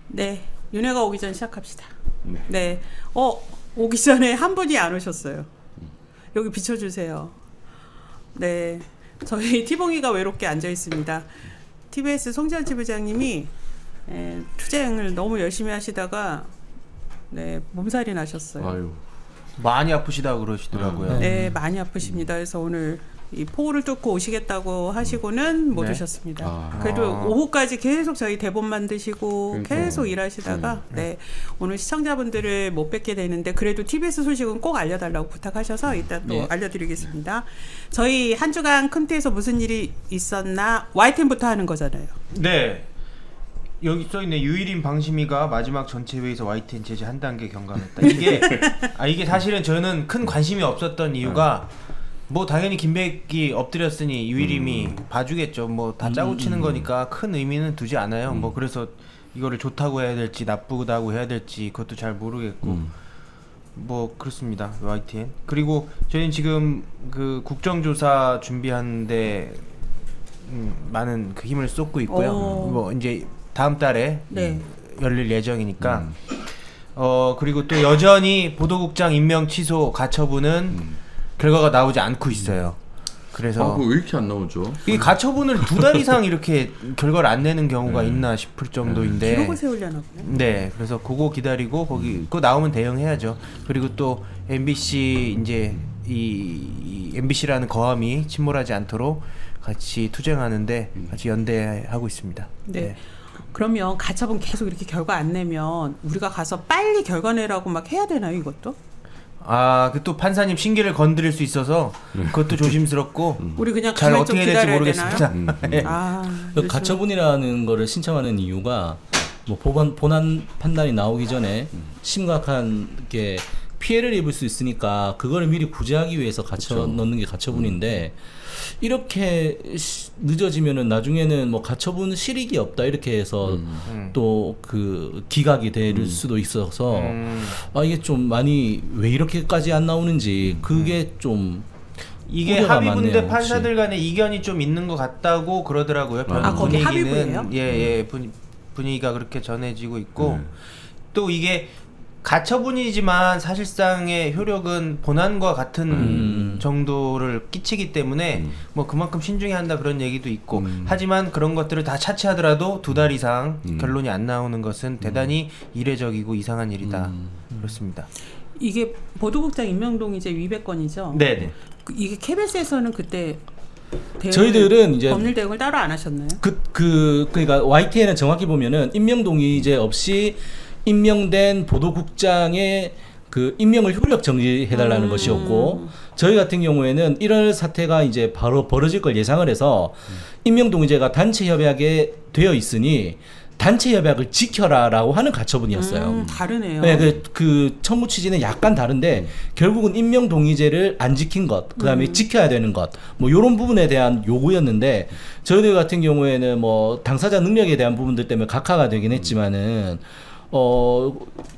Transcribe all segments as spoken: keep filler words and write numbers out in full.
네, 윤회가 오기 전 시작합시다. 네. 네. 어, 오기 전에 한 분이 안 오셨어요. 여기 비춰주세요. 네. 저희 티봉이가 외롭게 앉아 있습니다. 티비에스 송지현 지부장님이 에, 투쟁을 너무 열심히 하시다가 네, 몸살이 나셨어요. 아유. 많이 아프시다고 그러시더라고요. 네, 네, 많이 아프십니다. 그래서 오늘 이 포를 뚫고 오시겠다고 하시고는 못 네. 오셨습니다. 아. 그래도 아. 오후까지 계속 저희 대본 만드시고 그러니까. 계속 일하시다가 음. 네, 오늘 시청자분들을 못 뵙게 되는데 그래도 티비에스 소식은 꼭 알려달라고 부탁하셔서 이따 또 네. 알려드리겠습니다. 저희 한 주간 컴퓨터에서 무슨 일이 있었나 와이템부터 하는 거잖아요. 네. 여기 써있네. 유일인 방심이가 마지막 전체 회의에서 와이티엔 제재 한 단계 경감했다. 이게 아 이게 사실은 저는 큰 관심이 없었던 이유가 뭐 당연히 김백이 엎드렸으니 유일임이 음. 봐주겠죠. 뭐 다 짜고 치는 음. 거니까 큰 의미는 두지 않아요. 음. 뭐 그래서 이거를 좋다고 해야 될지 나쁘다고 해야 될지 그것도 잘 모르겠고 음. 뭐 그렇습니다. 와이티엔. 그리고 저희는 지금 그 국정조사 준비하는데 음, 많은 그 힘을 쏟고 있고요. 오. 뭐 이제 다음 달에 네. 열릴 예정이니까 음. 어 그리고 또 여전히 보도국장 임명 취소 가처분은 음. 결과가 나오지 않고 있어요. 그래서 아, 왜 이렇게 안 나오죠? 이 가처분을 두 달 이상 이렇게 결과를 안 내는 경우가 네. 있나 싶을 정도인데 기록을 세우려나 보네. 네, 그래서 그거 기다리고 거기 그거 나오면 대응해야죠. 그리고 또 엠비씨 이제 이, 이 엠비씨라는 거함이 침몰하지 않도록 같이 투쟁하는데 같이 연대하고 있습니다. 네. 네. 그러면 가처분 계속 이렇게 결과 안 내면 우리가 가서 빨리 결과 내라고 막 해야 되나요, 이것도? 아, 그 또 판사님 신기를 건드릴 수 있어서 그것도 조심스럽고 음. 우리 그냥 잘 어떻게 해야 될지 모르겠습니다. 음. 네. 아, 가처분이라는 거를 신청하는 이유가 뭐 법원 본안 판단이 나오기 전에 심각한 게 피해를 입을 수 있으니까 그거를 미리 구제하기 위해서 가처 그쵸. 넣는 게 가처분인데 이렇게 늦어지면은 나중에는 뭐 가처분 실익이 없다 이렇게 해서 음. 또 그 기각이 될 음. 수도 있어서 음. 아 이게 좀 많이 왜 이렇게까지 안 나오는지 그게 좀 이게 합의문대 판사들 간의 이견이 좀 있는 것 같다고 그러더라고요. 아, 거기 합의문이에요? 예예 예, 분, 분위기가 그렇게 전해지고 있고 음. 또 이게 가처분이지만 사실상의 효력은 본안과 같은 음. 정도를 끼치기 때문에 음. 뭐 그만큼 신중해야 한다 그런 얘기도 있고 음. 하지만 그런 것들을 다 차치하더라도 두 달 이상 음. 결론이 안 나오는 것은 대단히 이례적이고 이상한 일이다. 음. 그렇습니다. 이게 보도국장 임명동의제 위백 건이죠? 네네. 이게 케이비에스에서는 그때 저희들은 이제 법률 대응을 따로 안 하셨나요? 그, 그 그러니까 와이티엔은 정확히 보면은 임명동의제 없이 임명된 보도국장의 그 임명을 효력 정지해달라는 음. 것이었고 저희 같은 경우에는 이런 사태가 이제 바로 벌어질 걸 예상을 해서 음. 임명동의제가 단체 협약에 되어 있으니 단체 협약을 지켜라라고 하는 가처분이었어요. 음, 다르네요. 네, 그, 그 청구 취지는 약간 다른데 음. 결국은 임명동의제를 안 지킨 것, 그 다음에 음. 지켜야 되는 것, 뭐 이런 부분에 대한 요구였는데 저희들 같은 경우에는 뭐 당사자 능력에 대한 부분들 때문에 각하가 되긴 했지만은 어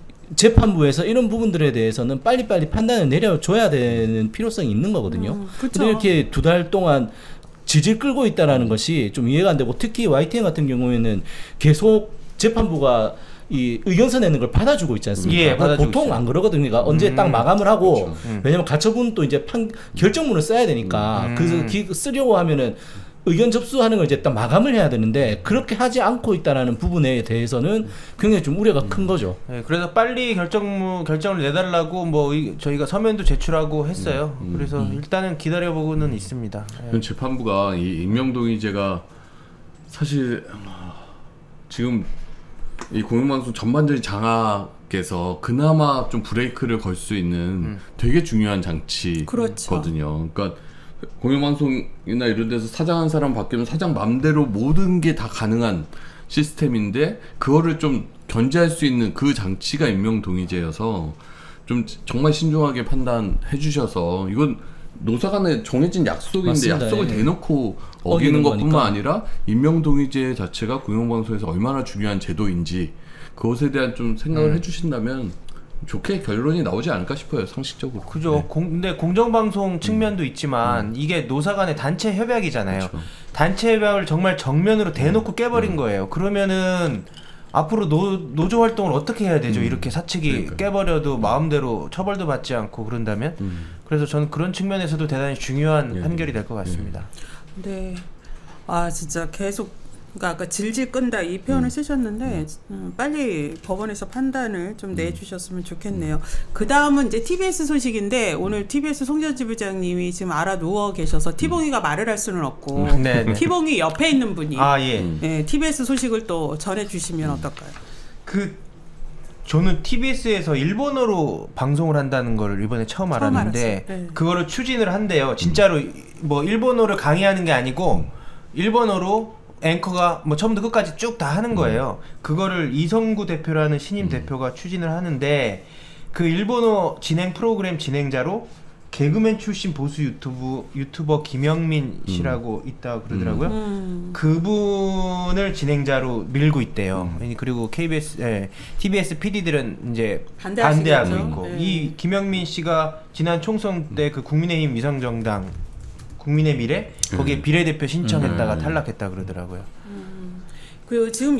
재판부에서 이런 부분들에 대해서는 빨리빨리 판단을 내려줘야 되는 필요성이 있는 거거든요. 음, 근데 이렇게 두 달 동안 질질 끌고 있다라는 것이 좀 이해가 안 되고 특히 와이티엔 같은 경우에는 계속 재판부가 이 의견서 내는 걸 받아주고 있지 않습니까? 예, 받아주고 보통 있어요. 안 그러거든요. 그러니까 음, 언제 딱 마감을 하고 그렇죠. 음. 왜냐면 가처분도 이제 판 결정문을 써야 되니까 음. 그래서 기, 쓰려고 하면은 의견 접수하는 걸 이제 딱 마감을 해야 되는데 그렇게 하지 않고 있다라는 부분에 대해서는 굉장히 좀 우려가 큰 거죠. 네, 그래서 빨리 결정 결정을 내달라고 뭐 이, 저희가 서면도 제출하고 했어요. 음, 음, 그래서 음. 일단은 기다려보고는 있습니다. 네. 재판부가 이 임명동의제가 사실 지금 이 공영방송 전반적인 장악에서 그나마 좀 브레이크를 걸 수 있는 음. 되게 중요한 장치거든요. 그렇죠. 그러니까 공영방송이나 이런 데서 사장한 사람 바뀌면 사장 맘대로 모든 게 다 가능한 시스템인데 그거를 좀 견제할 수 있는 그 장치가 임명동의제여서 좀 정말 신중하게 판단해 주셔서 이건 노사 간에 정해진 약속인데 맞습니다. 약속을 예. 대놓고 어기는 것뿐만 거니까. 아니라 임명동의제 자체가 공영방송에서 얼마나 중요한 제도인지 그것에 대한 좀 생각을 음. 해주신다면 좋게 결론이 나오지 않을까 싶어요. 상식적으로. 그죠. 네. 공, 근데 공정방송 측면도 음. 있지만 음. 이게 노사 간의 단체 협약이잖아요. 그렇죠. 단체 협약을 정말 정면으로 대놓고 깨버린 음. 거예요. 그러면은 앞으로 노, 노조 활동을 어떻게 해야 되죠? 음. 이렇게 사측이 그러니까요. 깨버려도 마음대로 처벌도 받지 않고 그런다면 음. 그래서 저는 그런 측면에서도 대단히 중요한 네. 판결이 될 것 같습니다. 네. 아 진짜 계속 그러니까 아까 질질 끈다 이 표현을 음. 쓰셨는데 음, 빨리 법원에서 판단을 좀 내주셨으면 좋겠네요. 그 다음은 이제 티비에스 소식인데 오늘 티비에스 송전지 부장님이 지금 알아 누워 계셔서 티봉이가 말을 할 수는 없고 음. 네, 네. 티봉이 옆에 있는 분이 아, 예. 네, 티비에스 소식을 또 전해주시면 음. 어떨까요? 그 저는 티비에스에서 일본어로 방송을 한다는 걸 이번에 처음, 처음 알았는데 네. 그거를 추진을 한대요. 진짜로 뭐 일본어를 강의하는 게 아니고 일본어로 앵커가 뭐 처음부터 끝까지 쭉 다 하는 거예요. 그거를 이성구 대표라는 신임 음. 대표가 추진을 하는데 그 일본어 진행 프로그램 진행자로 개그맨 출신 보수 유튜브 유튜버 김영민 씨라고 음. 있다고 그러더라고요. 음. 그분을 진행자로 밀고 있대요. 음. 그리고 케이비에스, 예, 티비에스 피디들은 이제 반대하고 있고 네. 이 김영민 씨가 지난 총선 때 그 국민의힘 위성정당 국민의 미래 거기에 음. 비례대표 신청했다가 음. 탈락했다 그러더라고요. 음. 그리고 지금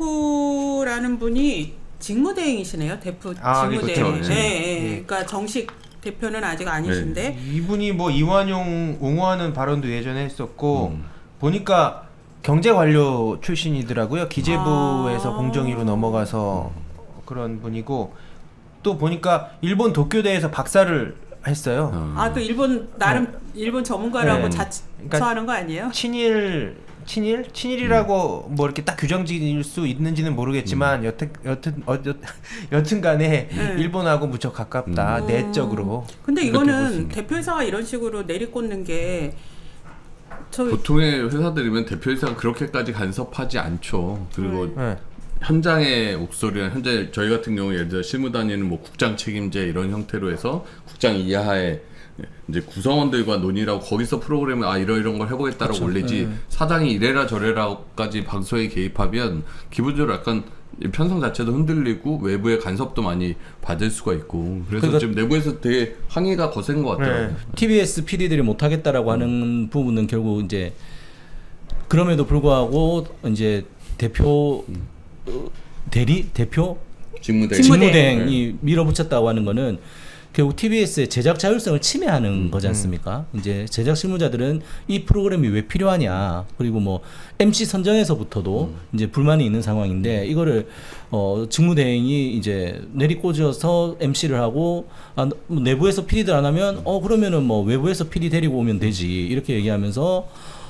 이성구라는 분이 직무대행이시네요. 대표 아, 직무대행. 그렇죠. 네. 네. 네. 그러니까 정식 대표는 아직 아니신데 네. 이분이 뭐 이완용 옹호하는 발언도 예전에 했었고 음. 보니까 경제관료 출신이더라고요. 기재부에서 아. 공정위로 넘어가서 그런 분이고 또 보니까 일본 도쿄대에서 박사를 했어요. 아, 또 일본 나름 네. 일본 전문가라고 네. 자처하는 그러니까 거 아니에요? 친일 친일 친일이라고 음. 뭐 이렇게 딱 규정지을 수 있는지는 모르겠지만 음. 여튼 여튼 어, 여, 여튼간에 네. 일본하고 무척 가깝다 음. 내적으로. 근데 이거는 대표이사가 이런 식으로 내리꽂는 게 저희 보통의 회사들이면 대표이사가 그렇게까지 간섭하지 않죠. 그리고 네. 현장의 목소리는 현재 저희 같은 경우 예를 들어 실무단위는 뭐 국장 책임제 이런 형태로 해서 국장 이하의 이제 구성원들과 논의라고 거기서 프로그램을 아 이러 이런 걸 해보겠다라고 그렇죠. 올리지 네. 사장이 이래라 저래라까지 방송에 개입하면 기본적으로 약간 편성 자체도 흔들리고 외부의 간섭도 많이 받을 수가 있고 그래서 그러니까 지금 내부에서 되게 항의가 거센 것 같더라고요. 네. 티비에스 피디들이 못하겠다라고 음. 하는 부분은 결국 이제 그럼에도 불구하고 이제 대표 음. 대리 대표 직무대행. 직무대행이 네. 밀어붙였다고 하는 거는 결국 티비에스의 제작 자율성을 침해하는 음, 거지 않습니까? 음. 이제 제작 실무자들은 이 프로그램이 왜 필요하냐 그리고 뭐 엠씨 선정에서부터도 음. 이제 불만이 있는 상황인데 이거를 어 직무대행이 이제 내리꽂아서 엠씨를 하고 아, 내부에서 피디들 안 하면 어 그러면은 뭐 외부에서 피디 데리고 오면 되지 이렇게 얘기하면서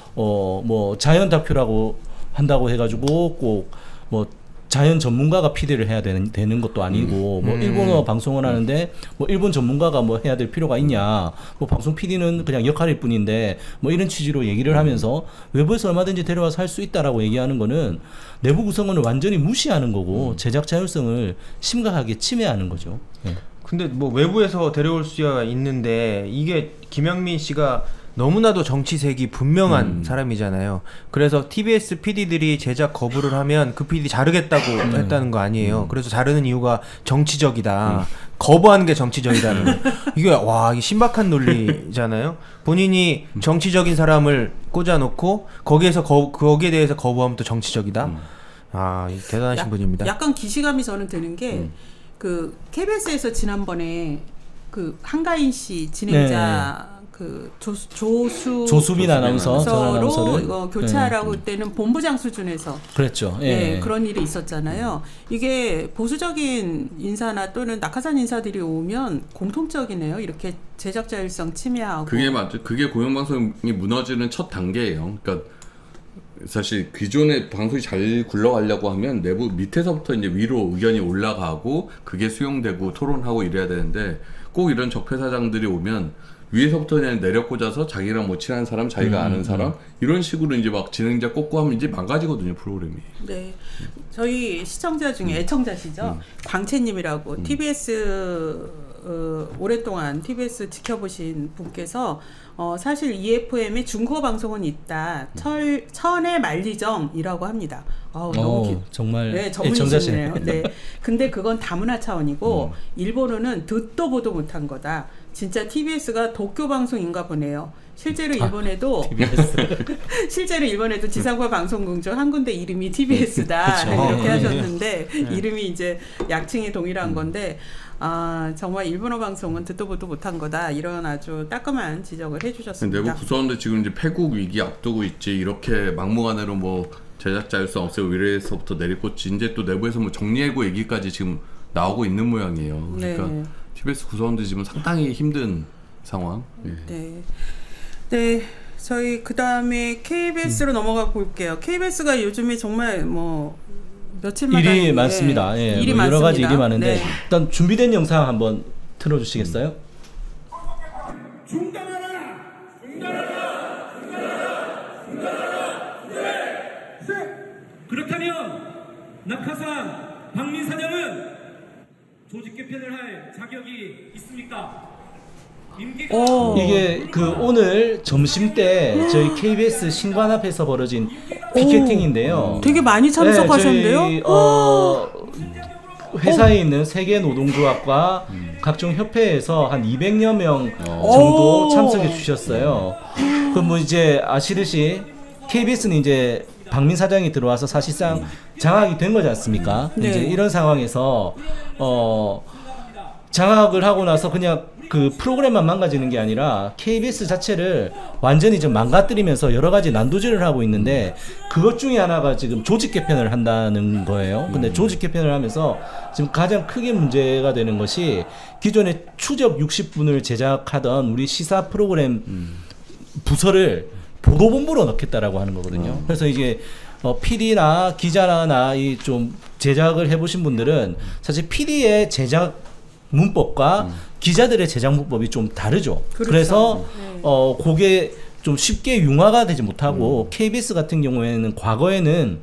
어 뭐 자연 다큐라고 한다고 해가지고 꼭 뭐 자연 전문가가 피디를 해야 되는, 되는 것도 아니고 음. 뭐 음. 일본어 방송을 하는데 뭐 일본 전문가가 뭐 해야 될 필요가 있냐 뭐 방송 피디는 그냥 역할일 뿐인데 뭐 이런 취지로 얘기를 하면서 외부에서 얼마든지 데려와서 할 수 있다라고 얘기하는 거는 내부 구성원을 완전히 무시하는 거고 제작 자율성을 심각하게 침해하는 거죠. 네. 근데 뭐 외부에서 데려올 수가 있는데 이게 김영민 씨가 너무나도 정치색이 분명한 음. 사람이잖아요. 그래서 티비에스 피디들이 제작 거부를 하면 그 피디 자르겠다고 음. 했다는 거 아니에요. 음. 그래서 자르는 이유가 정치적이다. 음. 거부하는 게 정치적이다는. 이게 와, 이게 신박한 논리잖아요. 본인이 정치적인 사람을 꽂아놓고 거기에서 거, 거기에 대해서 거부하면 또 정치적이다. 음. 아, 대단하신 야, 분입니다. 약간 기시감이 저는 드는 게 그 음. 케이비에스에서 지난번에 그 한가인 씨 진행자 네. 그 조, 조수 조수빈 아나운서로 이거 교체하라고 네. 때는 본부장 수준에서 그랬죠. 예. 네, 그런 일이 있었잖아요. 이게 보수적인 인사나 또는 낙하산 인사들이 오면 공통적이네요. 이렇게 제작 자율성 침해하고. 그게 맞죠. 그게 공영방송이 무너지는 첫 단계예요. 그러니까 사실 기존의 방송이 잘 굴러가려고 하면 내부 밑에서부터 이제 위로 의견이 올라가고 그게 수용되고 토론하고 이래야 되는데 꼭 이런 적폐사장들이 오면 위에서부터 그냥 내려꽂아서 자기랑 뭐 친한 사람, 자기가 음, 아는 사람 음. 이런 식으로 이제 막 진행자 꽂고 하면 이제 망가지거든요 프로그램이. 네, 저희 시청자 중에 애청자시죠, 음. 광채님이라고 음. 티비에스 어, 오랫동안 티비에스 지켜보신 분께서 어, 사실 이에프엠에 중국어 방송은 있다. 철 천의 만리정이라고 합니다. 아우, 너무 기, 정말 네, 전문이시네요. 네, 근데 그건 다문화 차원이고 음. 일본어는 듣도 보도 못한 거다. 진짜 티비에스가 도쿄 방송인가 보네요. 실제로 일본에도 아, 실제로 일본에도 지상파 방송국 중 한 군데 이름이 티비에스다 그쵸. 이렇게 네. 하셨는데 네. 이름이 이제 약칭이 동일한 음. 건데 아 정말 일본어 방송은 듣도 보도 못한 거다 이런 아주 따끔한 지적을 해주셨습니다. 내부 구성원들 지금 이제 패국 위기 앞두고 있지 이렇게 막무가내로 뭐 제작자 일선 없애고 이래서부터 내리꽂지 이제 또 내부에서 뭐 정리해고 얘기까지 지금 나오고 있는 모양이에요. 그러니까 네. 티비에스 구성원들 지금 상당히 힘든 상황. 예. 네. 네, 저희 그 다음에 케이비에스로 음. 넘어가 볼게요. 케이비에스가 요즘에 정말 뭐 며칠마다 일이 많습니다. 예, 일이 뭐 여러 많습니다. 가지 일이 많은데 네. 일단 준비된 영상 한번 틀어주시겠어요? 음. 중단하라! 중단하라! 중단하라! 중단하라! 네! 그렇다면 낙하산 박민 사장은 조직 개편을 할 자격이 있습니까? 오. 이게 그 오늘 점심 때 저희 케이비에스 신관 앞에서 벌어진 피켓팅인데요. 오. 되게 많이 참석하셨는데요? 네, 저희, 어, 회사에 오. 있는 세계 노동조합과 음. 각종 협회에서 한 이백여 명 정도 참석해 주셨어요. 그럼 뭐 이제 아시듯이 케이비에스는 이제 박민 사장이 들어와서 사실상 장악이 된 거지 않습니까? 네. 이제 이런 상황에서 어, 장악을 하고 나서 그냥 그 프로그램만 망가지는 게 아니라 케이비에스 자체를 완전히 좀 망가뜨리면서 여러 가지 난도질을 하고 있는데 그것 중에 하나가 지금 조직 개편을 한다는 거예요. 근데 음. 조직 개편을 하면서 지금 가장 크게 문제가 되는 것이 기존에 추적 육십 분을 제작하던 우리 시사 프로그램 음. 부서를 보도본부로 넣겠다라고 하는 거거든요. 음. 그래서 이제 어, 피디나 기자나 이 좀 제작을 해보신 분들은 사실 피디의 제작 문법과 음. 기자들의 제작 문법이 좀 다르죠. 그렇죠. 그래서 네. 어 그게 좀 쉽게 융화가 되지 못하고 음. 케이비에스 같은 경우에는 과거에는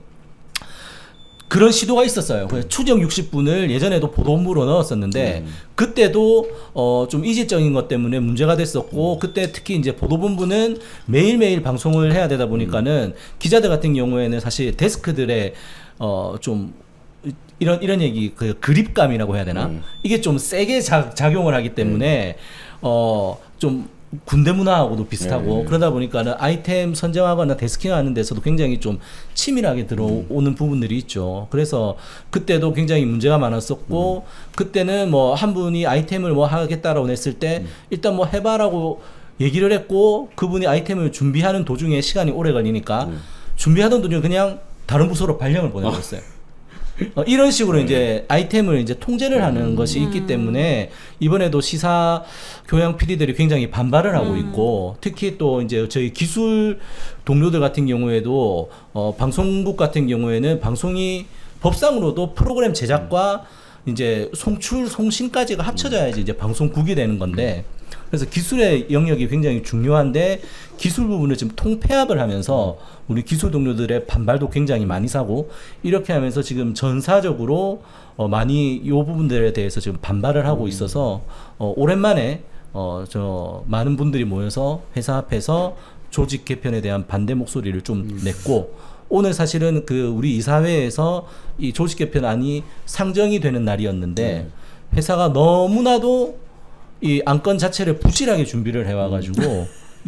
그런 시도가 있었어요. 추적 육십 분을 예전에도 보도본부로 넣었었는데 음. 그때도 어 좀 이질적인 것 때문에 문제가 됐었고 음. 그때 특히 이제 보도본부는 매일매일 방송을 해야 되다 보니까는 음. 기자들 같은 경우에는 사실 데스크들의 어 좀 이런 이런 얘기 그 그립감이라고 해야 되나 음. 이게 좀 세게 자, 작용을 하기 때문에 음. 어 좀 군대 문화하고도 비슷하고 네. 그러다 보니까는 아이템 선정하거나 데스킹하는 데서도 굉장히 좀 치밀하게 들어오는 음. 부분들이 있죠. 그래서 그때도 굉장히 문제가 많았었고 음. 그때는 뭐 한 분이 아이템을 뭐 하겠다라고 했을 때 음. 일단 뭐 해봐라고 얘기를 했고 그분이 아이템을 준비하는 도중에 시간이 오래 걸리니까 음. 준비하던 도중에 그냥 다른 부서로 발령을 보내버렸어요. 어, 이런 식으로 네. 이제 아이템을 이제 통제를 하는 음. 것이 있기 때문에 이번에도 시사 교양 피디들이 굉장히 반발을 하고 음. 있고 특히 또 이제 저희 기술 동료들 같은 경우에도 어, 방송국 같은 경우에는 방송이 법상으로도 프로그램 제작과 음. 이제 송출 송신까지가 합쳐져야지 이제 방송국이 되는 건데 그래서 기술의 영역이 굉장히 중요한데 기술 부분을 지금 통폐합을 하면서 우리 기술 동료들의 반발도 굉장히 많이 사고 이렇게 하면서 지금 전사적으로 어 많이 이 부분들에 대해서 지금 반발을 하고 있어서 어 오랜만에 어 저 많은 분들이 모여서 회사 앞에서 조직 개편에 대한 반대 목소리를 좀 음. 냈고 오늘 사실은 그 우리 이사회에서 이 조직 개편안이 상정이 되는 날이었는데 음. 회사가 너무나도 이 안건 자체를 부실하게 준비를 해와가지고 음.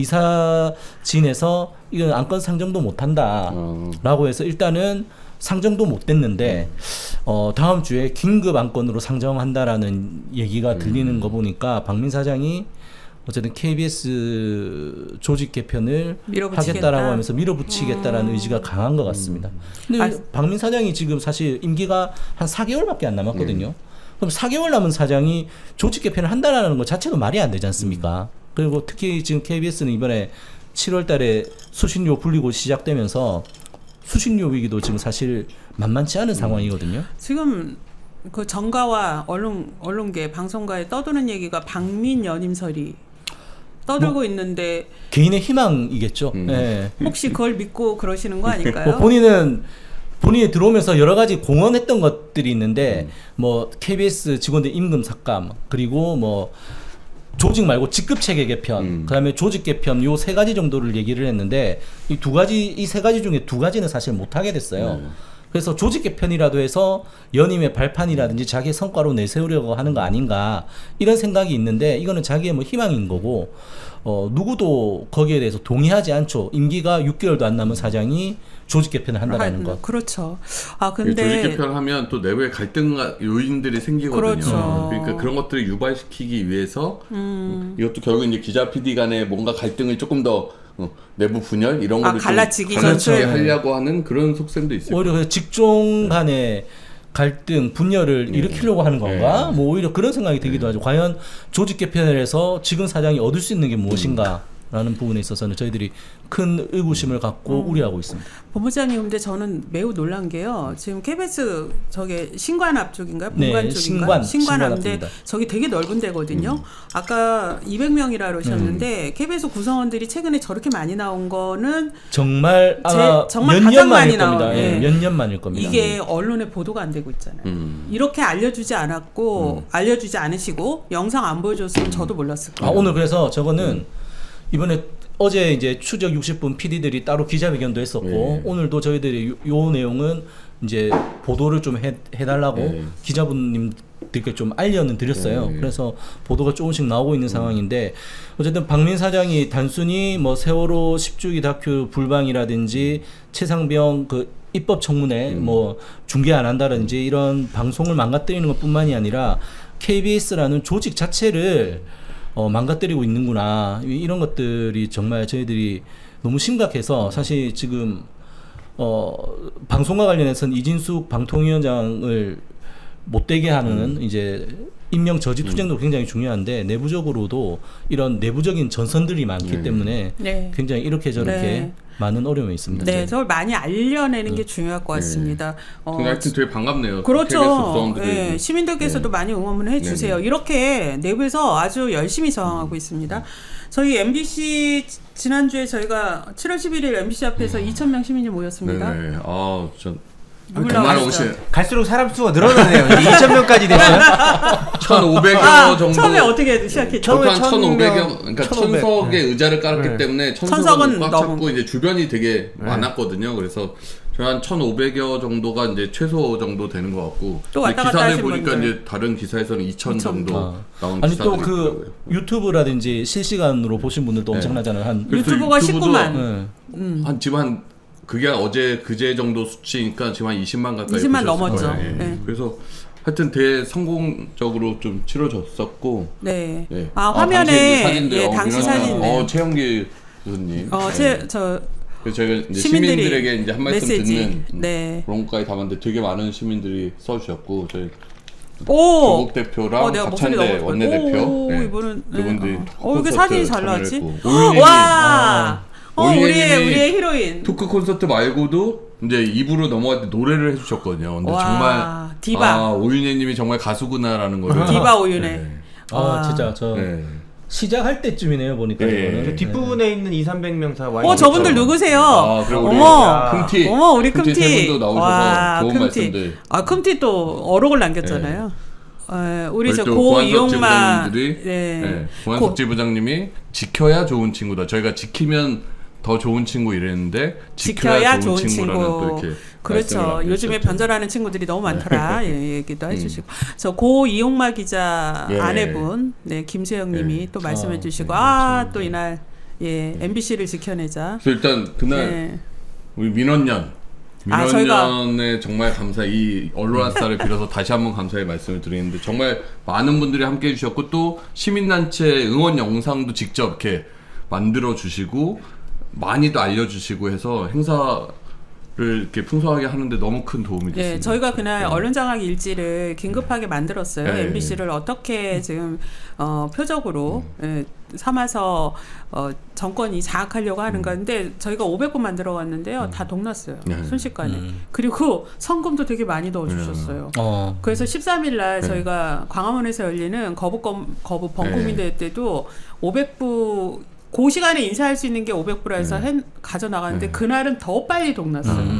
이사진에서 이건 안건 상정도 못한다 음. 라고 해서 일단은 상정도 못 됐는데 음. 어, 다음 주에 긴급 안건으로 상정한다라는 얘기가 들리는 음. 거 보니까 박민 사장이 어쨌든 케이비에스 조직 개편을 하겠다라고 하면서 밀어붙이겠다라는 음. 의지가 강한 것 같습니다. 근데 아, 박민 사장이 지금 사실 임기가 한 사 개월밖에 안 남았거든요. 음. 그럼 사 개월 남은 사장이 조직 개편을 한다라는 것 자체도 말이 안 되지 않습니까? 음. 그리고 특히 지금 케이비에스는 이번에 칠월 달에 수신료 불리고 시작되면서 수신료 위기도 지금 사실 만만치 않은 음. 상황이거든요. 지금 그 정가와 언론, 언론계, 방송가에 떠도는 얘기가 박민 연임설이 떠들고 뭐, 있는데 개인의 희망이겠죠. 음. 네. 혹시 그걸 믿고 그러시는 거 아닐까요? 뭐 본인은 본인이 들어오면서 여러 가지 공언했던 것들이 있는데 음. 뭐 케이비에스 직원들 임금 삭감 그리고 뭐 조직 말고 직급 체계 개편, 음. 그다음에 조직 개편 요 세 가지 정도를 얘기를 했는데 이 두 가지 이 세 가지 중에 두 가지는 사실 못 하게 됐어요. 음. 그래서 조직 개편이라도 해서 연임의 발판이라든지 자기의 성과로 내세우려고 하는 거 아닌가 이런 생각이 있는데 이거는 자기의 뭐 희망인 거고 어, 누구도 거기에 대해서 동의하지 않죠. 임기가 육 개월도 안 남은 사장이 조직 개편을 한다는 것. 그렇죠. 아 근데 조직 개편하면 또 내부에 갈등 요인들이 생기거든요. 그렇죠. 그러니까 그런 것들을 유발시키기 위해서 음. 이것도 결국 이제 기자 피디 간에 뭔가 갈등을 조금 더 어, 내부 분열 이런 아, 거를 갈라치기 좀 갈라치게 전술. 하려고 하는 그런 속셈도 있어요. 오히려 그 직종 간의 갈등, 분열을 네. 일으키려고 하는 건가? 네. 뭐 오히려 그런 생각이 들기도 하죠. 과연 조직 개편을 해서 지금 사장이 얻을 수 있는 게 무엇인가? 라는 부분에 있어서는 저희들이 큰 의구심을 갖고 음. 우려하고 있습니다. 본부장님, 근데 저는 매우 놀란 게요. 지금 케이비에스 저게 신관앞 쪽인가요? 네, 본관 신관, 쪽인가요? 신관앞인데 신관앞입니다. 저기 되게 넓은 데거든요. 음. 아까 이백 명이라 그러셨는데 음. 케이비에스 구성원들이 최근에 저렇게 많이 나온 거는 정말 제, 아마 정말 몇 가장 년 많이 만일 겁니다. 나온, 예, 예. 몇 년 만일 겁니다. 이게 언론에 보도가 안 되고 있잖아요. 음. 이렇게 알려주지 않았고 음. 알려주지 않으시고 영상 안 보여줬으면 저도 몰랐을 아, 거예요. 오늘 그래서 저거는 음. 이번에 어제 이제 추적 육십 분 피디들이 따로 기자회견도 했었고 네. 오늘도 저희들이 요, 요 내용은 이제 보도를 좀 해, 해달라고 네. 기자분님들께 좀 알려는 드렸어요. 네. 그래서 보도가 조금씩 나오고 있는 음. 상황인데 어쨌든 박민 사장이 단순히 뭐 세월호 십 주기 다큐 불방이라든지 최상병 그 입법 청문회 음. 뭐 중계 안 한다든지 이런 방송을 망가뜨리는 것뿐만이 아니라 케이비에스라는 조직 자체를 어, 망가뜨리고 있는구나. 이런 것들이 정말 저희들이 너무 심각해서 사실 지금 어, 방송과 관련해서는 이진숙 방통위원장을 못되게 하는 음. 이제 임명 저지 투쟁도 음. 굉장히 중요한데 내부적으로도 이런 내부적인 전선들이 많기 네. 때문에 네. 굉장히 이렇게 저렇게 네. 많은 어려움이 있습니다. 네, 저걸 많이 알려내는 네. 게 중요할 것 같습니다. 네. 어, 하여튼 되게 반갑네요. 그렇죠. 네, 시민들께서도 네. 많이 응원을 해주세요. 네. 이렇게 내부에서 아주 열심히 저항하고 음. 있습니다. 저희 엠비씨 지난주에 저희가 칠월 십일일 엠비씨 앞에서 음. 이천 명 시민이 모였습니다. 네, 아, 전 정말 오신 갈수록 사람 수가 늘어나네요. 이천 명까지 됐어요. 천오백여 아, 정도. 처음에 어떻게 시작했죠? 처음에 한 천오백여, 그러니까 천오백. 천석의 네. 의자를 깔았기 네. 때문에 천석은 꽉 찼고 이제 주변이 되게 네. 많았거든요. 그래서 저희 한 천오백여 정도가 이제 최소 정도 되는 것 같고. 또 왔다 갔다 기사들 보니까 분들. 이제 다른 기사에서는 이천 정도 아. 나온 아니 기사들이 또 그 유튜브라든지 실시간으로 보신 분들도 네. 엄청나잖아요. 한 유튜브가 십구만. 네. 음. 한 지금 한 그게 어제 그제 정도 수치니까 지금 한 이십만 가까이 이십만 넘었죠. 네. 네. 그래서 하여튼 대성공적으로 좀 치러졌었고. 네. 네. 아, 화면에 아, 당시 예, 당시 사진이네요. 어, 최영기 교수님. 어, 제, 저 그래서 저희가 이제 시민들에게 이제 한 말씀 메시지. 듣는 네. 그런 것까지 담았는데 되게 많은 시민들이 써주셨고 저희 오! 조국 대표랑 어, 박찬대 원내대표 네. 이분은 두 분들이 네. 어, 이게 사진이 잘 나왔지? 와! 아. 어, 우리의 우리의 히로인. 토크 콘서트 말고도 이제 이 부로 넘어갈 때 노래를 해주셨거든요. 근데 와, 정말 디바. 아, 오윤혜님이 정말 가수구나라는 거를. 디바 오윤혜. 네. 아, 진짜 저 네. 시작할 때쯤이네요 보니까. 네. 저 뒷부분에 네. 있는 이삼백 명 다 와. 어, 저분들 누구세요? 아, 그리고 우리 어머, 큼티. 어머, 우리 큼티. 세 분도 나오셔서 와, 좋은 큼티. 말씀들. 아, 큼티 또 어록을 남겼잖아요. 네. 어, 우리 저 고 이용마, 네. 네. 고한석 지부장님이 지켜야 좋은 친구다. 저희가 지키면 더 좋은 친구 이랬는데 지켜야, 지켜야 좋은, 좋은 친구라는 친구. 또 이렇게 그렇죠. 요즘에 변절하는 친구들이 너무 많더라. 예, 얘기도 해주시고. 음. 저 고 이용마 기자 예. 아내분, 네 김수영님이 예. 또 말씀해주시고, 아 또 이날 예 엠비씨를 지켜내자. 그래서 일단 그날 예. 우리 민원연. 민원연에 아, 정말 감사, 이 언론아싸를 빌어서 다시 한번 감사의 말씀을 드리는데 정말 많은 분들이 함께 해주셨고 또 시민단체 응원 영상도 직접 이렇게 만들어 주시고 많이도 알려주시고 해서 행사를 이렇게 풍성하게 하는데 너무 큰 도움이 됐습니다. 네, 저희가 그날 네. 언론장악 일지를 긴급하게 만들었어요. 네. 엠비씨를 어떻게 지금 어, 표적으로 음. 예, 삼아서 어, 정권이 장악하려고 하는 건데 음. 저희가 오백 건 만들어 왔는데요. 음. 다 동났어요. 네. 순식간에. 음. 그리고 성금도 되게 많이 넣어주셨어요. 네. 어. 그래서 십삼일 날 네. 저희가 광화문에서 열리는 거북, 거북 범국민대회 네. 때도 오백 부 그 시간에 인사할 수 있는 게 오백 부라 해서 네. 가져나가는데 네. 그날은 더 빨리 동났어요. 음.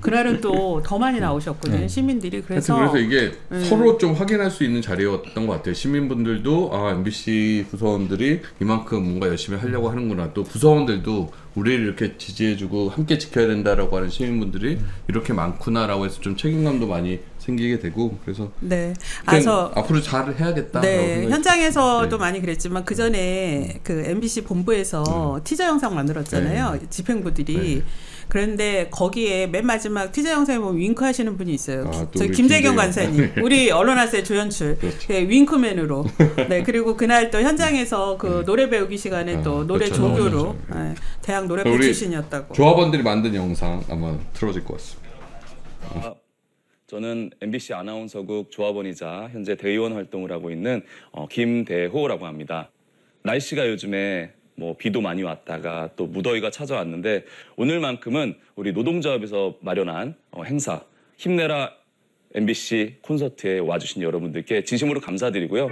그날은 또 더 많이 나오셨거든요. 네. 시민들이. 그래서 그래서 이게 음. 서로 좀 확인할 수 있는 자리였던 것 같아요. 시민분들도 아 엠비씨 구성원들이 이만큼 뭔가 열심히 하려고 하는구나. 또 구성원들도 우리를 이렇게 지지해주고 함께 지켜야 된다라고 하는 시민분들이 음. 이렇게 많구나라고 해서 좀 책임감도 많이 생기게 되고 그래서 네. 그래서 앞으로 잘 해야겠다. 네. 현장에서도 네. 많이 그랬지만 그 전에 그 엠비씨 본부에서 네. 티저 영상 만들었잖아요. 네. 집행부들이. 네. 그런데 거기에 맨 마지막 티저 영상에 보면 윙크 하시는 분이 있어요. 아, 저희 김재경 간사님, 우리 언론아스의 조연출, 그렇죠. 네, 윙크맨으로. 네, 그리고 그날 또 현장에서 그 음. 노래 배우기 시간에 아, 또 노래 그렇죠. 조교로 네, 대학 노래부 출신이었다고. 조합원들이 만든 영상 아마 틀어질 것 같습니다. 아, 저는 엠비씨 아나운서국 조합원이자 현재 대의원 활동을 하고 있는 어, 김대호라고 합니다. 날씨가 요즘에 뭐 비도 많이 왔다가 또 무더위가 찾아왔는데 오늘만큼은 우리 노동조합에서 마련한 어, 행사 힘내라 엠비씨 콘서트에 와주신 여러분들께 진심으로 감사드리고요.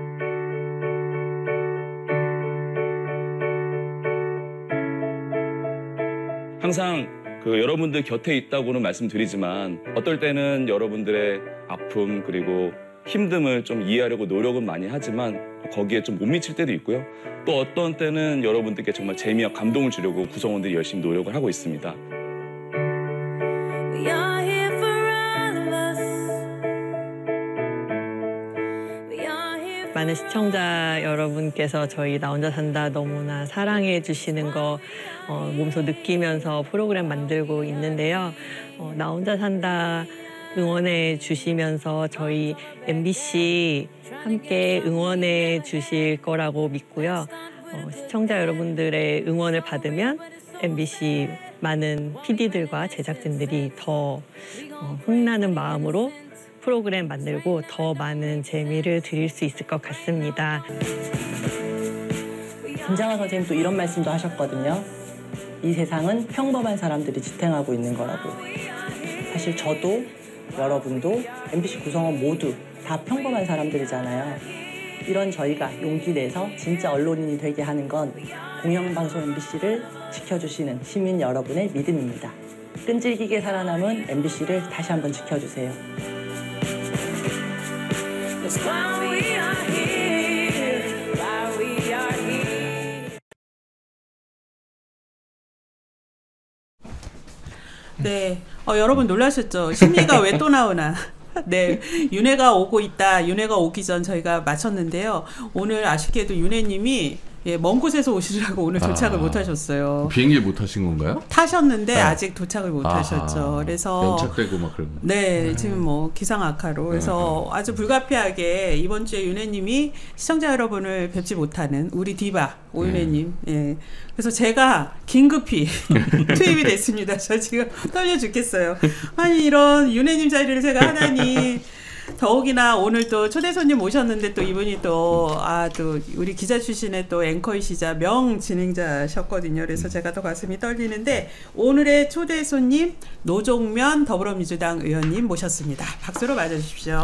항상 그 여러분들 곁에 있다고는 말씀드리지만 어떨 때는 여러분들의 아픔 그리고 힘듦을 좀 이해하려고 노력은 많이 하지만 거기에 좀 못 미칠 때도 있고요. 또 어떤 때는 여러분들께 정말 재미와 감동을 주려고 구성원들이 열심히 노력을 하고 있습니다. 많은 시청자 여러분께서 저희 나 혼자 산다 너무나 사랑해 주시는 거 어, 몸소 느끼면서 프로그램 만들고 있는데요. 어, 나 혼자 산다 응원해 주시면서 저희 엠비씨 함께 응원해 주실 거라고 믿고요. 어, 시청자 여러분들의 응원을 받으면 엠비씨 많은 피디들과 제작진들이 더 어, 흥나는 마음으로 프로그램 만들고 더 많은 재미를 드릴 수 있을 것 같습니다. 김장하 선생님 또 이런 말씀도 하셨거든요. 이 세상은 평범한 사람들이 지탱하고 있는 거라고. 사실 저도 여러분도 엠비씨 구성원 모두 다 평범한 사람들이잖아요. 이런 저희가 용기 내서 진짜 언론인이 되게 하는 건 공영방송 엠비씨를 지켜주시는 시민 여러분의 믿음입니다. 끈질기게 살아남은 엠비씨를 다시 한번 지켜주세요. 네, 어, 여러분 놀라셨죠? 심리가 왜 또 나오나? 네, 윤혜가 오고 있다. 윤혜가 오기 전 저희가 마쳤는데요. 오늘 아쉽게도 윤혜님이 예, 먼 곳에서 오시느라고 오늘 도착을 아, 못 하셨어요. 비행기 못 타신 건가요? 타셨는데 네. 아직 도착을 못 아하, 하셨죠. 그래서 연착되고 막 그런. 네, 네, 지금 뭐 기상 악화로 그래서 네. 아주 불가피하게 이번 주에 윤혜님이 시청자 여러분을 뵙지 못하는 우리 디바 오윤혜님. 네. 예. 그래서 제가 긴급히 투입이 됐습니다. 저 지금 떨려 죽겠어요. 아니 이런 윤혜님 자리를 제가 하다니. 더욱이나 오늘 또 초대 손님 모셨는데 또 이분이 또 아 또 우리 기자 출신의 또 앵커이시자 명 진행자셨거든요. 그래서 제가 더 가슴이 떨리는데 오늘의 초대 손님 노종면 더불어민주당 의원님 모셨습니다. 박수로 맞아주십시오.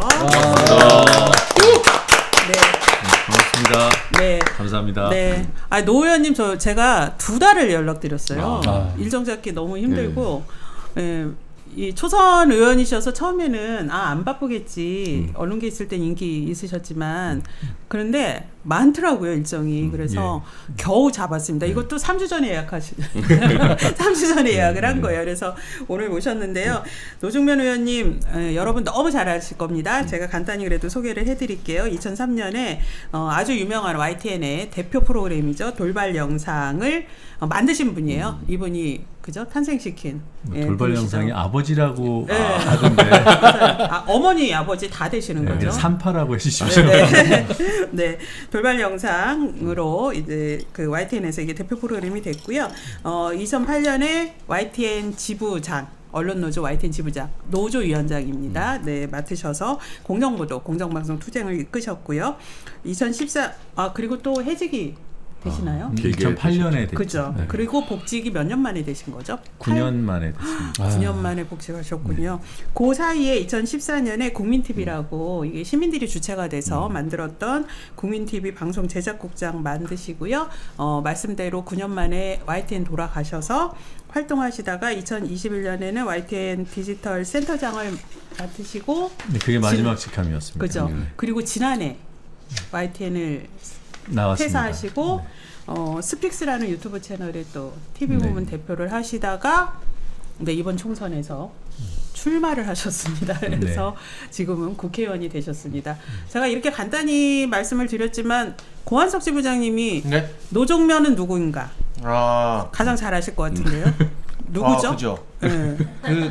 네. 반갑습니다. 네. 감사합니다. 네. 아, 노 의원님 저 제가 두 달을 연락드렸어요. 아. 일정 잡기 너무 힘들고. 네. 네. 이 초선 의원이셔서 처음에는 아, 안 바쁘겠지. 음. 언론계 있을 땐 인기 있으셨지만 그런데 많더라고요, 일정이. 그래서 예. 겨우 잡았습니다. 이것도 삼 주 전에 예약하시 삼 주 전에 예약을 한 거예요. 그래서 오늘 모셨는데요. 노종면 의원님 에, 여러분 너무 잘 아실 겁니다. 제가 간단히 그래도 소개를 해드릴게요. 이천삼 년에 어, 아주 유명한 와이티엔의 대표 프로그램이죠. 돌발 영상을 어, 만드신 분이에요. 음. 이분이 그죠? 탄생시킨 뭐 예, 돌발 분이시죠. 영상이 아버지라고 네. 하던데 아, 어머니 아버지 다 되시는 네, 거죠? 삼파라고 해주십시오. 네. 네, 돌발 영상으로 이제 그 와이티엔에서 이게 대표 프로그램이 됐고요. 어, 이천팔 년에 와이티엔 지부장. 언론노조 와이티엔 지부장 노조위원장입니다. 네, 맡으셔서 공정보도 공정방송 투쟁을 이끄셨고요. 이천십사 아 그리고 또 해직이 되시나요? 아, 이천팔 년에 됐죠. 그죠. 네. 그리고 복직이 몇 년 만에 되신 거죠? 구 년 만에 됐습니다. 구 년 만에 복직하셨군요. 네. 그 사이에 이천십사 년에 국민티비라고 이게 시민들이 주체가 돼서 음. 만들었던 국민티비 방송 제작국장 만드시고요. 어, 말씀대로 구 년 만에 와이티엔 돌아가셔서 활동하시다가 이천이십일 년에는 와이티엔 디지털 센터장을 맡으시고 네, 그게 마지막 직함이었습니다. 그죠. 네. 그리고 지난해 와이티엔을 나왔습니다. 퇴사하시고 네. 어, 스픽스라는 유튜브 채널에 또 티비 부문 네. 대표를 하시다가 네, 이번 총선에서 출마를 하셨습니다. 그래서 네. 지금은 국회의원이 되셨습니다. 제가 이렇게 간단히 말씀을 드렸지만 고한석 지부장님이 네? 노종면은 누구인가 아. 가장 잘 아실 것 같은데요. 누구죠? 아, 그죠. 네. 그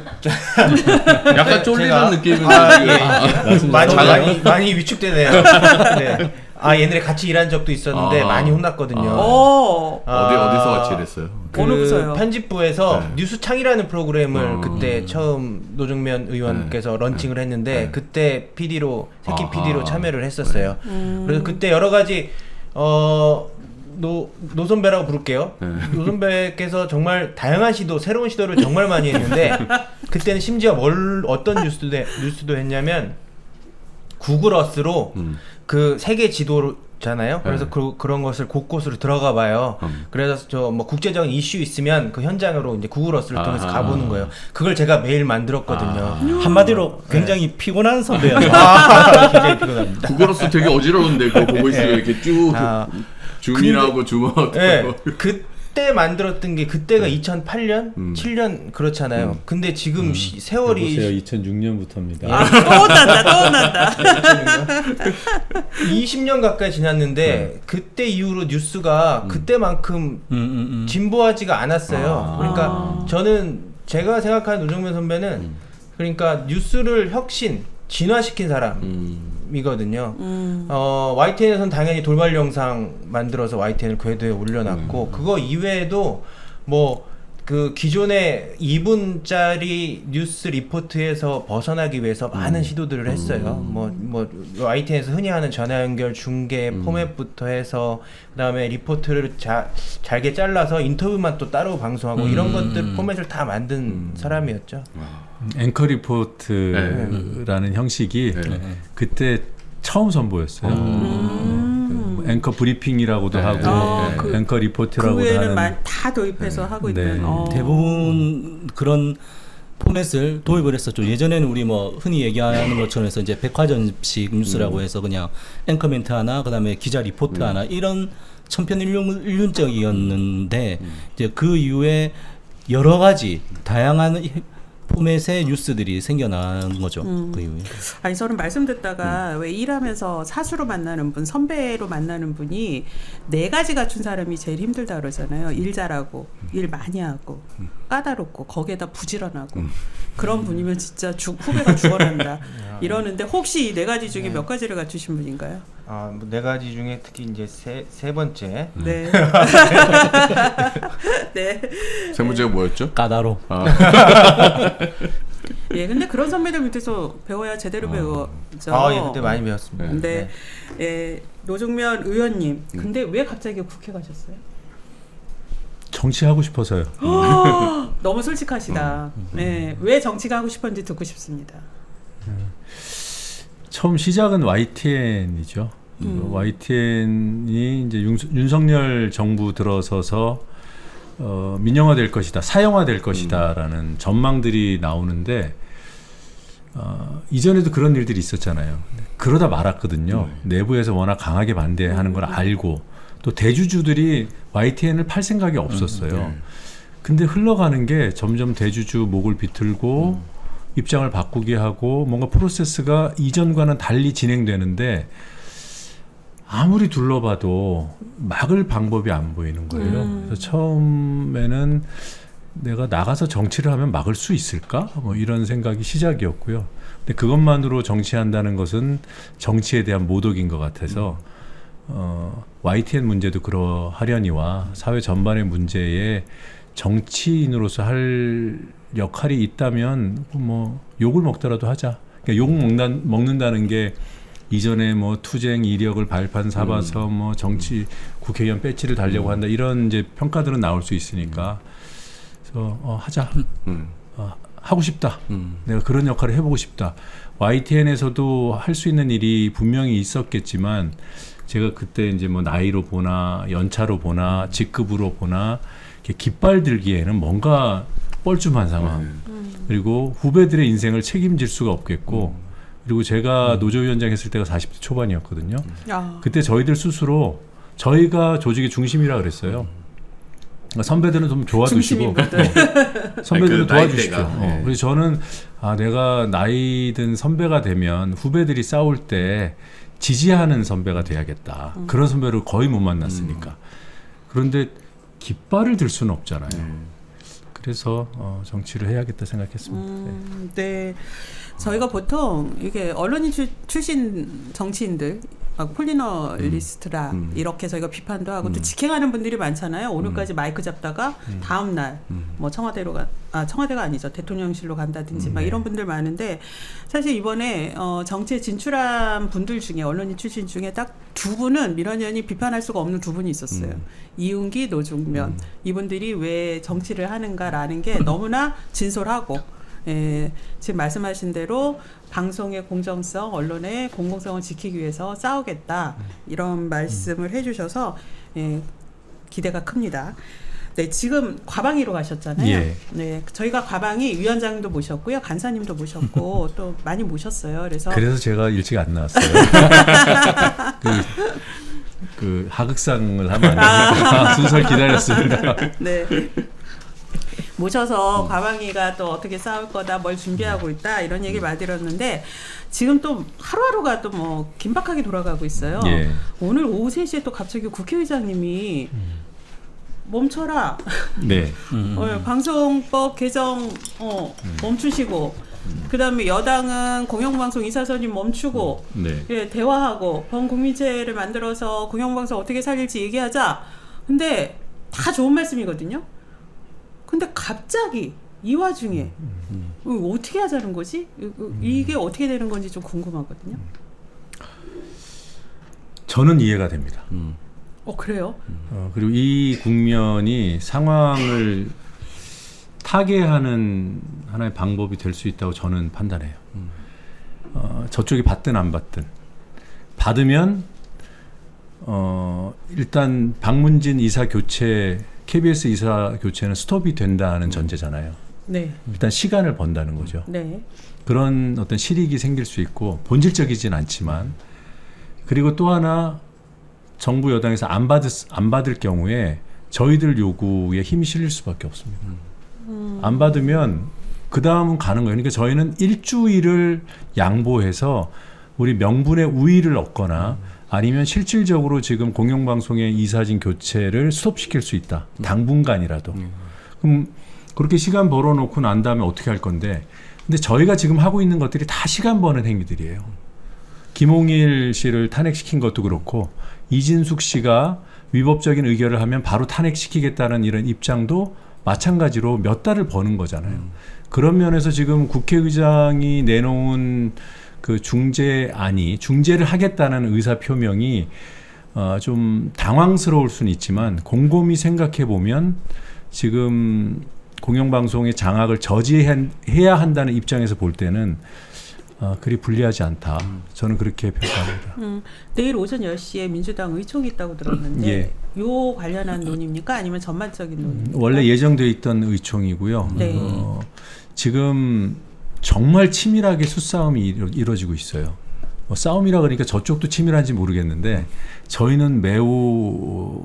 약간 쫄리는 느낌이 아, 예. 아, 많이, 많이 많이 위축되네요. 네. 아 옛날에 같이 일한 적도 있었는데 아. 많이 혼났거든요. 아. 오. 아. 어디 어디서 같이 일했어요? 그 어느 부서요? 편집부에서 네. 뉴스창이라는 프로그램을 음. 그때 처음 노종면 의원께서 네. 런칭을 했는데 네. 그때 피디로 새끼 아하. 피디로 참여를 했었어요. 음. 그래서 그때 여러 가지 어. 노, 노 선배라고 부를게요. 네. 노 선배께서 정말 다양한 시도, 새로운 시도를 정말 많이 했는데 그때는 심지어 뭘 어떤 뉴스도 뉴스도 했냐면 구글어스로 음. 그 세계 지도잖아요. 그래서 네. 그, 그런 것을 곳곳으로 들어가 봐요. 음. 그래서 저 뭐 국제적인 이슈 있으면 그 현장으로 이제 구글어스를 통해서 아하. 가보는 거예요. 그걸 제가 매일 만들었거든요. 아. 한마디로 굉장히 네. 피곤한 선배였어요. 아, 굉장히 피곤합니다. 구글어스 되게 어지러운데 그거 보고 있으면 네. 이렇게 쭉. 아. 줌이라고 줌아웃. 네, 그때 만들었던 게 그때가 네. 이천팔 년, 음. 칠 년 그렇잖아요. 음. 근데 지금 음. 시, 세월이 보세요. 이천육 년부터입니다. 아, 또 난다, 또 난다. 이십 년 가까이 지났는데 네. 그때 이후로 뉴스가 음. 그때만큼 음, 음, 음. 진보하지가 않았어요. 아. 그러니까 아. 저는 제가 생각하는 노종면 선배는 음. 그러니까 뉴스를 혁신, 진화시킨 사람이거든요. 음. 어, 와이티엔에서는 당연히 돌발 영상 만들어서 와이티엔을 궤도에 올려놨고 음. 그거 이외에도 뭐 그 기존의 이 분짜리 뉴스 리포트에서 벗어나기 위해서 음. 많은 시도들을 했어요. 뭐뭐 음. 뭐 와이티엔에서 흔히 하는 전화 연결 중계 음. 포맷부터 해서 그다음에 리포트를 자, 잘게 잘라서 인터뷰만 또 따로 방송하고 음. 이런 것들 포맷을 다 만든 음. 사람이었죠. 앵커 리포트라는 네. 형식이 네. 그때 처음 선보였어요. 음. 앵커 브리핑이라고도 네. 하고 아, 그, 앵커 리포트라고도 그 하는 말 다 도입해서 네. 하고 있는 네. 어. 대부분 그런 포맷을 도입을 했었죠. 예전에는 우리 뭐 흔히 얘기하는 것처럼 해서 이제 백화점식 뉴스라고 음. 해서 그냥 앵커 멘트 하나, 그다음에 기자 리포트 음. 하나 이런 천편일률적이었는데 음. 이제 그 이후에 여러 가지 다양한 포맷의 뉴스들이 생겨나는 거죠. 음. 그 이후에. 아니 저는 말씀 듣다가 음. 왜 일하면서 사수로 만나는 분, 선배로 만나는 분이 네 가지 갖춘 사람이 제일 힘들다 그러잖아요. 일 잘하고, 음. 일 많이 하고, 음. 까다롭고, 거기에다 부지런하고. 음. 그런 분이면 진짜 죽, 후배가 죽어난다. 이러는데 혹시 이 네 가지 중에 네. 몇 가지를 갖추신 분인가요? 아, 뭐 네 가지 중에 특히 이제 세, 세 번째. 네. 네. 세 번째가 뭐였죠? 까다로. 아. 예, 근데 그런 선배들 밑에서 배워야 제대로 아. 배워죠. 아, 예, 그때 많이 배웠습니다. 근데 네. 예, 노종면 의원님, 근데 음. 왜 갑자기 국회 가셨어요? 정치하고 싶어서요. 너무 솔직하시다. 음. 네, 왜 정치가 하고 싶었는지 듣고 싶습니다. 음. 처음 시작은 와이티엔이죠. 음. 와이티엔이 이제 윤, 윤석열 정부 들어서서 어, 민영화될 것이다, 사형화될 것이다라는 음. 전망들이 나오는데 어, 이전에도 그런 일들이 있었잖아요. 그러다 말았거든요. 음. 내부에서 워낙 강하게 반대하는 걸 알고 또 대주주들이 와이티엔을 팔 생각이 없었어요. 음. 네. 근데 흘러가는 게 점점 대주주 목을 비틀고 음. 입장을 바꾸게 하고 뭔가 프로세스가 이전과는 달리 진행되는데 아무리 둘러봐도 막을 방법이 안 보이는 거예요. 음. 그래서 처음에는 내가 나가서 정치를 하면 막을 수 있을까? 뭐 이런 생각이 시작이었고요. 근데 그것만으로 정치한다는 것은 정치에 대한 모독인 것 같아서 음. 어, 와이티엔 문제도 그러하려니와 사회 전반의 문제에 정치인으로서 할 역할이 있다면 뭐 욕을 먹더라도 하자. 그러니까 욕 먹는, 먹는다는 게 이전에 뭐 투쟁 이력을 발판 삼아서 음. 뭐 정치 국회의원 배지를 달려고 한다 이런 이제 평가들은 나올 수 있으니까 그래서 어, 하자 음. 어, 하고 싶다 음. 내가 그런 역할을 해보고 싶다. 와이티엔에서도 할 수 있는 일이 분명히 있었겠지만 제가 그때 이제 뭐 나이로 보나 연차로 보나 직급으로 보나 이렇게 깃발 들기에는 뭔가 뻘쭘한 상황 음. 그리고 후배들의 인생을 책임질 수가 없겠고 음. 그리고 제가 노조위원장 했을 때가 사십 대 초반이었거든요. 야. 그때 저희들 스스로 저희가 조직의 중심이라 그랬어요. 그러니까 선배들은 좀 도와주시고 선배들은 그 도와주시죠. 네. 어, 그래서 저는 아 내가 나이 든 선배가 되면 후배들이 싸울 때 지지하는 선배가 돼야겠다. 음. 그런 선배를 거의 못 만났으니까. 음. 그런데 깃발을 들 수는 없잖아요. 음. 그래서 어, 정치를 해야겠다 생각했습니다. 음, 네. 저희가 보통 이게 언론인 출, 출신 정치인들 폴리너리스트라 음. 이렇게 저희가 비판도 하고 음. 또 직행하는 분들이 많잖아요. 오늘까지 음. 마이크 잡다가 음. 다음 날 뭐 음. 청와대로 가, 아 청와대가 아니죠. 대통령실로 간다든지 음. 막 이런 분들 많은데 사실 이번에 어, 정치에 진출한 분들 중에 언론인 출신 중에 딱 두 분은 민원연이 비판할 수가 없는 두 분이 있었어요. 음. 이운기, 노중면 음. 이분들이 왜 정치를 하는가라는 게 너무나 진솔하고 예, 지금 말씀하신 대로 방송의 공정성, 언론의 공공성을 지키기 위해서 싸우겠다 이런 말씀을 해주셔서 예, 기대가 큽니다. 네, 지금 과방위로 가셨잖아요. 예. 네, 저희가 과방위 위원장님도 모셨고요, 간사님도 모셨고 또 많이 모셨어요. 그래서 그래서 제가 일찍 안 나왔어요. 그, 그 하극상을 하면 안 되니까 아. 순서 기다렸습니다. 네. 모셔서 음. 과방위가 또 어떻게 싸울 거다, 뭘 준비하고 있다 이런 얘기 많이 들었는데 지금 또 하루하루가 또 뭐 긴박하게 돌아가고 있어요. 예. 오늘 오후 세 시에 또 갑자기 국회의장님이 음. 멈춰라. 네. 음. 어, 방송법 개정 어, 음. 멈추시고 음. 그다음에 여당은 공영방송 이사선임 멈추고 네. 예, 대화하고 범국민체를 만들어서 공영방송 어떻게 살릴지 얘기하자. 근데 다 좋은 말씀이거든요. 근데 갑자기 이 와중에 음, 음. 어떻게 하자는 거지? 이게 음. 어떻게 되는 건지 좀 궁금하거든요. 저는 이해가 됩니다. 음. 어 그래요? 어, 그리고 이 국면이 상황을 타개하는 하나의 방법이 될 수 있다고 저는 판단해요. 음. 어, 저쪽이 받든 안 받든 받으면 어, 일단 박문진 이사 교체 케이비에스 이사 교체는 스톱이 된다는 전제잖아요. 네. 일단 시간을 번다는 거죠. 네. 그런 어떤 실익이 생길 수 있고 본질적이진 않지만 그리고 또 하나 정부 여당에서 안 받을 안 받을 경우에 저희들 요구에 힘이 실릴 수밖에 없습니다. 음. 안 받으면 그 다음은 가는 거예요. 그러니까 저희는 일주일을 양보해서 우리 명분의 우위를 얻거나 음. 아니면 실질적으로 지금 공영방송의 이사진 교체를 스톱시킬 수 있다. 당분간이라도. 음. 그럼 그렇게 시간 벌어놓고 난 다음에 어떻게 할 건데. 근데 저희가 지금 하고 있는 것들이 다 시간 버는 행위들이에요. 김홍일 씨를 탄핵시킨 것도 그렇고 이진숙 씨가 위법적인 의결을 하면 바로 탄핵시키겠다는 이런 입장도 마찬가지로 몇 달을 버는 거잖아요. 음. 그런 면에서 지금 국회의장이 내놓은 그 중재안이 중재를 하겠다는 의사 표명이 어 좀 당황스러울 수는 있지만 곰곰이 생각해 보면 지금 공영방송의 장악을 저지해야 한다는 입장에서 볼 때는 어, 그리 불리하지 않다. 저는 그렇게 평가합니다. 음, 내일 오전 열 시에 민주당 의총이 있다고 들었는데 예. 요 관련한 논의입니까? 아니면 전반적인 논의입니까? 원래 예정돼 있던 의총이고요. 네. 어, 지금 정말 치밀하게 수싸움이 이루, 이루어지고 있어요. 뭐 싸움이라 그러니까 저쪽도 치밀한지 모르겠는데 저희는 매우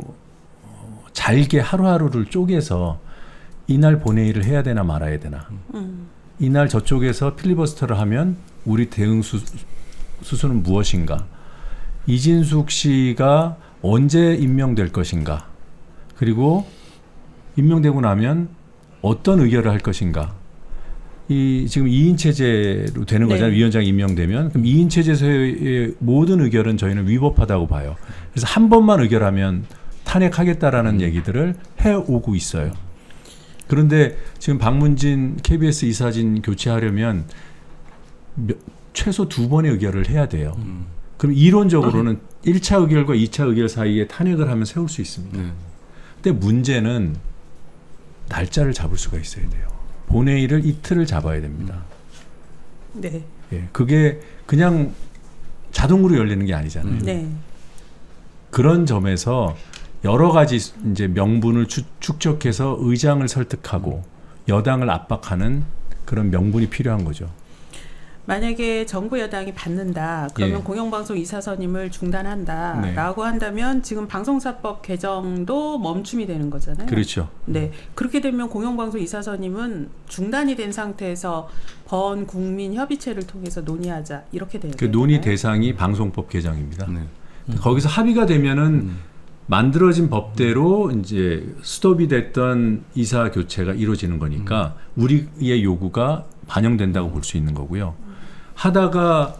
잘게 하루하루를 쪼개서 이날 본회의를 해야 되나 말아야 되나. 음. 이날 저쪽에서 필리버스터를 하면 우리 대응 수, 수순은 무엇인가. 이진숙 씨가 언제 임명될 것인가. 그리고 임명되고 나면 어떤 의결을 할 것인가. 이 지금 이 인 체제로 되는 네. 거잖아요. 위원장이 임명되면. 그럼 이 인 체제에서의 모든 의결은 저희는 위법하다고 봐요. 그래서 한 번만 의결하면 탄핵하겠다라는 음. 얘기들을 해오고 있어요. 그런데 지금 박문진 케이비에스 이사진 교체하려면 몇, 최소 두 번의 의결을 해야 돼요. 음. 그럼 이론적으로는 일 차 의결과 이 차 의결 사이에 탄핵을 하면 세울 수 있습니다. 네. 근데 문제는 날짜를 잡을 수가 있어야 돼요. 본회의를 이틀을 잡아야 됩니다. 네. 예, 그게 그냥 자동으로 열리는 게 아니잖아요. 네. 그런 점에서 여러 가지 이제 명분을 추, 축적해서 의장을 설득하고 여당을 압박하는 그런 명분이 필요한 거죠. 만약에 정부 여당이 받는다. 그러면 예. 공영방송 이사 선임을 중단한다라고 네. 한다면 지금 방송사법 개정도 멈춤이 되는 거잖아요. 그렇죠. 네. 그렇게 되면 공영방송 이사 선임은 중단이 된 상태에서 번국민협의체를 통해서 논의하자 이렇게 돼요. 그 논의 대상이 방송법 개정입니다. 네. 음. 거기서 합의가 되면은 음. 만들어진 법대로 이제 스톱이 됐던 이사 교체가 이루어지는 거니까 음. 우리의 요구가 반영된다고 볼 수 있는 거고요. 하다가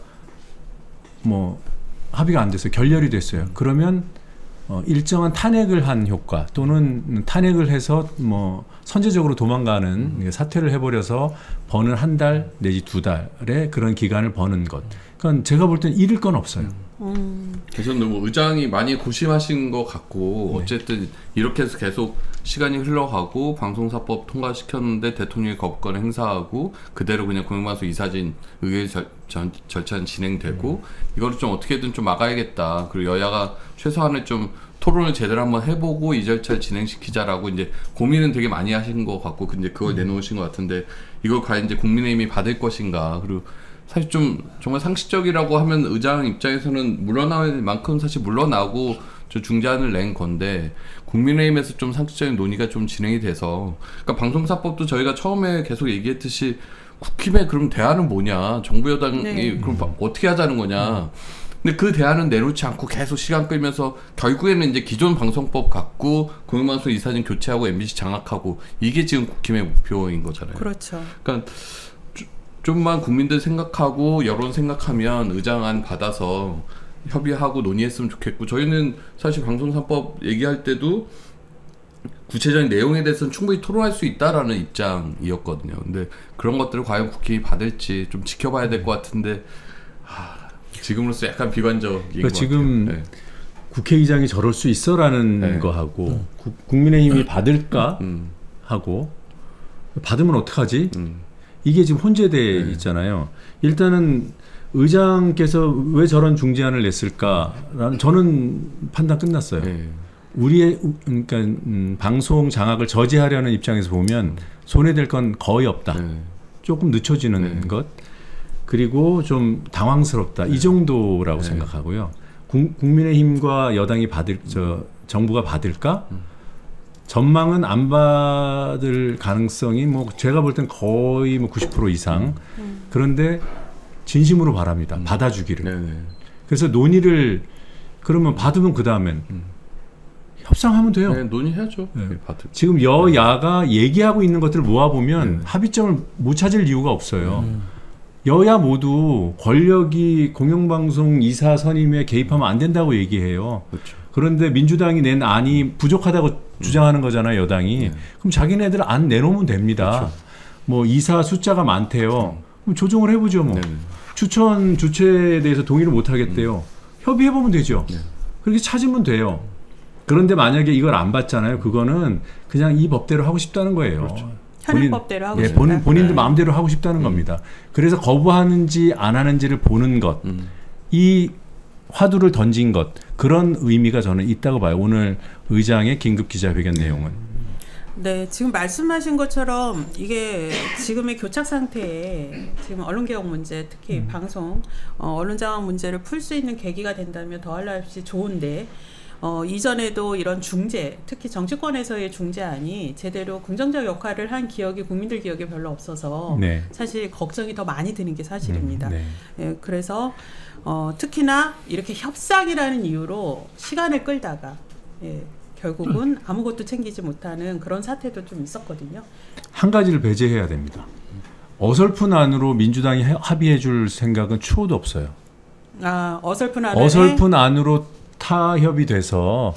뭐 합의가 안 돼서 결렬이 됐어요. 그러면 어 일정한 탄핵을 한 효과 또는 탄핵을 해서 뭐 선제적으로 도망가는 음. 사퇴를 해버려서 버는 한 달 내지 두 달의 그런 기간을 버는 것. 그러니까 제가 볼 땐 잃을 건 없어요. 음. 그래서 너무 의장이 많이 고심하신 것 같고 네. 어쨌든 이렇게 해서 계속 시간이 흘러가고 방송사법 통과시켰는데 대통령이 거부권을 행사하고 그대로 그냥 공영방송 이사진 의회 절, 전, 절차는 진행되고 음. 이거를 좀 어떻게든 좀 막아야겠다. 그리고 여야가 최소한의 좀 토론을 제대로 한번 해보고 이 절차를 진행시키자라고 이제 고민은 되게 많이 하신 것 같고 근데 그걸 음. 내놓으신 것 같은데 이걸 과연 이제 국민의힘이 받을 것인가. 그리고 사실 좀 정말 상식적이라고 하면 의장 입장에서는 물러나올 만큼 사실 물러나고 저 중재안을 낸 건데 국민의힘에서 좀 상식적인 논의가 좀 진행이 돼서 그러니까 방송사법도 저희가 처음에 계속 얘기했듯이 국힘의 그럼 대안은 뭐냐 정부 여당이 네. 그럼 어떻게 하자는 거냐 근데 그 대안은 내놓지 않고 계속 시간 끌면서 결국에는 이제 기존 방송법 갖고 공영방송 이사진 교체하고 엠비씨 장악하고 이게 지금 국힘의 목표인 거잖아요. 그렇죠. 그러니까 좀만 국민들 생각하고 여론 생각하면 의장안 받아서 협의하고 논의했으면 좋겠고 저희는 사실 방송사법 얘기할 때도 구체적인 내용에 대해서는 충분히 토론할 수 있다라는 입장이었거든요. 근데 그런 것들을 과연 국힘이 받을지 좀 지켜봐야 될 것 같은데 하, 지금으로서 약간 비관적인 그러니까 것 지금 같아요. 네. 국회의장이 저럴 수 있어라는 네. 거하고 음. 구, 국민의힘이 받을까 음. 하고 받으면 어떡하지? 음. 이게 이게 지금 혼재돼 네. 있잖아요. 일단은 의장께서 왜 저런 중재안을 냈을까라는 저는 판단 끝났어요. 네. 우리의 그러니까 음, 방송 장악을 저지하려는 입장에서 보면 손해될 건 거의 없다. 네. 조금 늦춰지는 네. 것 그리고 좀 당황스럽다. 네. 이 정도라고 네. 생각하고요. 국, 국민의힘과 여당이 받을 저 정부가 받을까? 음. 전망은 안 받을 가능성이 뭐 제가 볼 땐 거의 뭐 구십 퍼센트 이상. 음. 그런데 진심으로 바랍니다. 음. 받아주기를. 네네. 그래서 논의를 그러면 받으면 그 다음엔 음. 협상하면 돼요. 네, 논의해야죠. 네. 네, 받을. 지금 여야가 네. 얘기하고 있는 것들을 모아보면 네. 합의점을 못 찾을 이유가 없어요. 음. 여야 모두 권력이 공영방송 이사 선임에 개입하면 안 된다고 얘기해요. 그렇죠. 그런데 민주당이 낸 안이 부족하다고 음. 주장하는 거잖아요, 여당이. 네. 그럼 자기네들 안 내놓으면 됩니다. 그렇죠. 뭐 이사 숫자가 많대요. 음. 그럼 조정을 해보죠, 뭐. 네네. 추천 주체에 대해서 동의를 못 하겠대요. 음. 협의해보면 되죠. 네. 그렇게 찾으면 돼요. 그런데 만약에 이걸 안 받잖아요. 그거는 그냥 이 법대로 하고 싶다는 거예요. 그렇죠. 현행 법대로 하고 예, 싶다. 본인, 본인들 네. 마음대로 하고 싶다는 음. 겁니다. 그래서 거부하는지 안 하는지를 보는 것. 음. 이 화두를 던진 것. 그런 의미가 저는 있다고 봐요. 오늘 의장의 긴급 기자회견 내용은. 네, 지금 말씀하신 것처럼 이게 지금의 교착 상태에 지금 언론개혁 문제, 특히 음. 방송, 어, 언론장악 문제를 풀 수 있는 계기가 된다면 더할 나위 없이 좋은데 어, 이전에도 이런 중재, 특히 정치권에서의 중재안이 제대로 긍정적 역할을 한 기억이 국민들 기억에 별로 없어서 네. 사실 걱정이 더 많이 드는 게 사실입니다. 음, 네. 예, 그래서 어, 특히나 이렇게 협상이라는 이유로 시간을 끌다가 예, 결국은 아무것도 챙기지 못하는 그런 사태도 좀 있었거든요. 한 가지를 배제해야 됩니다. 어설픈 안으로 민주당이 합의해 줄 생각은 추호도 없어요. 아, 어설픈 안으로 어설픈 안으로 타협이 돼서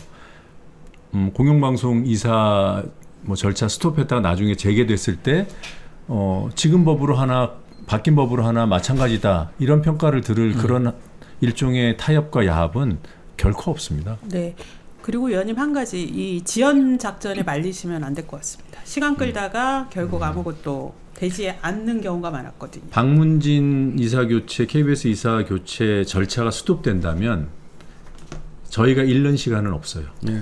음, 공영방송 이사 뭐 절차 스톱했다가 나중에 재개됐을 때 어, 지금 법으로 하나 바뀐 법으로 하나 마찬가지다 이런 평가를 들을 음. 그런 일종의 타협과 야합은 결코 없습니다. 네. 그리고 위원님 한 가지 이 지연 작전에 말리시면 안 될 것 같습니다. 시간 끌다가 결국 아무것도 되지 않는 경우가 많았거든요. 박문진 이사 교체, 케이비에스 이사 교체 절차가 스톱된다면 저희가 잃는 시간은 없어요. 네.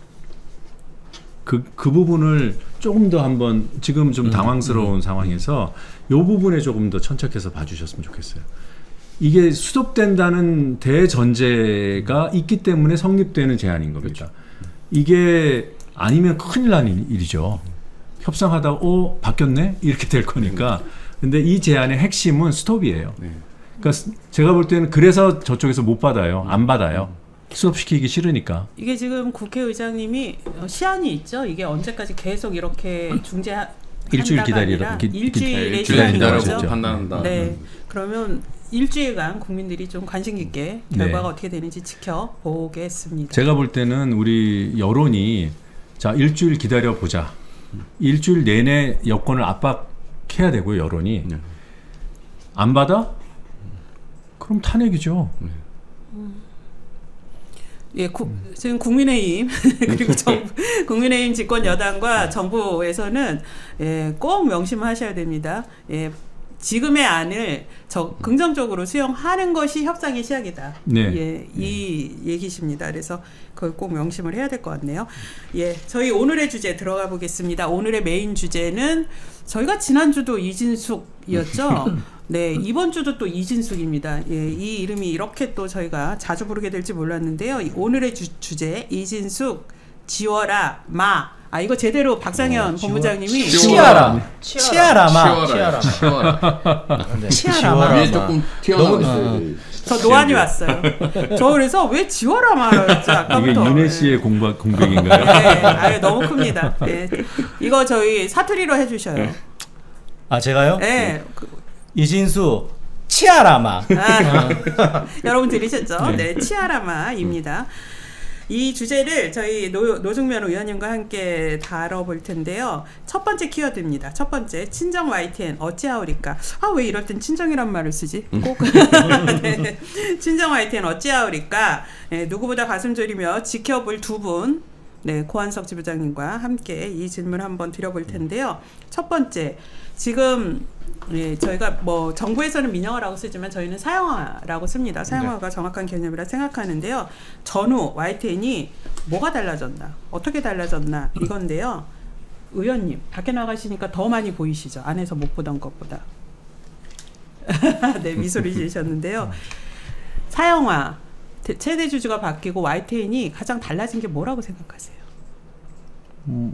그, 그 부분을 조금 더 한번 지금 좀 당황스러운 음. 상황에서 이 부분에 조금 더 천착해서 봐주셨으면 좋겠어요. 이게 수습된다는 대전제가 있기 때문에 성립되는 제안인 겁니다. 그렇죠. 이게 아니면 큰일 나는 일이죠. 협상하다가 오 바뀌었네? 이렇게 될 거니까. 근데 이 제안의 핵심은 스톱이에요. 네. 그러니까 제가 볼 때는 그래서 저쪽에서 못 받아요. 안 받아요. 수업시키기 싫으니까. 이게 지금 국회의장님이 시한이 있죠. 이게 언제까지 계속 이렇게 중재 일주일 기다리라. 일주일의 시간이 기다리라고 판단한다. 네. 그러면 일주일간 국민들이 좀 관심 깊게 결과가 네. 어떻게 되는지 지켜보겠습니다. 제가 볼 때는 우리 여론이 자 일주일 기다려 보자. 일주일 내내 여권을 압박해야 되고 여론이 네. 안 받아? 그럼 탄핵이죠. 네. 음. 예, 구, 지금 국민의힘 그리고 정부, 국민의힘 집권 여당과 정부에서는 예, 꼭 명심하셔야 됩니다. 예, 지금의 안을 저 긍정적으로 수용하는 것이 협상의 시작이다. 네. 예, 이 네. 얘기십니다. 그래서 그걸 꼭 명심을 해야 될 것 같네요. 예, 저희 오늘의 주제 들어가 보겠습니다. 오늘의 메인 주제는 저희가 지난주도 이진숙이었죠. 네, 이번 주도 또 이진숙입니다. 예, 이 이름이 이렇게 또 저희가 자주 부르게 될지 몰랐는데요. 오늘의 주, 주제 이진숙 지워라 마. 아 이거 제대로 박상현 어, 본부장님이 치아라 치아라마 치아라 치아라마 위에 조금 튀어나와 저 노안이 왔어요. 저 그래서 왜 지워라마를 아까부터 이게 윤혜 씨의 공백, 공백인가요? 네, 아유 너무 큽니다. 네. 이거 저희 사투리로 해주셔요. 아 제가요? 네. 이진수 치아라마. 아, 여러분 들으셨죠? 네, 치아라마입니다. 이 주제를 저희 노, 노중면 의원님과 함께 다뤄볼 텐데요. 첫 번째 키워드입니다. 첫 번째, 친정 와이티엔 어찌하오리까. 아, 왜 이럴 땐 친정이란 말을 쓰지? 꼭. 네. 친정 와이티엔 어찌하오리까. 네, 누구보다 가슴 졸이며 지켜볼 두 분, 네, 고한석 지부장님과 함께 이 질문 한번 드려볼 텐데요. 첫 번째, 지금 예, 저희가 뭐 정부에서는 민영화라고 쓰지만 저희는 사형화라고 씁니다. 사형화가 네. 정확한 개념이라 생각하는데요. 전후 와이티엔이 뭐가 달라졌나, 어떻게 달라졌나 이건데요. 의원님 밖에 나가시니까 더 많이 보이시죠? 안에서 못 보던 것보다. 네, 미소를 지으셨는데요. 사형화, 최대 주주가 바뀌고 와이티엔이 가장 달라진 게 뭐라고 생각하세요? 음,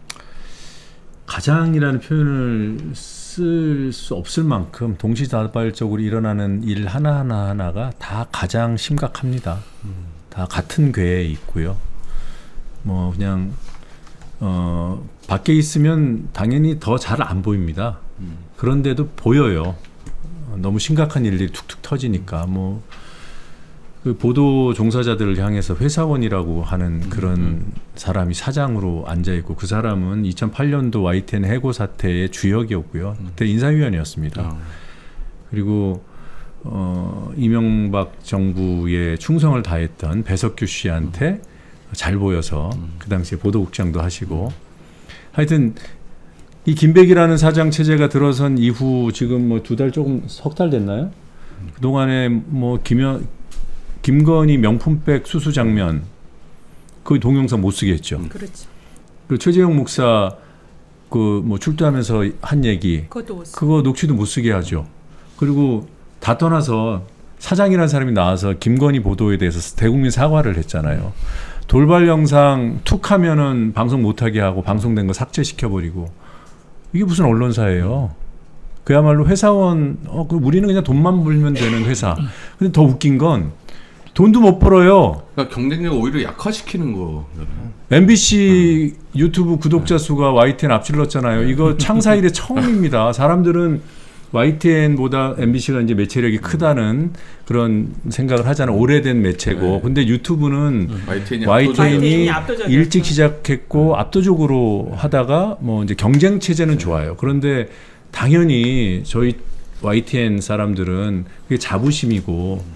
가장이라는 표현을 쓸 수 없을 만큼 동시다발적으로 일어나는 일 하나하나 하나가 다 가장 심각합니다. 음. 다 같은 궤에 있고요. 뭐 그냥 어, 밖에 있으면 당연히 더 잘 안 보입니다. 음. 그런데도 보여요. 너무 심각한 일들이 툭툭 터지니까 뭐 그 보도 종사자들을 향해서 회사원이라고 하는 그런 음. 사람이 사장으로 앉아있고 그 사람은 이천팔 년도 와이티엔 해고 사태의 주역이었고요. 음. 그때 인사위원이었습니다. 음. 그리고 어, 이명박 정부에 충성을 다했던 배석규 씨한테 음. 잘 보여서 음. 그 당시에 보도국장도 하시고 하여튼 이 김백이라는 사장 체제가 들어선 이후 지금 뭐 두 달 조금 석 달 됐나요? 음. 그동안에 뭐 김여 김건희 명품백 수수 장면 그 동영상 못 쓰게 했죠. 음. 그렇죠. 그리고 최재형 목사 그 뭐 출두하면서 한 얘기 그거 녹취도 못 쓰게 하죠. 그리고 다 떠나서 사장이라는 사람이 나와서 김건희 보도에 대해서 대국민 사과를 했잖아요. 돌발 영상 툭 하면은 방송 못하게 하고 방송된 거 삭제시켜버리고 이게 무슨 언론사예요. 그야말로 회사원 어, 그 우리는 그냥 돈만 벌면 되는 회사. 근데 더 웃긴 건 돈도 못 벌어요. 그러니까 경쟁력을 오히려 약화시키는 거. 엠비씨 음. 유튜브 구독자 수가 와이티엔 앞질렀잖아요. 이거 창사 이래 처음입니다. 사람들은 와이티엔보다 엠비씨가 이제 매체력이 크다는 그런 생각을 하잖아요. 오래된 매체고. 네. 근데 유튜브는 음. 와이티엔이, 와이티엔이 일찍 시작했고 압도적으로 하다가 뭐 이제 경쟁 체제는 좋아요. 그런데 당연히 저희 와이티엔 사람들은 그게 자부심이고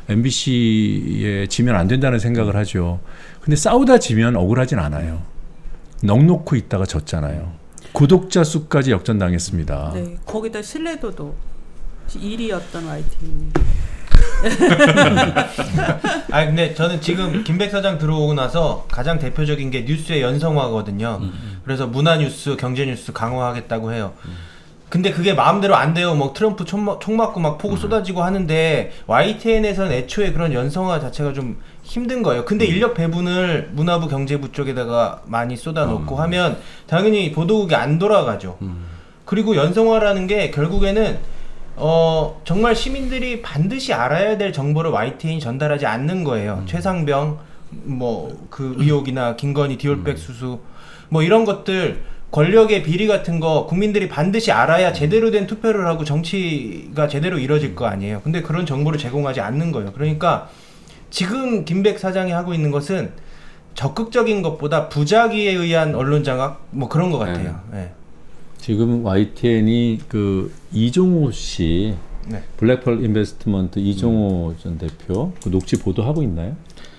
엠비씨에 지면 안 된다는 생각을 하죠. 근데 싸우다 지면 억울하진 않아요. 넋놓고 있다가 졌잖아요. 구독자 수까지 역전당했습니다. 네, 거기다 신뢰도도 일 위였던 와이티엔이. 아 근데 저는 지금 김백 사장 들어오고 나서 가장 대표적인 게 뉴스의 연성화거든요. 음. 그래서 문화 뉴스, 경제 뉴스 강화하겠다고 해요. 음. 근데 그게 마음대로 안 돼요. 뭐 트럼프 총, 총 맞고 막 포구 음. 쏟아지고 하는데 와이티엔에서는 애초에 그런 연성화 자체가 좀 힘든 거예요. 근데 음. 인력 배분을 문화부 경제부 쪽에다가 많이 쏟아놓고 음. 하면 당연히 보도국이 안 돌아가죠. 음. 그리고 연성화라는 게 결국에는 어 정말 시민들이 반드시 알아야 될 정보를 와이티엔이 전달하지 않는 거예요. 음. 최상병 뭐 그 의혹이나 김건희 디올백 수수 뭐 이런 것들 권력의 비리 같은 거 국민들이 반드시 알아야 제대로 된 투표를 하고 정치가 제대로 이뤄질 거 아니에요. 근데 그런 정보를 제공하지 않는 거예요. 그러니까 지금 김백 사장이 하고 있는 것은 적극적인 것보다 부작위에 의한 언론 장악 뭐 그런 것 같아요. 네. 네. 지금 와이티엔이 그 이종호 씨, 네. 블랙펄 인베스트먼트 이종호 음. 전 대표 그 녹취 보도하고 있나요?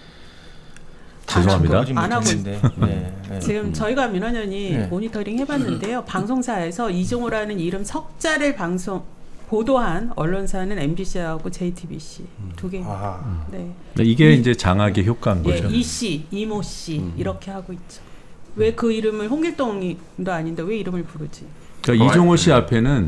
죄송합니다. 안 하고 있는데 네, 네. 지금 저희가 민원연이 네. 모니터링 해봤는데요. 방송사에서 이종호라는 이름 석자를 방송 보도한 언론사는 엠비씨하고 제이티비씨 음. 두 개. 아. 네. 이게 이, 이제 장악의 효과인 네, 거죠. 이씨, 이모 씨 음. 이렇게 하고 있죠. 왜 그 이름을 홍길동도 아닌데 왜 이름을 부르지? 그러니까 이종호 씨 앞에는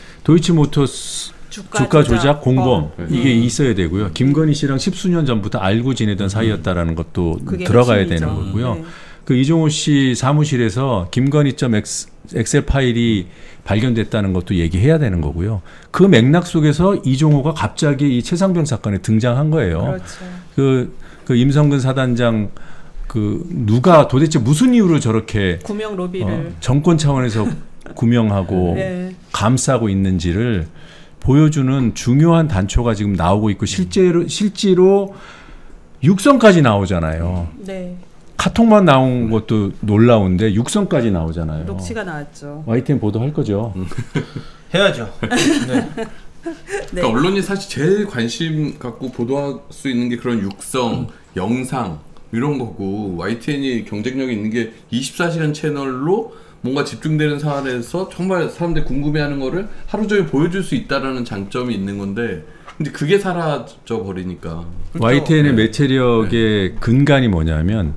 도이치모터스 주가, 주가 조작, 조작 공범 어. 이게 음. 있어야 되고요. 김건희 씨랑 십수년 전부터 알고 지내던 사이였다라는 것도 들어가야 핵심이죠. 되는 거고요. 네. 그 이종호 씨 사무실에서 김건희.점 엑셀 파일이 발견됐다는 것도 얘기해야 되는 거고요. 그 맥락 속에서 이종호가 갑자기 이 최상병 사건에 등장한 거예요. 그렇죠. 그, 그 임성근 사단장 그 누가 도대체 무슨 이유로 저렇게 구명 로비를 어, 정권 차원에서 구명하고 네. 감싸고 있는지를 보여주는 중요한 단초가 지금 나오고 있고 실제로 실제로 육성까지 나오잖아요. 네. 카톡만 나온 것도 놀라운데 육성까지 나오잖아요. 녹취가 나왔죠. 와이티엔 보도할 거죠. 해야죠. 네. 그러니까 언론이 사실 제일 관심 갖고 보도할 수 있는 게 그런 육성, 음. 영상 이런 거고 와이티엔이 경쟁력이 있는 게 이십사시간 채널로 뭔가 집중되는 사안에서 정말 사람들이 궁금해하는 거를 하루 종일 보여줄 수 있다라는 장점이 있는 건데 근데 그게 사라져 버리니까 와이티엔의 네. 매체력의 네. 근간이 뭐냐면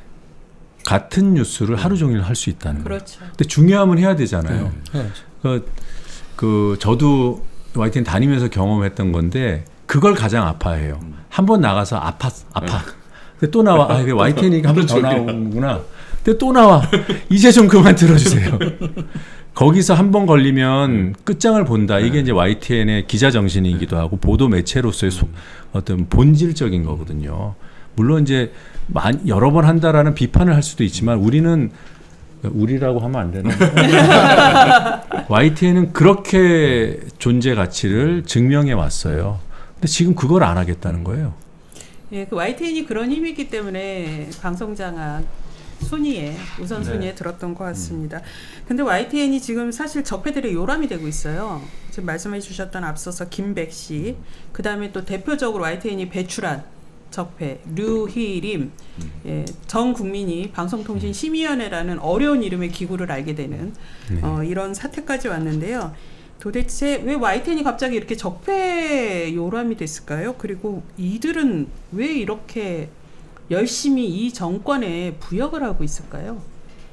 같은 뉴스를 하루 종일 할 수 있다는 거예요. 그렇죠. 근데 중요하면 해야 되잖아요. 네. 그, 그 저도 와이티엔 다니면서 경험했던 건데 그걸 가장 아파해요. 음. 한 번 나가서 아파 아파. 네. 근데 또 나와. 아, 와이티엔이 한 번 더 나오는구나. 근데 또 나와. 이제 좀 그만 들어주세요. 거기서 한 번 걸리면 끝장을 본다. 이게 이제 와이티엔의 기자 정신이기도 하고 보도 매체로서의 소, 어떤 본질적인 거거든요. 물론 이제 많이, 여러 번 한다라는 비판을 할 수도 있지만 우리는 우리라고 하면 안 되나? 와이티엔은 그렇게 존재 가치를 증명해 왔어요. 근데 지금 그걸 안 하겠다는 거예요. 예, 그 와이티엔이 그런 힘이기 때문에 방송장악 순위에 우선순위에 네. 들었던 것 같습니다. 음. 근데 와이티엔이 지금 사실 적폐들의 요람이 되고 있어요. 지금 말씀해 주셨던 앞서서 김백 씨, 그 다음에 또 대표적으로 와이티엔이 배출한 적폐 류희림, 음. 예, 전 국민이 방송통신심의위원회라는 어려운 이름의 기구를 알게 되는 네. 어, 이런 사태까지 왔는데요. 도대체 왜 와이티엔이 갑자기 이렇게 적폐 요람이 됐을까요? 그리고 이들은 왜 이렇게 열심히 이 정권에 부역을 하고 있을까요?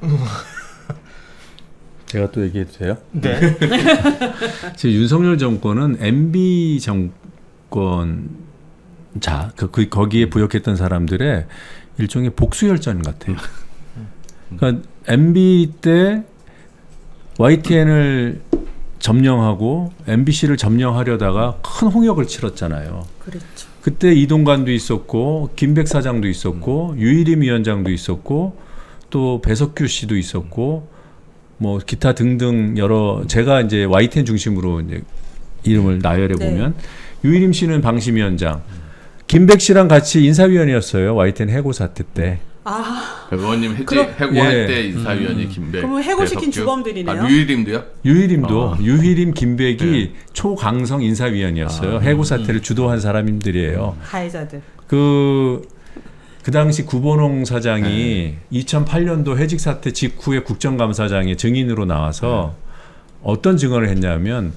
제가 또 얘기해도 돼요? 네. 지금 윤석열 정권은 엠비 정권 자, 그, 그 거기에 부역했던 사람들의 일종의 복수열전 같아요. 그러니까 엠비 때 와이티엔을 점령하고 엠비씨를 점령하려다가 큰 홍역을 치렀잖아요. 그렇죠. 그때 이동관도 있었고 김백 사장도 있었고 음. 유일임 위원장도 있었고 또 배석규 씨도 있었고 뭐 기타 등등 여러 제가 이제 와이티엔 중심으로 이제 이름을 나열해 보면 네. 유일임 씨는 방심위원장, 김백 씨랑 같이 인사위원이었어요. 와이티엔 해고 사태 때. 아, 의원님 해지 그럼- 해고할 예. 때 인사위원이 음. 김백. 그러면 해고시킨 배석규. 주범들이네요. 아, 류일임도요? 유일임도 어. 유일임 김백이 네. 초강성 인사위원이었어요. 아. 해고 사태를 주도한 사람들이에요. 가해자들. 그, 그 당시 구본홍 사장이 이천팔 년도 해직 사태 직후에 국정감사장에 증인으로 나와서 어떤 증언을 했냐면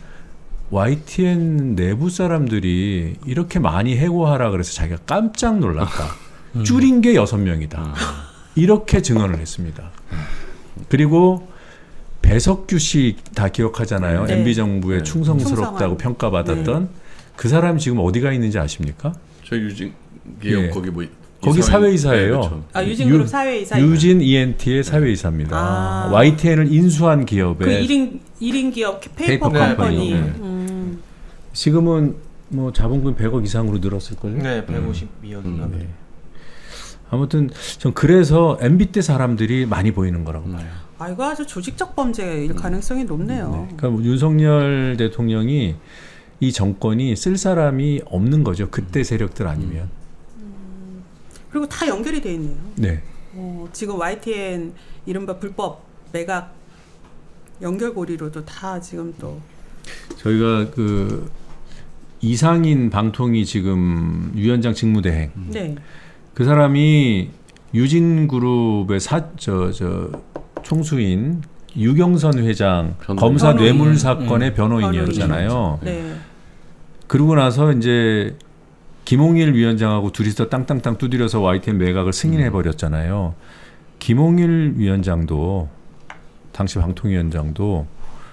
와이티엔 내부 사람들이 이렇게 많이 해고하라 그래서 자기가 깜짝 놀랐다. 줄인 게 여섯 명이다. 이렇게 증언을 했습니다. 그리고 배석규 씨 다 기억하잖아요. 네. 엠비 정부에 네. 충성스럽다고 충성한. 평가받았던 그 사람 지금 어디가 있는지 아십니까? 저 유진 예. 거기 뭐 거기 이사회- 사회이사예요. 네, 그렇죠. 아, 유진그룹 유- 사회이사. 유진 이엔티의 사회이사입니다. 아. 와이티엔을 인수한 기업의 그 일 인 일 인 기업 페이퍼 페이퍼 컴퍼니. 컴퍼니. 음. 지금은 뭐 자본금 백억 이상으로 늘었을걸요. 네, 백오십이억인가. 네. 아무튼 전 그래서 엠비 때 사람들이 많이 보이는 거라고 봐요. 아, 이거 아주 조직적 범죄일 가능성이 높네요. 네. 그러니까 윤석열 대통령이 이 정권이 쓸 사람이 없는 거죠. 그때 세력들 아니면. 그리고 다 연결이 돼 있네요. 네. 어, 지금 와이티엔 이른바 불법 매각 연결고리로도 다 지금 또 저희가 그 이상인 방통위 지금 위원장 직무대행. 네. 그 사람이 유진그룹의 사 저 저 총수인 유경선 회장 변호인. 검사 변호인. 뇌물 사건의 음. 변호인이었잖아요. 네. 그러고 나서 이제 김홍일 위원장하고 둘이서 땅땅땅 두드려서 와이티엔 매각을 승인해 버렸잖아요. 김홍일 위원장도 당시 방통위원장도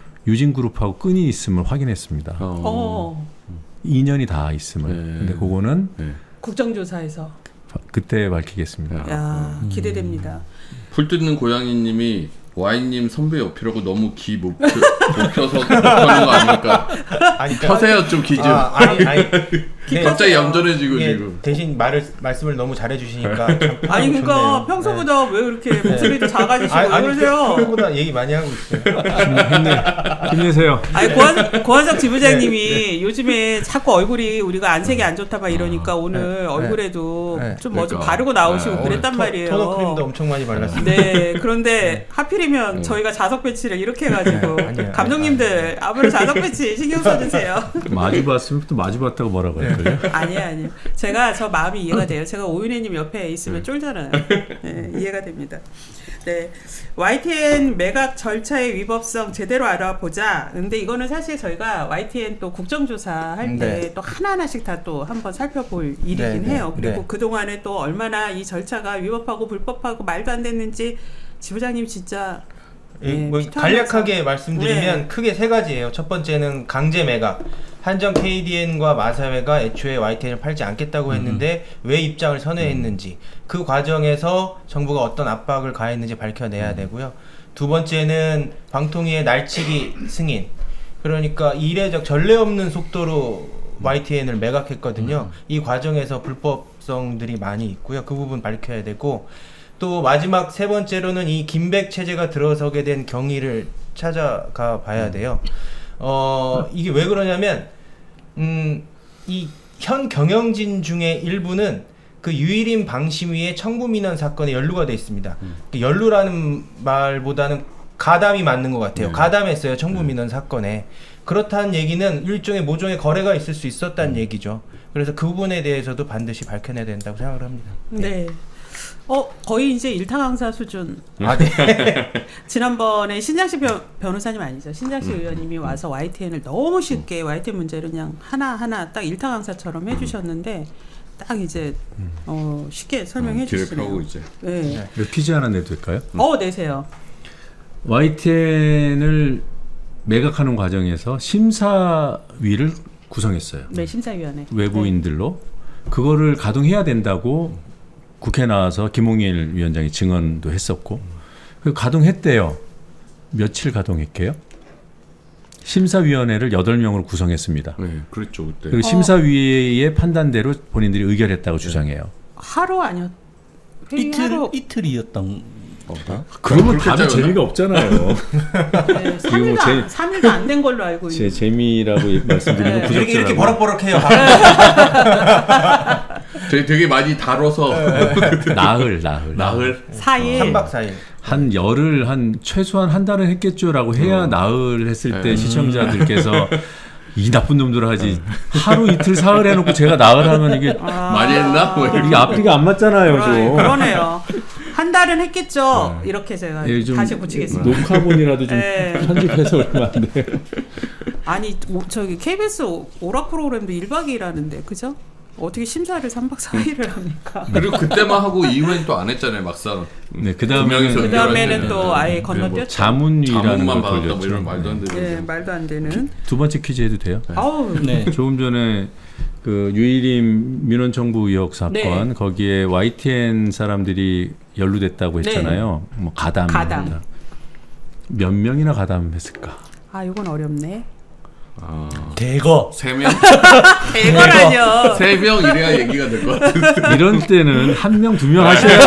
유진그룹하고 끈이 있음을 확인했습니다. 어. 어. 인연이 다 있음을. 네. 근데 그거는 네. 국정조사에서 그때 밝히겠습니다. 야, 기대됩니다. 풀 뜯는 고양이님이 와인님 선배 옆이라고 너무 기 못 펴서 못하는 거 아닙니까? 아니, 펴세요 좀 기 좀. 아, 아니, 아니. 네, 갑자기 얌전해지고 예, 지금. 대신 말을 말씀을 너무 잘해주시니까. 참 아니 그러니까 좋네요. 평소보다 왜 이렇게 목소리도 작아지시고 아니, 왜 아니, 그러세요? 평소보다 얘기 많이 하고 있어요. 힘내, 힘내세요. 아니 고한, 고한석 지부장님이 요즘에 자꾸 얼굴이 우리가 안색이 안 좋다 막 이러니까 오늘 네, 얼굴에도 네. 좀 뭐 좀 그러니까. 바르고 나오시고 네, 그랬단 토- 말이에요. 토너 크림도 엄청 많이 발랐어요. 네, 그런데 하필이면 저희가 자석 배치를 이렇게 해가지고 아니에요. 감독님들 앞으로 자석 배치 신경 써주세요. 마주 봤으면 또 마주 봤다고 뭐라고 할걸요? 아니에요, 아니에요. 제가 저 마음이 이해가 돼요. 제가 오윤혜님 옆에 있으면 쫄잖아요. 네, 이해가 됩니다. 네, 와이티엔 매각 절차의 위법성 제대로 알아보자. 근데 이거는 사실 저희가 와이티엔 또 국정조사 할 때 네. 또 하나하나씩 다 또 한번 살펴볼 일이긴 네, 네, 해요. 그리고 네. 그동안에 또 얼마나 이 절차가 위법하고 불법하고 말도 안 됐는지 지부장님 진짜 예, 네, 뭐 피터하면서. 간략하게 말씀드리면 네. 크게 세 가지예요. 첫 번째는 강제 매각. 한정 케이디엔과 마사회가 애초에 와이티엔을 팔지 않겠다고 했는데 왜 입장을 선회했는지 그 과정에서 정부가 어떤 압박을 가했는지 밝혀내야 되고요. 두 번째는 방통위의 날치기 승인. 그러니까 이례적 전례 없는 속도로 와이티엔을 매각했거든요. 이 과정에서 불법성들이 많이 있고요. 그 부분 밝혀야 되고 또 마지막 세 번째로는 이 김백 체제가 들어서게 된 경위를 찾아가 봐야 돼요. 어, 이게 왜 그러냐면 음, 이 현 경영진 중에 일부는 그 유일임 방심위의 청부민원 사건에 연루가 돼 있습니다. 음. 그 연루라는 말보다는 가담이 맞는 것 같아요. 네. 가담했어요. 청부민원 사건에. 그렇다는 얘기는 일종의 모종의 거래가 있을 수 있었다는 음. 얘기죠. 그래서 그 부분에 대해서도 반드시 밝혀내야 된다고 생각을 합니다. 네. 어 거의 이제 일타 강사 수준. 아, 네. 지난번에 신장식 변, 변호사님 아니죠? 신장식 음. 의원님이 와서 와이티엔을 너무 쉽게 와이티엔 문제를 그냥 하나 하나 딱 일타 강사처럼 해주셨는데 딱 이제 어, 쉽게 설명해 길을 주시네요. 펴고 이제. 네. 네. 네. 퀴즈 하나 내도 될까요? 어 내세요. 와이티엔을 매각하는 과정에서 심사위를 구성했어요. 네 심사위원회. 외부인들로 그거를 가동해야 된다고 국회 나와서 김홍일 위원장이 증언도 했었고 그 가동했대요. 며칠 가동했게요? 심사위원회를 여덟 명으로 구성했습니다. 네, 그랬죠 그때. 그리고 심사위의 판단대로 본인들이 의결했다고 주장해요. 하루 아니었. 회의 이틀 하루. 이틀이었던 어? 그러면 그렇게 답이 짜였나? 재미가 없잖아요. 네, 삼 일도 제- 안, 삼 일도 안 된 걸로 알고 제 있는데. 재미라고 말씀드리면 네. 부적절하고 이렇게, 이렇게 버럭버럭해요. 되게, 되게 많이 다뤄서 나흘 나흘 나흘 사 일 삼 박 사 일 한 열흘 한 최소한 한 달은 했겠죠라고 해야 어. 나흘 했을 때 네. 시청자들께서 이 나쁜 놈들 하지 하루 이틀 사흘 해놓고 제가 나흘 하면 이게 아, 많이 했나? 뭐 이게 앞뒤가 안 맞잖아요. 그러, 좀. 그러네요. 한 달은 했겠죠. 이렇게 제가 예, 좀 다시 붙이겠습니다. 녹화본이라도 좀 네. 편집해서 그러면 안 돼요. 아니 오, 저기 케이비에스 오락 프로그램도 일 박 이 일 하는데 그죠? 어떻게 심사를 삼 박 사 일을 합니까? 그리고 그때만 하고 이후엔 또 안 했잖아요, 막상. 네, 그 두 명이서 다음에는 그 다음에는 연결할 또 때는. 아예 뭐 건너뛰었죠. 자문위라는 자문만 걸 받았다 뭐 돌렸죠. 이런 말도 안 되는. 네, 말도 안 되는. 두 번째 퀴즈 해도 돼요? 아우, 네. 조금 전에 그 유일임 민원 청구 의혹 사건 네. 거기에 와이티엔 사람들이 연루됐다고 했잖아요. 뭐 가담. 가담. 몇 명이나 가담했을까? 아, 이건 어렵네. 아, 대거 세 명? 대거라뇨. 세 명 이래야 얘기가 될 것 같은데. 이런 때는 한 명, 두 명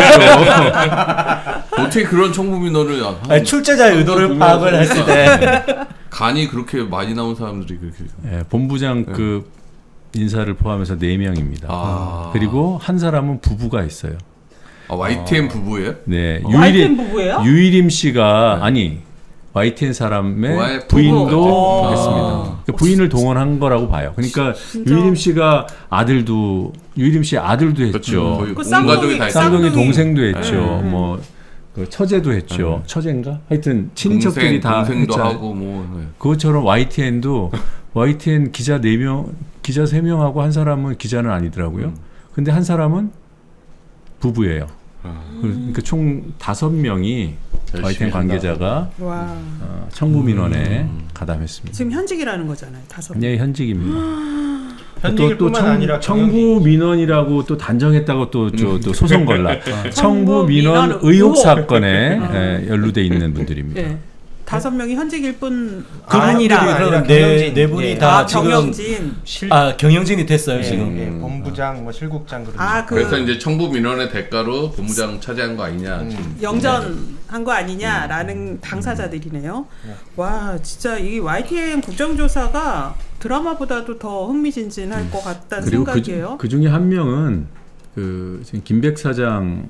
하셔야죠. 어떻게 그런 청부민원을 한- 아니, 출제자의 의도를 두 명, 파악을 했을 때 간이 그렇게 많이 나온 사람들이 그렇게. 예, 본부장급 인사를 포함해서 네 명입니다. 아. 그리고 한 사람은 부부가 있어요. 아, 와이티엔 부부예요? 네, 와이티엔 유일임 부부예요? 유일임 씨가 아니 와이티엔 사람의 와이- 부인도 부부. 했습니다. 아. 그러니까 부인을 동원한 거라고 봐요. 그러니까 진짜? 유일임 씨가 아들도 유일임 씨 아들도 했죠. 거의 그 온 쌍둥이- 가족이 다 있어요. 쌍둥이 쌍둥이- 동생도 했죠. 네. 뭐 그 처제도 했죠. 처제인가? 하여튼 친인척들이 동생, 다 동생도 했잖아요. 하고 뭐. 네. 그것처럼 와이티엔도 와이티엔 기자 네 명, 기자 세 명하고 한 사람은 기자는 아니더라고요. 음. 근데 한 사람은 부부예요. 아. 그러니까 총 다섯 명이 열심히 와이티엔 관계자가 와. 어, 청부민원에 음. 가담했습니다. 지금 현직이라는 거잖아요. 다섯 명. 네, 현직입니다. 현직일뿐만 아니라 청부 민원이라고 또 단정했다고 또, 저, 또 소송 걸라. 청부 민원 민원 의혹 의혹. 사건에 어. 예, 연루돼 있는 분들입니다. 예. 다섯 명이 현직일 뿐 그분들이 아니라. 그럼 아니라 네, 경영진. 네 분이 예. 다 아, 지금 경영진. 실 아 경영진이 됐어요 예, 지금. 예, 본부장 뭐 실국장 그런. 아, 그 그래서 이제 청부민원의 대가로 본부장 차지한 거 아니냐. 지금. 영전한 거 아니냐라는 당사자들이네요. 와, 진짜 이 와이티엔 국정조사가 드라마보다도 더 흥미진진할 것 같다는 그리고 그, 생각이에요. 그 중에 한 명은 그 지금 김백 사장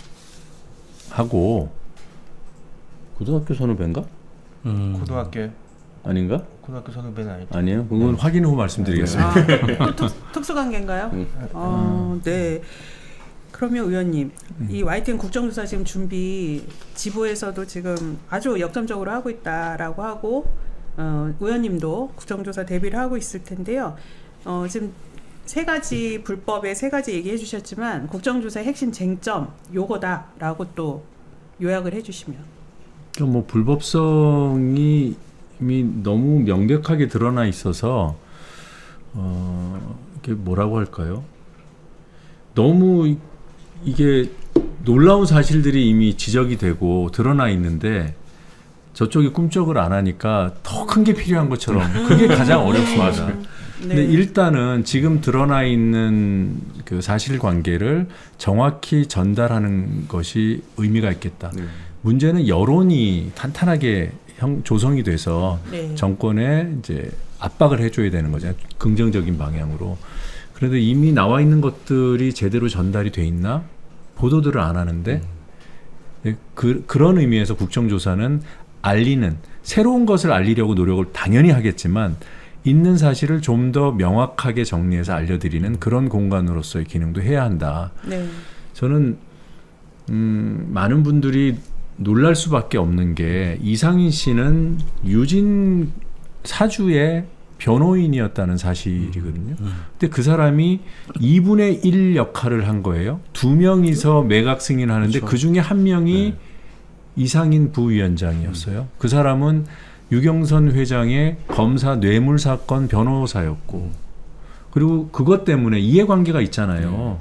하고 고등학교 선후배인가? 음. 고등학교 아닌가? 고등학교 선후배는 아니죠. 아니에요. 그건 확인 후 말씀드리겠습니다. 아, 또 특, 특수관계인가요? 음. 어, 네. 그러면 의원님, 이 와이티엔 국정조사 지금 준비 지부에서도 지금 아주 역점적으로 하고 있다라고 하고 어, 의원님도 국정조사 대비를 하고 있을 텐데요. 어, 지금 세 가지 불법의 세 가지 얘기해 주셨지만 국정조사의 핵심 쟁점 요거다라고 또 요약을 해주시면. 그러니까 뭐 불법성이 이미 너무 명백하게 드러나 있어서 어, 이게 뭐라고 할까요? 너무 이- 이게 놀라운 사실들이 이미 지적이 되고 드러나 있는데 저쪽이 꿈쩍을 안 하니까 더 큰 게 필요한 것처럼 그게 가장 어렵습니다. 네. 근데 일단은 지금 드러나 있는 그 사실관계를 정확히 전달하는 것이 의미가 있겠다. 네. 문제는 여론이 탄탄하게 형, 조성이 돼서 네. 정권에 이제 압박을 해줘야 되는 거죠. 긍정적인 방향으로. 그래도 이미 나와 있는 것들이 제대로 전달이 돼 있나? 보도들을 안 하는데 음. 그, 그런 의미에서 국정조사는 알리는 새로운 것을 알리려고 노력을 당연히 하겠지만 있는 사실을 좀 더 명확하게 정리해서 알려드리는 그런 공간으로서의 기능도 해야 한다. 네. 저는 음, 많은 분들이 놀랄 수밖에 없는 게 이상인 씨는 유진 사주의 변호인이었다는 사실이거든요. 근데 그 사람이 이분의 일 역할을 한 거예요. 두 명이서 매각 승인하는데 그렇죠. 그 중에 한 명이 네. 이상인 부위원장이었어요. 그 사람은 유경선 회장의 검사 뇌물 사건 변호사였고 그리고 그것 때문에 이해관계가 있잖아요.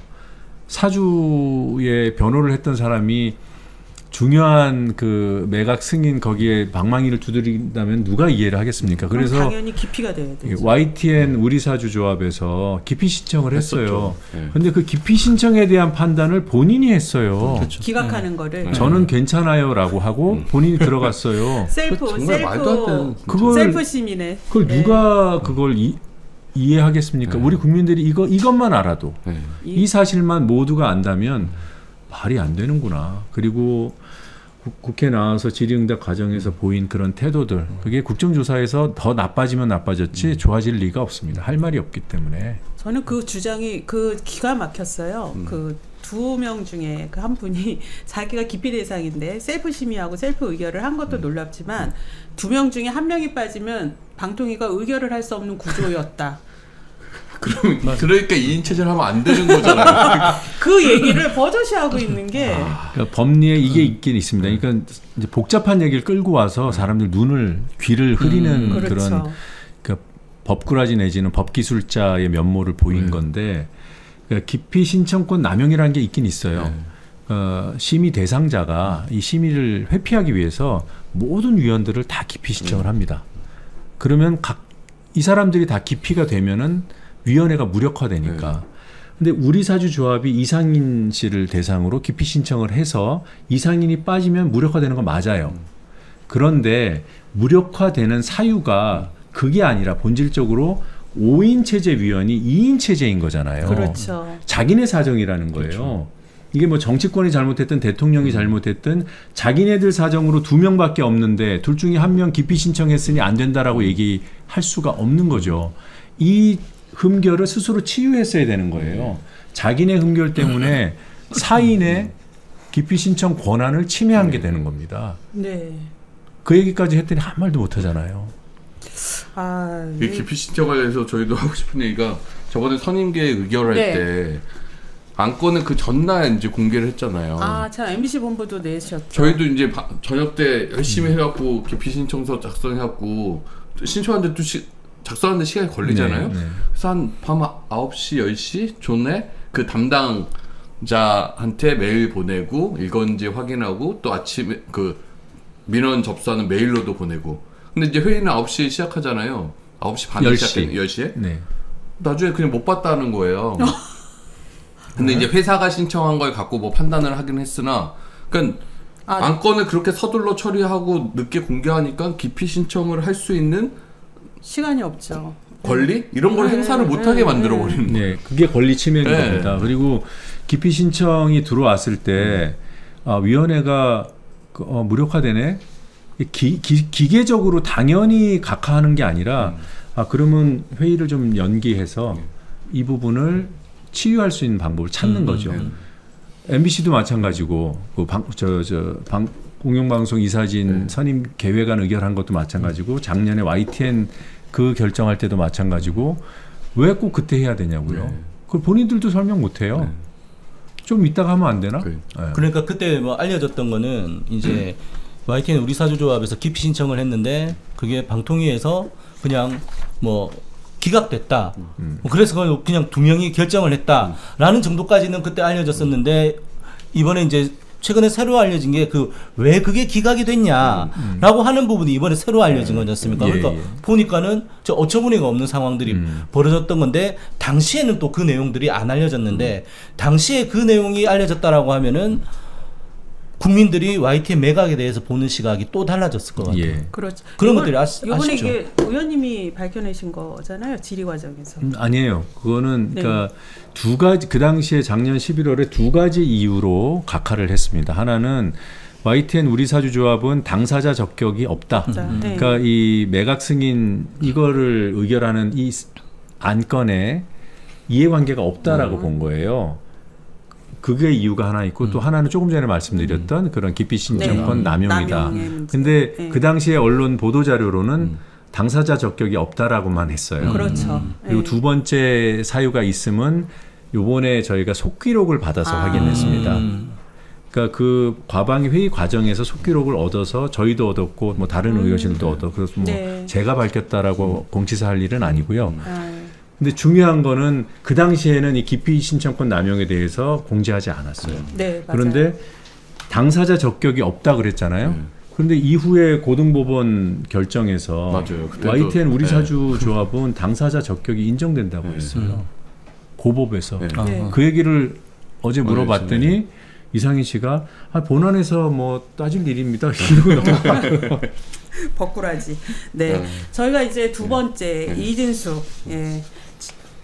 사주의 변호를 했던 사람이 중요한 그 매각 승인 거기에 방망이를 두드린다면 누가 이해를 하겠습니까? 그럼 그래서 당연히 깊이가 돼야 되죠. 와이티엔 우리 사주 조합에서 기피 신청을 했어요. 네. 근데 그 기피 신청에 대한 판단을 본인이 했어요. 그렇죠. 기각하는 거를 저는 괜찮아요라고 하고 본인이 들어갔어요. 셀프 정말 말도 안 셀프 되는 그걸 셀프 시민의 그걸 네. 누가 그걸 이, 이해하겠습니까? 네. 우리 국민들이 이거 이것만 알아도 네. 이 사실만 모두가 안다면 말이 안 되는구나. 그리고 국, 국회 나와서 질의응답 과정에서 보인 그런 태도들, 그게 국정조사에서 더 나빠지면 나빠졌지 좋아질 리가 없습니다. 할 말이 없기 때문에. 저는 그 주장이 그 기가 막혔어요. 음. 그 두 명 중에 그 한 분이 자기가 기피 대상인데 셀프 심의하고 셀프 의결을 한 것도 놀랍지만 두 명 중에 한 명이 빠지면 방통위가 의결을 할 수 없는 구조였다. 그럼 그러니까 이인 체제를 하면 안 되는 거잖아요. 그 얘기를 버젓이 하고 있는 게 그러니까 법리에 이게 있긴 있습니다. 그러니까 이제 복잡한 얘기를 끌고 와서 사람들 눈을 귀를 흐리는 음, 그런 그렇죠. 그러니까 법꾸라지 내지는 법기술자의 면모를 보인 네. 건데 그러니까 기피 신청권 남용이라는 게 있긴 있어요. 네. 어, 심의 대상자가 이 심의를 회피하기 위해서 모든 위원들을 다 기피 신청을 합니다. 그러면 각 이 사람들이 다 기피가 되면은 위원회가 무력화되니까. 근데 우리 사주 조합이 이상인 씨를 대상으로 기피 신청을 해서 이상인이 빠지면 무력화되는 건 맞아요. 그런데 무력화되는 사유가 그게 아니라 본질적으로 오 인 체제 위원이 이 인 체제인 거잖아요. 그렇죠. 자기네 사정이라는 거예요. 그렇죠. 이게 뭐 정치권이 잘못했든 대통령이 잘못했든 자기네들 사정으로 두 명밖에 없는데 둘 중에 한 명 기피 신청했으니 안 된다라고 얘기할 수가 없는 거죠. 이 흠결을 스스로 치유했어야 되는 거예요. 자기네 흠결 때문에 사인의 기피 신청 권한을 침해한 게 되는 겁니다. 네. 그 얘기까지 했더니 한 말도 못 하잖아요. 아, 이 기피 신청에 대해서 저희도 하고 싶은 얘기가 저번에 선임계 의결할 네. 때 안건은 그 전날 이제 공개를 했잖아요. 아, 참 엠비씨 본부도 내셨죠. 저희도 이제 바, 저녁 때 열심히 해갖고 기피 신청서 작성해갖고 신청하는데 또 시, 작성하는데 시간이 걸리잖아요. 네, 네. 그래서 한 밤 아홉 시, 열 시 전에 그 담당자한테 메일 보내고 읽었는지 확인하고 또 아침에 그 민원 접수하는 메일로도 보내고. 근데 이제 회의는 아홉 시에 시작하잖아요. 아홉 시 반에 열 시. 시작했는데 열 시에? 네. 나중에 그냥 못 봤다는 거예요. 근데 이제 회사가 신청한 걸 갖고 뭐 판단을 하긴 했으나, 그러니까 아, 안건을 그렇게 서둘러 처리하고 늦게 공개하니까 기피 신청을 할 수 있는 시간이 없죠. 권리? 이런 걸 네, 행사를 네, 못하게 네, 만들어 버리는 네, 거예요. 그게 권리 침해인 네. 겁니다. 그리고 기피 신청이 들어왔을 때 아, 위원회가 그, 어, 무력화되네. 기, 기, 기계적으로 당연히 각하하는 게 아니라 아 그러면 회의를 좀 연기해서 이 부분을 치유할 수 있는 방법을 찾는 음, 거죠. 음. 엠비씨도 마찬가지고 그 방, 저, 저, 방, 공영방송 이사진 네. 선임 계획안 의결한 것도 마찬가지고 작년에 와이티엔 그 결정할 때도 마찬가지고 왜 꼭 그때 해야 되냐고요. 네. 그걸 본인들도 설명 못 해요. 네. 좀 이따가 하면 안 되나? 그, 네. 그러니까 그때 뭐 알려졌던 거는 이제 와이티엔 우리 사주조합에서 기피 신청을 했는데 그게 방통위에서 그냥 뭐 기각됐다. 음. 뭐 그래서 그냥 두 명이 결정을 했다라는 정도까지는 그때 알려졌었는데 이번에 이제 최근에 새로 알려진 게 그 왜 그게 기각이 됐냐라고 음. 하는 부분이 이번에 새로 알려진 거지 않습니까? 예, 그러니까 예. 보니까는 저 어처구니가 없는 상황들이 음. 벌어졌던 건데 당시에는 또 그 내용들이 안 알려졌는데 당시에 그 내용이 알려졌다라고 하면은 국민들이 와이티엔 매각에 대해서 보는 시각이 또 달라졌을 것 같아요. 예. 그렇죠. 그런 이번, 것들이 아시, 이번에 아쉽죠. 이게 의원님이 밝혀내신 거잖아요. 질의 과정에서. 음, 아니에요. 그거는 네. 그러니까 두 가지 그 당시에 작년 십일월에 두 가지 이유로 각하를 했습니다. 하나는 와이티엔 우리 사주조합은 당사자 적격이 없다. 음. 네. 그러니까 이 매각 승인 이거를 의결하는 이 안건에 이해관계가 없다라고 음. 본 거예요. 그게 이유가 하나 있고 음. 또 하나는 조금 전에 말씀드렸던 음. 그런 기피 신청권 네. 남용이다. 남용의 문제. 근데 네. 그 당시에 언론 보도 자료로는 음. 당사자 적격이 없다라고만 했어요. 그렇죠. 그리고 네. 두 번째 사유가 있음은 요번에 저희가 속기록을 받아서 아. 확인했습니다. 음. 그러니까 그 과방위 회의 과정에서 속기록을 얻어서 저희도 얻었고 뭐 다른 음. 의원실도 얻어 그래서 뭐 네. 제가 밝혔다라고 공지사할 일은 아니고요. 아, 근데 중요한 거는 그 당시에는 이 기피 신청권 남용에 대해서 공지하지 않았어요. 네, 맞아요. 그런데 당사자 적격이 없다 그랬잖아요. 음. 그런데 이후에 고등법원 결정에서 맞아요. 그때도, 와이티엔 우리 네. 사주 조합은 당사자 적격이 인정된다고 네. 했어요. 고법에서. 네. 네. 그 얘기를 어제 물어봤더니 네. 이상희 씨가 아, 본안에서 뭐 따질 일입니다. 이러고 넘어가요. 버꾸라지. 네. 네. 저희가 이제 두 번째 네. 이진숙. 예.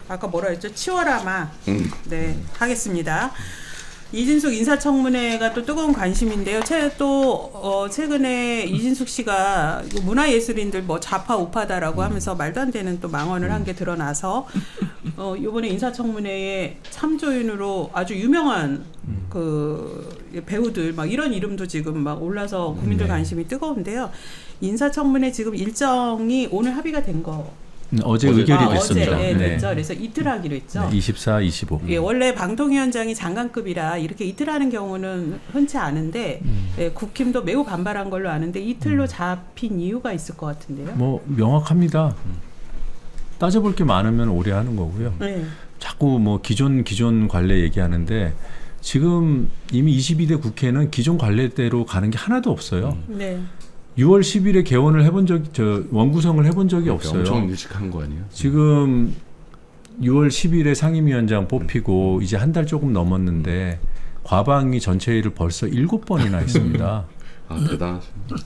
아까 뭐라 했죠? 치워라마. 음. 네, 하겠습니다. 이진숙 인사청문회가 또 뜨거운 관심인데요. 최, 또 어, 최근에 이진숙 씨가 문화예술인들 뭐 좌파 우파다라고 하면서 말도 안 되는 또 망언을 한 게 드러나서 어, 이번에 인사청문회에 참조인으로 아주 유명한 그 배우들 막 이런 이름도 지금 막 올라서 국민들 관심이 뜨거운데요. 인사청문회 지금 일정이 오늘 합의가 된 거. 어제 어제, 의결이 아, 됐습니다. 어제, 네, 네. 됐죠. 그래서 이틀 하기로 했죠. 네, 이십사, 이십오. 예, 원래 방통위원장이 장관급이라 이렇게 이틀 하는 경우는 흔치 않은데 음. 예, 국힘도 매우 반발한 걸로 아는데 이틀로 음. 잡힌 이유가 있을 것 같은데요. 뭐 명확합니다. 따져볼 게 많으면 오래 하는 거고요. 네. 자꾸 뭐 기존 기존 관례 얘기하는데 지금 이미 이십이 대 국회는 기존 관례대로 가는 게 하나도 없어요. 네. 유월 십일에 개원을 해본 적이 저 원구성을 해본 적이 없어요. 엄청 일찍 한 거 아니에요? 지금 유월 십일에 상임위원장 뽑히고 이제 한 달 조금 넘었는데 과방위 전체 회의를 벌써 일곱 번이나 했습니다. 아 대단하십니다.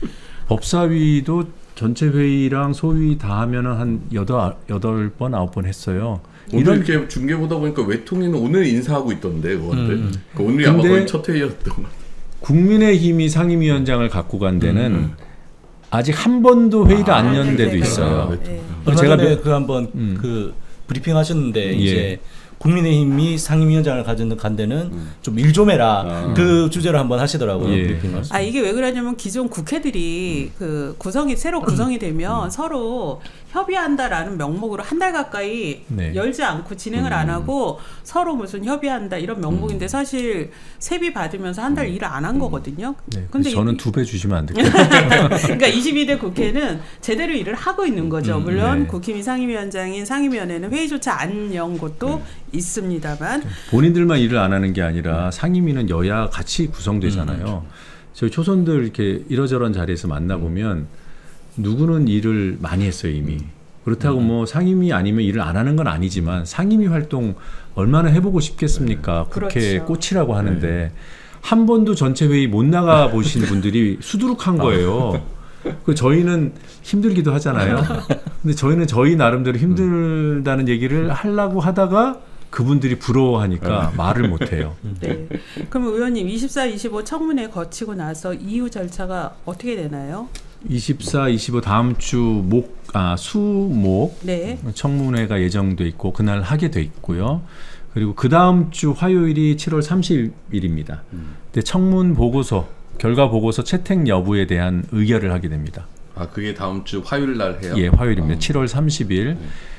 법사위도 전체 회의랑 소위 다 하면은 한 여덟 여덟 번 아홉 번 했어요. 오늘 이런 이렇게 중계 보다 보니까 외통위는 오늘 인사하고 있던데 그건데 음. 그 오늘이 아마 거의 첫 회의였던 것 같아요. 국민의힘이 상임위원장을 갖고 간 데는 음. 아직 한 번도 회의를 아, 안 연 데도 네, 있어요. 네. 네. 얼마 제가 전에 몇- 그 한번 음. 그 브리핑 하셨는데 예. 이제 국민의힘이 상임위원장을 가지는 간 데는 음. 좀 일 좀 해라 아. 그 주제로 한번 하시더라고요. 예. 브리핑을. 아 이게 왜 그러냐면 기존 국회들이 그 구성이 새로 구성이 되면 서로 협의한다라는 명목으로 한 달 가까이 네. 열지 않고 진행을 안 하고 서로 무슨 협의한다 이런 명목인데 사실 세비 받으면서 한 달 일을 안 한 거거든요. 네, 근데 저는 이- 두 배 주시면 안 될까요? 그러니까 이십이 대 국회는 제대로 일을 하고 있는 거죠. 음, 물론 네. 국힘이 상임위원장인 상임위원회는 회의조차 안 연 곳도 있습니다만 본인들만 일을 안 하는 게 아니라 상임위는 여야 같이 구성되잖아요. 저희 초선들 이렇게 이러저런 자리에서 만나보면 누구는 일을 많이 했어요 이미. 그렇다고 뭐 상임위 아니면 일을 안 하는 건 아니지만 상임위 활동 얼마나 해보고 싶겠습니까? 국회 그렇죠. 꽃이라고 하는데 한 번도 전체 회의 못 나가 보신 분들이 수두룩한 거예요. 그 저희는 힘들기도 하잖아요. 근데 저희는 저희 나름대로 힘들다는 얘기를 하려고 하다가 그분들이 부러워하니까 말을 못해요. 네. 그럼 의원님 이십사, 이십오 청문회 거치고 나서 이후 절차가 어떻게 되나요? 이십사, 이십오 다음 주 목, 아, 수, 목 네. 청문회가 예정돼 있고 그날 하게 돼 있고요. 그리고 그 다음 주 화요일이 칠월 삼십일입니다. 근데 청문 보고서, 결과 보고서 채택 여부에 대한 의결을 하게 됩니다. 아 그게 다음 주 화요일 날 해요? 예, 화요일입니다. 어. 칠월 삼십일.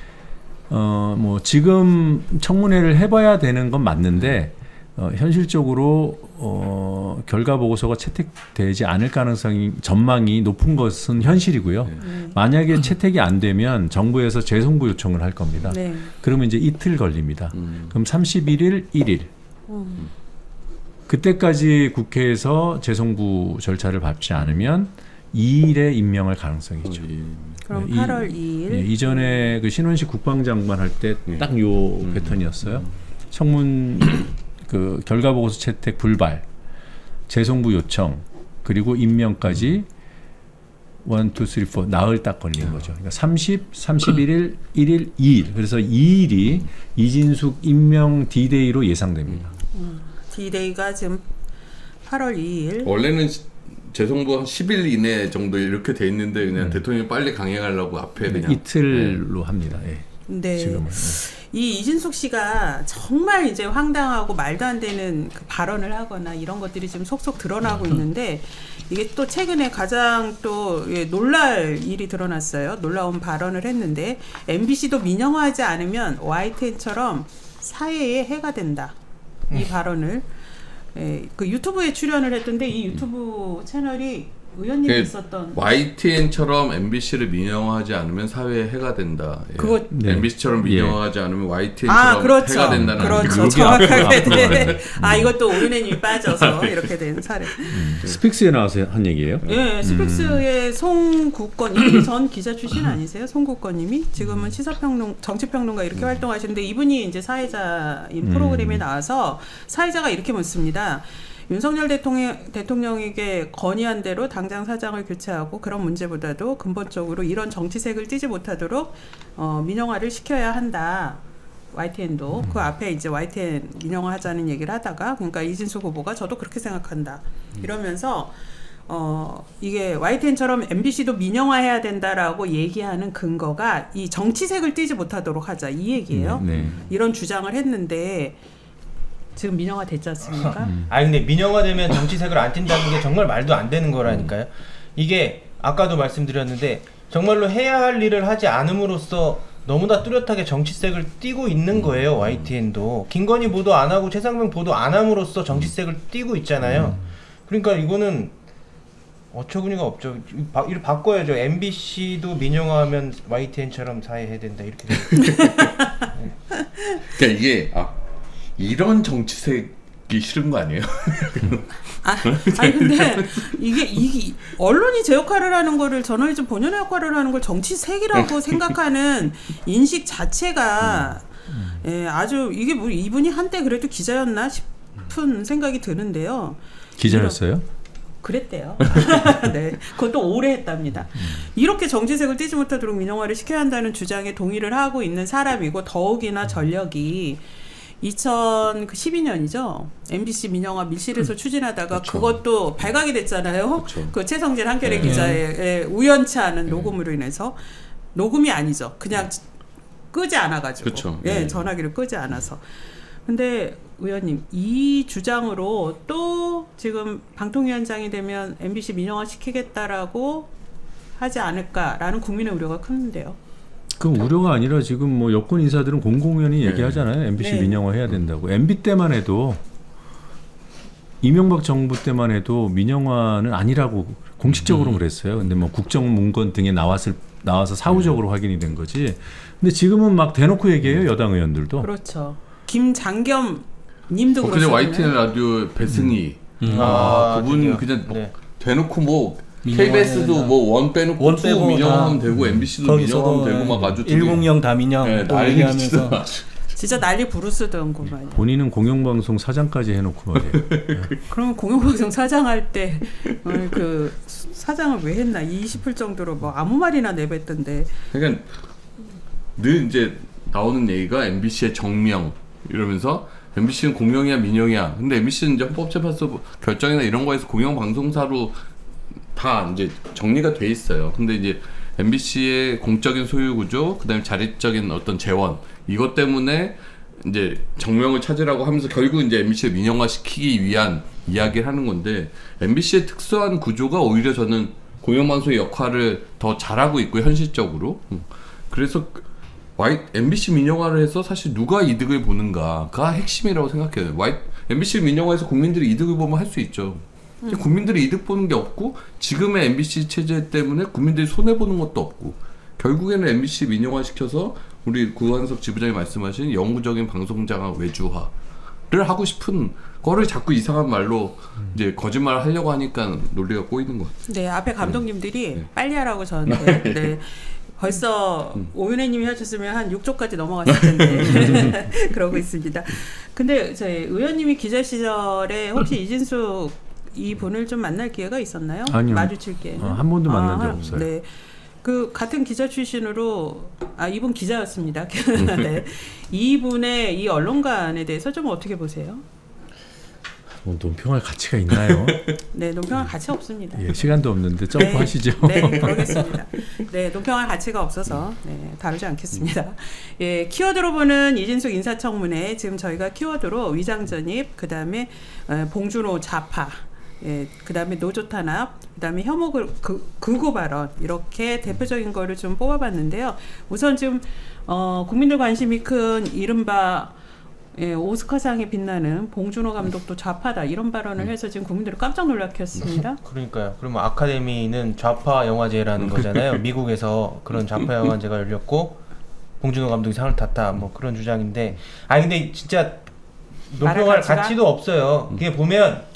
어, 뭐 지금 청문회를 해봐야 되는 건 맞는데 어, 현실적으로 어, 결과 보고서가 채택되지 않을 가능성이 전망이 높은 것은 현실이고요. 네. 만약에 채택이 안 되면 정부에서 재송부 요청을 할 겁니다. 네. 그러면 이제 이틀 걸립니다. 음. 그럼 삼십일 일, 일 일. 음. 그때까지 국회에서 재송부 절차를 밟지 않으면 이 일에 임명할 가능성이 있죠. 그럼 네, 이- 팔월 이일. 예, 이전에 그 신원식 국방장관 할 때 딱 요 음. 패턴이었어요. 청문 그 결과 보고서 채택 불발, 재송부 요청 그리고 임명까지 원, 투, 쓰리, 포 나흘 딱 걸린 거죠. 그러니까 삼십, 삼십일 일, 일 일, 이 일. 그래서 이 일이 이진숙 임명 디데이로 예상됩니다. 음, 디데이가 지금 팔월 이일. 원래는 시- 재송부 한 십 일 이내 정도 이렇게 돼 있는데 그냥 음. 대통령이 빨리 강행하려고 앞에 그냥 이틀로 합니다. 예. 네. 지금은. 이 이진숙 씨가 정말 이제 황당하고 말도 안 되는 그 발언을 하거나 이런 것들이 지금 속속 드러나고 있는데 이게 또 최근에 가장 또 예, 놀랄 일이 드러났어요. 놀라운 발언을 했는데 엠비씨도 민영화하지 않으면 와이티엔처럼 사회에 해가 된다. 이 발언을 예, 그 유튜브에 출연을 했던데 이 유튜브 채널이 의원님이 그 있었던 와이티엔처럼 엠비씨를 민영화하지 않으면 사회에 해가 된다. 예. 그거- 네. 엠비씨처럼 민영화하지 않으면 와이티엔처럼 아, 그렇죠. 해가 된다는 그렇죠. 얘기죠. 정확하게. 앞으로 네. 가네. 아, 이것도 오르내님이 빠져서 이렇게 된 사례. 스픽스에 나와서 한 얘기예요? 예, 스픽스의 송국건, 이분이 전 기자 출신 아니세요? 송국건님이 지금은 시사평론, 정치평론가 이렇게 활동하시는데 이분이 이제 사회자인 프로그램에 나와서 사회자가 이렇게 묻습니다. 윤석열 대통령, 대통령에게 건의한 대로 당장 사장을 교체하고 그런 문제보다도 근본적으로 이런 정치색을 띠지 못하도록 어, 민영화를 시켜야 한다. 와이티엔도 음. 그 앞에 이제 와이티엔 민영화하자는 얘기를 하다가 그러니까 이진숙 후보가 저도 그렇게 생각한다 이러면서 어 이게 와이티엔처럼 엠비씨도 민영화해야 된다라고 얘기하는 근거가 이 정치색을 띠지 못하도록 하자 이 얘기예요. 네, 네. 이런 주장을 했는데 지금 민영화 됐지 않습니까? 음. 아 근데 민영화되면 정치색을 안 띈다는 게 정말 말도 안 되는 거라니까요. 이게 아까도 말씀드렸는데 정말로 해야 할 일을 하지 않음으로써 너무나 뚜렷하게 정치색을 띠고 있는 거예요. 와이티엔도 김건희 보도 안 하고 최상병 보도 안 함으로써 정치색을 띠고 있잖아요. 그러니까 이거는 어처구니가 없죠. 이를 바꿔야죠. 엠비씨도 민영화하면 와이티엔처럼 사회해야 된다 이렇게. 그러니까 이게 아, 이런 정치색이 싫은 거 아니에요? 아, 아니 근데 이게 이게 언론이 제 역할을 하는 거를 저널리즘 본연의 역할을 하는 걸 정치색이라고 생각하는 인식 자체가 예, 아주 이게 뭐 이분이 한때 그래도 기자였나 싶은 생각이 드는데요. 기자였어요? 그랬대요. 네, 그것도 오래 했답니다. 음. 이렇게 정치색을 띠지 못하도록 민영화를 시켜야 한다는 주장에 동의를 하고 있는 사람이고 더욱이나 전력이 이천십이 년이죠. 엠비씨 민영화 밀실에서 음. 추진하다가 그쵸. 그것도 발각이 됐잖아요. 그쵸. 그 최성진 한겨레 네. 기자의 우연치 않은 네. 녹음으로 인해서 녹음이 아니죠. 그냥 끄지 않아가지고 그쵸. 예, 네. 전화기를 끄지 않아서. 근데 의원님 이 주장으로 또 지금 방통위원장이 되면 엠비씨 민영화 시키겠다라고 하지 않을까라는 국민의 우려가 큰데요. 그 우려가 아니라 지금 뭐 여권 인사들은 공공연히 네. 얘기하잖아요. 엠비씨 네. 민영화 해야 된다고. 엠비 때만 해도 이명박 정부 때만 해도 민영화는 아니라고 공식적으로 음. 그랬어요. 근데 뭐 국정문건 등에 나왔을 나와서 사후적으로 음. 확인이 된 거지. 근데 지금은 막 대놓고 얘기해요. 여당 의원들도. 그렇죠. 김장겸 님도 어, 그냥 와이티엔 라디오 배승희 음. 음. 아, 아 그분 드디어. 그냥 네. 대놓고 뭐 케이비에스도 뭐 원 빼놓고 원 빼고 민영하면 되고 엠비씨도 민영하면 되고 막 아주 일공영 다 민영 네, 또 얘기하면서 진짜 난리 부르스던구만. 본인은 공영방송 사장까지 해놓고 말이에요. 네. 그럼 공영방송 사장할 때 그 사장을 왜 했나 이십일 정도로 뭐 아무 말이나 내뱉던데. 그러니까 늘 이제 나오는 얘기가 엠비씨의 정명 이러면서 엠비씨는 공영이야 민영이야. 근데 엠비씨는 이제 헌법재판소 결정이나 이런 거에서 공영방송사로 다 이제 정리가 돼 있어요. 근데 이제 엠비씨의 공적인 소유 구조, 그다음에 자립적인 어떤 재원 이것 때문에 이제 정명을 찾으라고 하면서 결국 이제 엠비씨를 민영화 시키기 위한 이야기를 하는 건데 엠비씨의 특수한 구조가 오히려 저는 공영방송의 역할을 더 잘하고 있고 현실적으로 그래서 와이, 엠비씨 민영화를 해서 사실 누가 이득을 보는가가 핵심이라고 생각해요. 와이, 엠비씨 민영화해서 국민들이 이득을 보면 할 수 있죠. 음. 국민들이 이득 보는 게 없고 지금의 엠비씨 체제 때문에 국민들이 손해보는 것도 없고 결국에는 엠비씨 민영화 시켜서 우리 구한석 지부장이 말씀하신 영구적인 방송장악 외주화를 하고 싶은 거를 자꾸 이상한 말로 음. 이제 거짓말을 하려고 하니까 논리가 꼬이는 것 같아요. 네, 앞에 감독님들이 네. 빨리 하라고 저한테 네. 벌써 음. 오윤혜님이 하셨으면 한 육 조까지 넘어갔을 텐데 그러고 있습니다. 근데 저희 의원님이 기자 시절에 혹시 이진숙 이 분을 좀 만날 기회가 있었나요? 아니요. 마주칠 기회는? 어, 한 번도 만난 적 아, 없어요. 네. 그 같은 기자 출신으로 아 이분 기자였습니다. 네. 이분의 이 언론관에 대해서 좀 어떻게 보세요? 뭐 논평할 가치가 있나요? 네, 논평할 가치 없습니다. 예, 시간도 없는데 점프하시죠. 네, 네, 그러겠습니다. 네, 논평할 가치가 없어서 네, 다루지 않겠습니다. 예, 키워드로 보는 이진숙 인사청문회 지금 저희가 키워드로 위장전입, 그 다음에 봉준호 좌파, 예, 그 다음에 노조탄압, 그 다음에 혐오를 그, 극우 발언 이렇게 대표적인 거를 좀 뽑아봤는데요. 우선 지금 어, 국민들 관심이 큰 이른바 예, 오스카상에 빛나는 봉준호 감독도 좌파다 이런 발언을 해서 지금 국민들을 깜짝 놀라켰습니다. 그러니까요. 그러면 아카데미는 좌파 영화제라는 거잖아요. 미국에서 그런 좌파 영화제가 열렸고 봉준호 감독이 상을 탔다 뭐 그런 주장인데 아니 근데 진짜 논평할 가치도 없어요. 그게 보면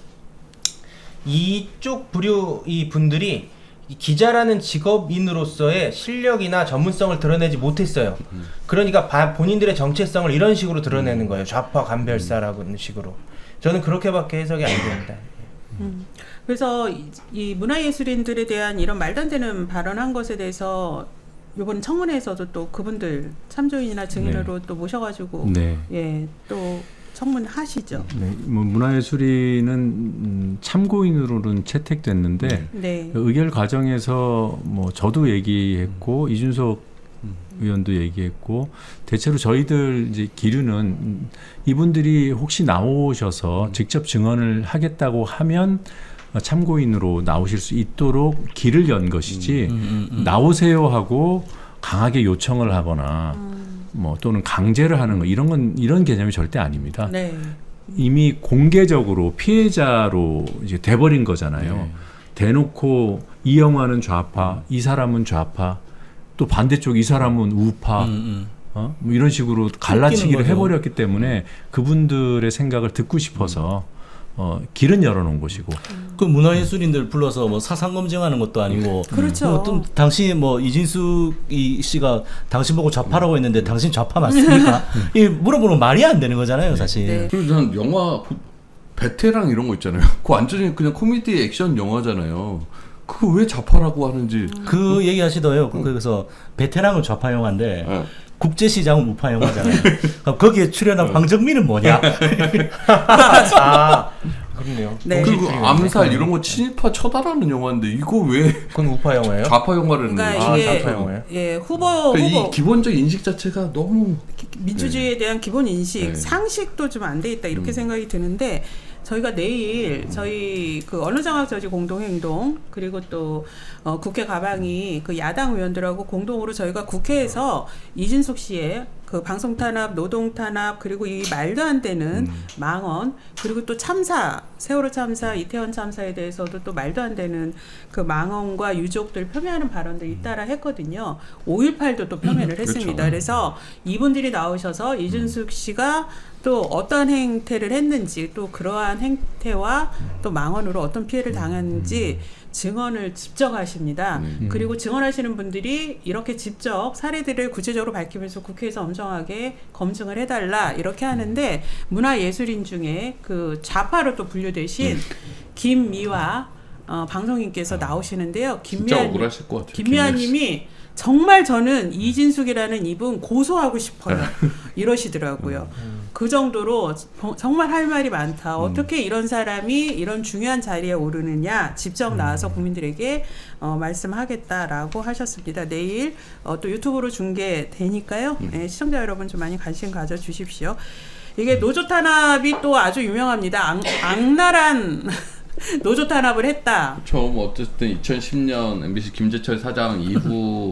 이쪽 부류 이 분들이 이 기자라는 직업인으로서의 실력이나 전문성을 드러내지 못했어요. 음. 그러니까 바, 본인들의 정체성을 이런 식으로 드러내는 거예요. 좌파 간별사라는 식으로. 저는 그렇게밖에 해석이 안 됩니다. 음. 그래서 이, 이 문화예술인들에 대한 이런 말도 안 되는 발언한 것에 대해서 이번 청문회에서도 또 그분들 참조인이나 증인으로 네. 또 모셔가지고 네. 예, 또 청문하시죠. 네, 뭐 문화예술인은 음, 참고인으로는 채택됐는데 네. 의결 과정에서 뭐 저도 얘기했고 음. 이준석 음. 의원도 얘기했고 대체로 저희들 이제 기류는 이분들이 혹시 나오셔서 음. 직접 증언을 하겠다고 하면 참고인으로 나오실 수 있도록 길을 연 것이지 음, 음, 음. 나오세요 하고 강하게 요청을 하거나 음. 뭐 또는 강제를 하는 거 이런 건 이런 개념이 절대 아닙니다. 네. 이미 공개적으로 피해자로 이제 돼버린 거잖아요. 네. 대놓고 이 영화는 좌파, 이 사람은 좌파, 또 반대쪽 이 사람은 우파, 음, 음. 어? 뭐 이런 식으로 갈라치기를 해버렸기 때문에 그분들의 생각을 듣고 싶어서. 음. 어, 길은 열어놓은 곳이고. 그 문화예술인들 불러서 뭐 사상 검증하는 것도 아니고. 그렇죠. 뭐 또 당신 뭐 이진숙 이 씨가 당신 보고 좌파라고 했는데 당신 좌파 맞습니까? 이 물어보는 말이 안 되는 거잖아요, 사실. 네. 그리고 난 영화 베테랑 이런 거 있잖아요. 그거 완전히 그냥 코미디 액션 영화잖아요. 그거 왜 좌파라고 하는지. 그 얘기 하시더요. 그래서 베테랑은 좌파 영화인데. 네. 국제시장은 우파 영화잖아요. 그럼 거기에 출연한 황정민은 뭐냐? 아, 그렇네요. 네. 그리고 암살 이런 거 친일파 처단하는 영화인데 이거 왜? 그건 우파 영화예요? 좌파 영화를 그러니까 이게 아, 좌파 영화예요? 예, 후보 그러니까 후보 이 기본적 인식 자체가 너무 민주주의에 네. 대한 기본 인식, 네. 상식도 좀 안 돼 있다 이렇게 음. 생각이 드는데. 저희가 내일 저희 그 언론장악저지 공동행동 그리고 또 어, 국회 가방이 그 야당 의원들하고 공동으로 저희가 국회에서 이진숙 씨의 그 방송 탄압, 노동 탄압 그리고 이 말도 안 되는 음. 망언 그리고 또 참사, 세월호 참사, 이태원 참사에 대해서도 또 말도 안 되는 그 망언과 유족들 폄훼하는 발언들 잇따라 했거든요. 오일팔도 또 폄훼를 했습니다. 그렇죠. 그래서 이분들이 나오셔서 이진숙 씨가 또 어떤 행태를 했는지 또 그러한 행태와 또 망언으로 어떤 피해를 당했는지 증언을 직접 하십니다. 음. 그리고 증언하시는 분들이 이렇게 직접 사례들을 구체적으로 밝히면서 국회에서 엄정하게 검증을 해달라 이렇게 하는데 문화예술인 중에 그 좌파로 또 분류되신 음. 김미화 어, 방송인께서 아, 나오시는데요. 김미아, 김미아님이 정말 저는 이진숙이라는 이분 고소하고 싶어요. 이러시더라고요. 그 정도로 정말 할 말이 많다. 어떻게 이런 사람이 이런 중요한 자리에 오르느냐 직접 나와서 국민들에게 어, 말씀하겠다라고 하셨습니다. 내일 어, 또 유튜브로 중계되니까요. 네, 시청자 여러분 좀 많이 관심 가져주십시오. 이게 노조 탄압이 또 아주 유명합니다. 악, 악랄한 노조 탄압을 했다. 그렇죠. 뭐 어쨌든 이천십 년 엠비씨 김재철 사장 이후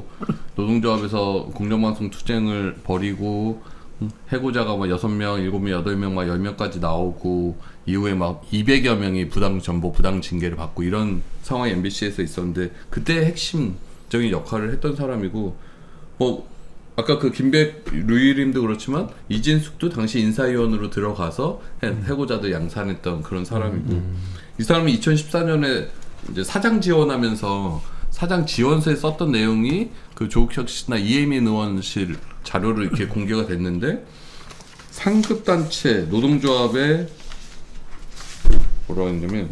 노동조합에서 공정방송 투쟁을 벌이고 해고자가 막 여섯 명, 일곱 명, 여덟 명, 막 열 명까지 나오고 이후에 막 이백여 명이 부당 전보, 부당 징계를 받고 이런 상황이 엠비씨에서 있었는데 그때 핵심적인 역할을 했던 사람이고 뭐 아까 그 김백 류일임도 그렇지만 이진숙도 당시 인사위원으로 들어가서 해고자들 양산했던 그런 사람이고 음. 이 사람이 이천십사 년에 이제 사장 지원하면서 사장 지원서에 썼던 내용이 그 조국혁 씨나 이혜민 의원실 자료로 이렇게 공개가 됐는데 상급 단체 노동조합에 뭐라고 했냐면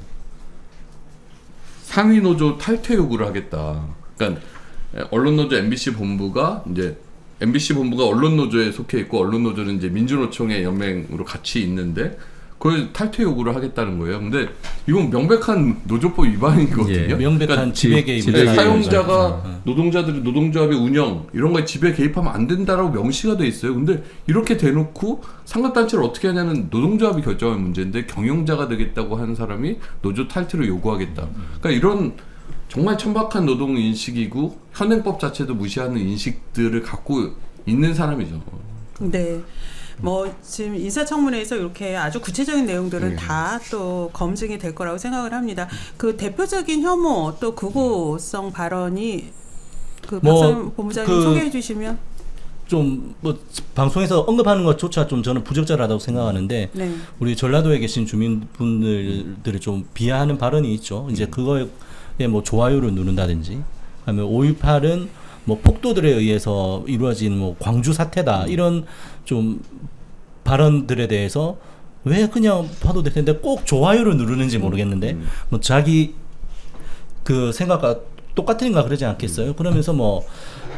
상위 노조 탈퇴 요구를 하겠다. 그러니까 언론노조 엠비씨 본부가 이제 엠비씨 본부가 언론노조에 속해 있고 언론노조는 이제 민주노총의 연맹으로 같이 있는데 그걸 탈퇴 요구를 하겠다는 거예요. 근데 이건 명백한 노조법 위반이거든요. 예, 명백한 그러니까 지배 개입. 네, 사용자가 노동자들이 노동조합의 운영 이런 거에 지배 개입하면 안 된다라고 명시가 돼 있어요. 근데 이렇게 대놓고 상급단체를 어떻게 하냐는 노동조합이 결정할 문제인데 경영자가 되겠다고 하는 사람이 노조 탈퇴를 요구하겠다. 그러니까 이런 정말 천박한 노동 인식이고 현행법 자체도 무시하는 인식들을 갖고 있는 사람이죠. 네. 뭐 지금 인사청문회에서 이렇게 아주 구체적인 내용들은 네. 다 또 검증이 될 거라고 생각을 합니다. 그 대표적인 혐오 또 극우성 발언이 그 박상 뭐 본부장님 그 소개해 주시면 좀 뭐 방송에서 언급하는 것조차 좀 저는 부적절하다고 생각하는데 네. 우리 전라도에 계신 주민분들을 좀 비하하는 발언이 있죠. 이제 그거에 뭐 좋아요를 누른다든지 아니면 오일팔은 뭐 폭도들에 의해서 이루어진 뭐 광주 사태다 이런 좀 발언들에 대해서 왜 그냥 봐도 될 텐데 꼭 좋아요를 누르는지 모르겠는데 음. 뭐 자기 그 생각과 똑같은가 그러지 않겠어요? 음. 그러면서 뭐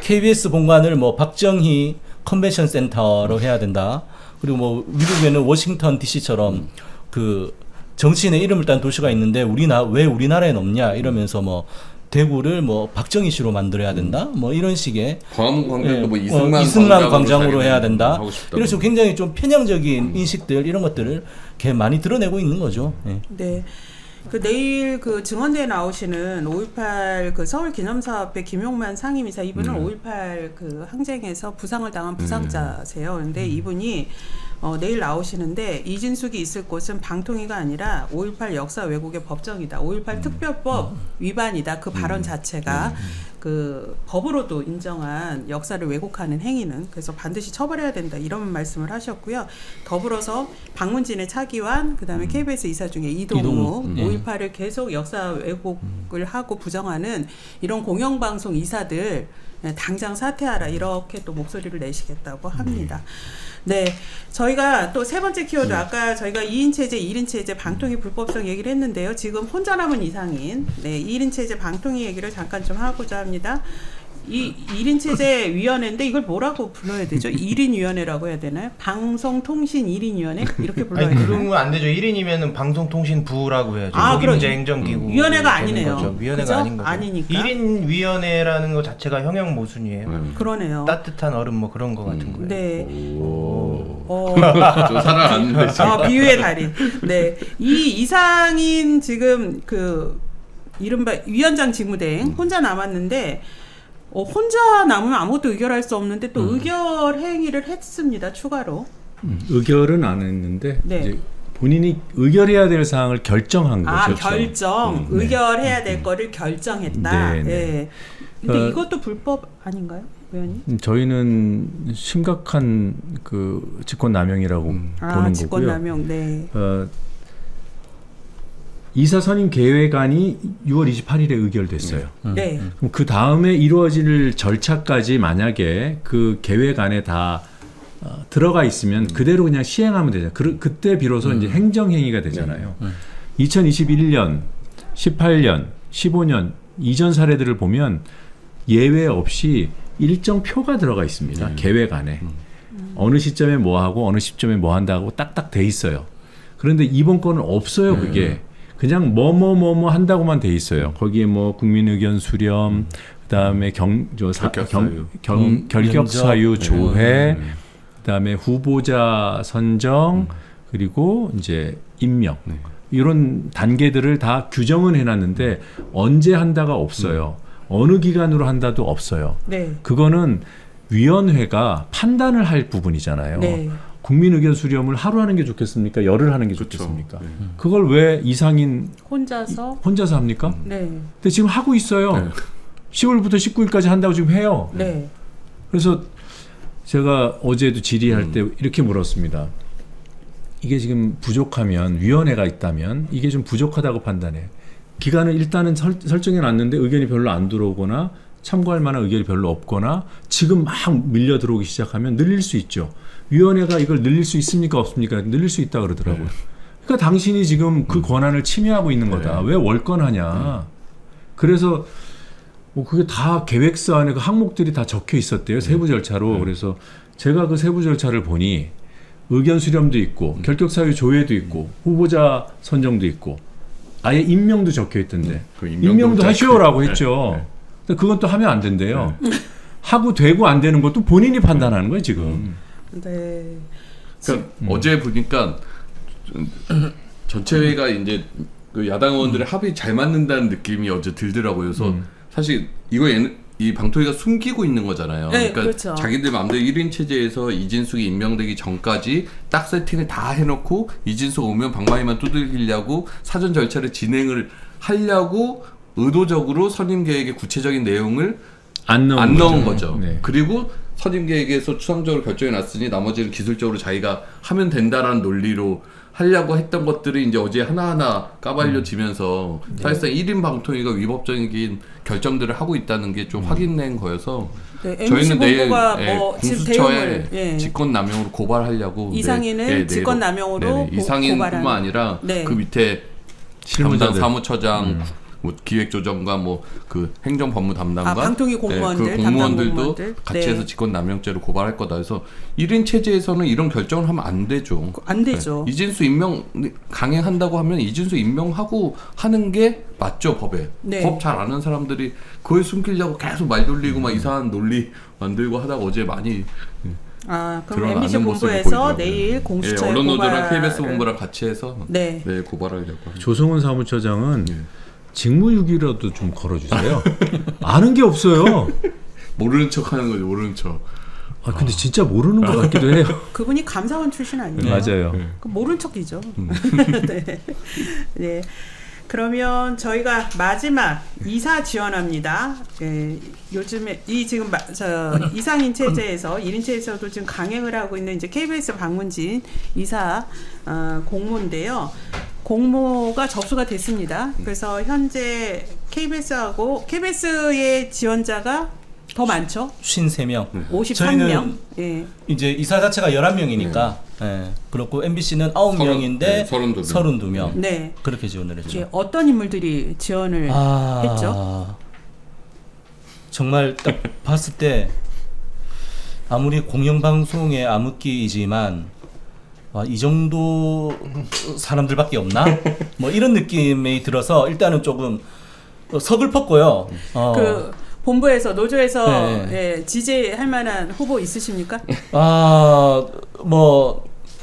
케이비에스 본관을 뭐 박정희 컨벤션 센터로 해야 된다. 그리고 뭐 미국에는 워싱턴 디씨처럼 음. 그 정치인의 이름을 딴 도시가 있는데 우리나 왜 우리나라에는 없냐 이러면서 뭐 대구를 뭐 박정희시로 만들어야 된다. 뭐 이런 식의 광화문 광장도 예, 뭐 이승만, 어, 이승만 광장으로, 광장으로 해야 뭐 된다. 이런 식으로 굉장히 좀 편향적인 음. 인식들 이런 것들을 개 많이 드러내고 있는 거죠. 예. 네. 그 내일 그 증언대에 나오시는 오일팔 그 서울 기념사업회 김용만 상임이사 이분은 음. 오일팔 그 항쟁에서 부상을 당한 부상자세요. 그런데 음. 이분이 어, 내일 나오시는데 이진숙이 있을 곳은 방통위가 아니라 오일팔 역사 왜곡의 법정이다. 오일팔 음. 특별법 음. 위반이다. 그 발언 자체가 음. 그 법으로도 인정한 역사를 왜곡하는 행위는 그래서 반드시 처벌해야 된다. 이런 말씀을 하셨고요. 더불어서 박문진의 차기환 그다음에 음. 케이비에스 이사 중에 이동우, 이동우. 음. 오일팔을 계속 역사 왜곡을 음. 하고 부정하는 이런 공영방송 이사들 당장 사퇴하라 이렇게 또 목소리를 내시겠다고 합니다. 네, 저희가 또 세 번째 키워드 음. 아까 저희가 이 인 체제, 일 인 체제 방통위 불법성 얘기를 했는데요. 지금 혼자 남은 이상인 네, 일 인 체제 방통위 얘기를 잠깐 좀 하고자 합니다. 이 일 인 체제 위원회인데 이걸 뭐라고 불러야 되죠? 일 인 위원회라고 해야 되나요? 방송통신 일 인 위원회 이렇게 불러야 되나요? 그러면 안 되죠. 일 인이면은 방송통신부라고 해야죠. 아, 거기 이제 행정기구. 위원회가 아니네요. 거죠. 위원회가 그죠? 아닌 거죠. 아니니까. 일 인 위원회라는 것 자체가 형용 모순이에요. 음. 그러네요. 따뜻한 얼음 뭐 그런 거 같은 거예요. 네. 오. 저 살아났는데. 아, 비유의 달인. 네. 이 이상인 지금 그 이른바 위원장 직무대행 혼자 남았는데 어, 혼자 남으면 아무것도 의결할 수 없는데 또 음. 의결 행위를 했습니다. 추가로. 음, 의결은 안 했는데 네. 이제 본인이 의결해야 될 사항을 결정한 거죠. 아, 결정. 음, 의결해야 네. 될 거를 결정했다. 네. 네. 네. 근데 어, 이것도 불법 아닌가요? 의원님? 저희는 심각한 그 직권남용이라고 음. 보는 아, 거고요. 직권남용. 네. 어, 이사 선임 계획안이 유월 이십팔일에 의결됐어요. 네. 네. 그럼 그 다음에 이루어질 절차까지 만약에 그 계획안에 다 어, 들어가 있으면 그대로 그냥 시행하면 되잖아요. 그, 그때 비로소 음. 이제 행정행위가 되잖아요. 음. 이천이십일 년, 십팔 년, 십오 년 이전 사례들을 보면 예외 없이 일정 표가 들어가 있습니다. 음. 계획안에. 음. 어느 시점에 뭐 하고 어느 시점에 뭐 한다고 딱딱 돼 있어요. 그런데 이번 거는 없어요. 그게. 음. 그냥 뭐뭐 뭐 뭐 한다고만 돼 있어요. 거기에 뭐 국민 의견 수렴, 음. 그다음에 경, 저 사, 결격 사유, 경, 음, 결격 사유 조회, 음. 그다음에 후보자 선정, 음. 그리고 이제 임명 네. 이런 단계들을 다 규정은 해놨는데 언제 한다가 없어요. 음. 어느 기간으로 한다도 없어요. 네. 그거는 위원회가 판단을 할 부분이잖아요. 네. 국민 의견 수렴을 하루 하는 게 좋겠습니까? 열흘 하는 게 그렇죠. 좋겠습니까? 네. 그걸 왜 이상인 혼자서 혼자서 합니까? 네. 근데 지금 하고 있어요. 네. 시월부터 십구일까지 한다고 지금 해요. 네. 그래서 제가 어제도 질의할 음. 때 이렇게 물었습니다. 이게 지금 부족하면 위원회가 있다면 이게 좀 부족하다고 판단해. 기간을 일단은 설, 설정해 놨는데 의견이 별로 안 들어오거나 참고할 만한 의견이 별로 없거나 지금 막 밀려 들어오기 시작하면 늘릴 수 있죠. 위원회가 이걸 늘릴 수 있습니까 없습니까? 늘릴 수 있다 그러더라고요. 네. 그러니까 당신이 지금 그 권한을 침해하고 있는 거다. 네. 왜 월권하냐. 네. 그래서 뭐 그게 다 계획서 안에 그 항목들이 다 적혀 있었대요. 세부 절차로. 네. 그래서 제가 그 세부 절차를 보니 의견 수렴도 있고 음. 결격사유 조회도 있고 후보자 선정도 있고 아예 임명도 적혀 있던데 음. 그 임명도 하시오라고 네. 했죠. 네. 근데 그건 또 하면 안 된대요. 네. 하고 되고 안 되는 것도 본인이 판단하는 거예요 지금. 음. 네. 그러니까 음. 어제 보니까 전체회가 이제 그 야당 의원들의 음. 합이 잘 맞는다는 느낌이 어제 들더라고요. 그래서 음. 사실 이거 이 방통위가 숨기고 있는 거잖아요. 네, 그러니까 그렇죠. 자기들 마음대로 일 인 체제에서 이진숙이 임명되기 전까지 딱 세팅을 다 해놓고 이진숙 오면 방망이만 두들기려고 사전 절차를 진행을 하려고 의도적으로 선임 계획의 구체적인 내용을 안 넣은, 안 넣은 거죠. 거죠. 네. 그리고 선임 계획에서 추상적으로 결정해 놨으니 나머지는 기술적으로 자기가 하면 된다라는 논리로 하려고 했던 것들이 이제 어제 하나하나 까발려지면서 음. 사실상 네. 일 인 방통위가 위법적인 결정들을 하고 있다는 게 좀 음. 확인된 거여서 네, 저희는 내일 뭐 예, 공수처에 예. 직권남용으로 고발하려고 이상인은 네, 네, 직권남용으로 네, 네. 이상인뿐만 아니라 네. 그 밑에 담당 사무처장, 음. 뭐 기획조정과 뭐 그 행정법무 담당과 아, 방통위 공무원들, 네, 그 공무원들도 공무원들. 같이 네. 해서 직권남용죄로 고발할 거다. 그래서 일 인 체제에서는 이런 결정을 하면 안 되죠. 안 되죠. 네. 이진수 임명 강행한다고 하면 이진수 임명하고 하는 게 맞죠, 법에. 네. 법 잘 아는 사람들이 그걸 숨기려고 계속 말 돌리고 막 이상한 논리 만들고 하다가 어제 많이 아, 그럼 드러나는 엠비씨 모습이 본부에서 보이더라고요. 내일 공수처에 예, 언론노조랑 고발을- 케이비에스 본부랑 같이 해서 네. 네, 고발하려고 합니다. 조성은 사무처장은 네. 직무유기라도 좀 걸어주세요. 아는 게 없어요. 모르는 척하는 거죠, 모르는 척. 아 근데 진짜 모르는 것 같기도 해요. 그분이 감사원 출신 아니에요? 맞아요. 네. 그 모른 척이죠. 네. 네. 그러면 저희가 마지막 이사 지원합니다. 네, 요즘에 이 지금 마, 저 이상인 체제에서 일 인 체제에서도 지금 강행을 하고 있는 이제 케이비에스 박문진 이사 어, 공모인데요. 공모가 접수가 됐습니다. 그래서 현재 케이비에스하고 케이비에스의 지원자가 더 많죠. 오십삼 명. 오십삼 명. 저희는 예. 이제 이사 자체가 열한 명이니까 예. 그렇고 엠비씨는 아홉 명인데 네, 서른두 명. 서른두 명. 네. 그렇게 지원을 했죠. 이게 어떤 인물들이 지원을 아, 했죠? 정말 딱 봤을 때 아무리 공영방송의 암흑기이지만 와, 이 정도 사람들밖에 없나? 뭐 이런 느낌이 들어서 일단은 조금 서글펐고요. 어. 그 본부에서 노조에서 네. 예, 지지할 만한 후보 있으십니까? 아, 뭐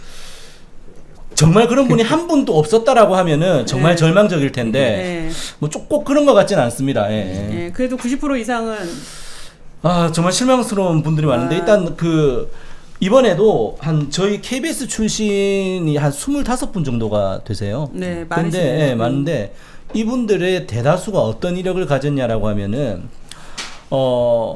정말 그런 분이 한 분도 없었다라고 하면은 정말 네. 절망적일 텐데 네. 뭐 꼭 그런 것 같지는 않습니다. 예. 예, 그래도 구십 퍼센트 이상은 아 정말 실망스러운 분들이 많은데 아. 일단 그 이번에도 한 저희 케이비에스 출신이 한 스물다섯 분 정도가 되세요. 네, 근데 많으시네요. 예, 많은데 이분들의 대다수가 어떤 이력을 가졌냐라고 하면은 어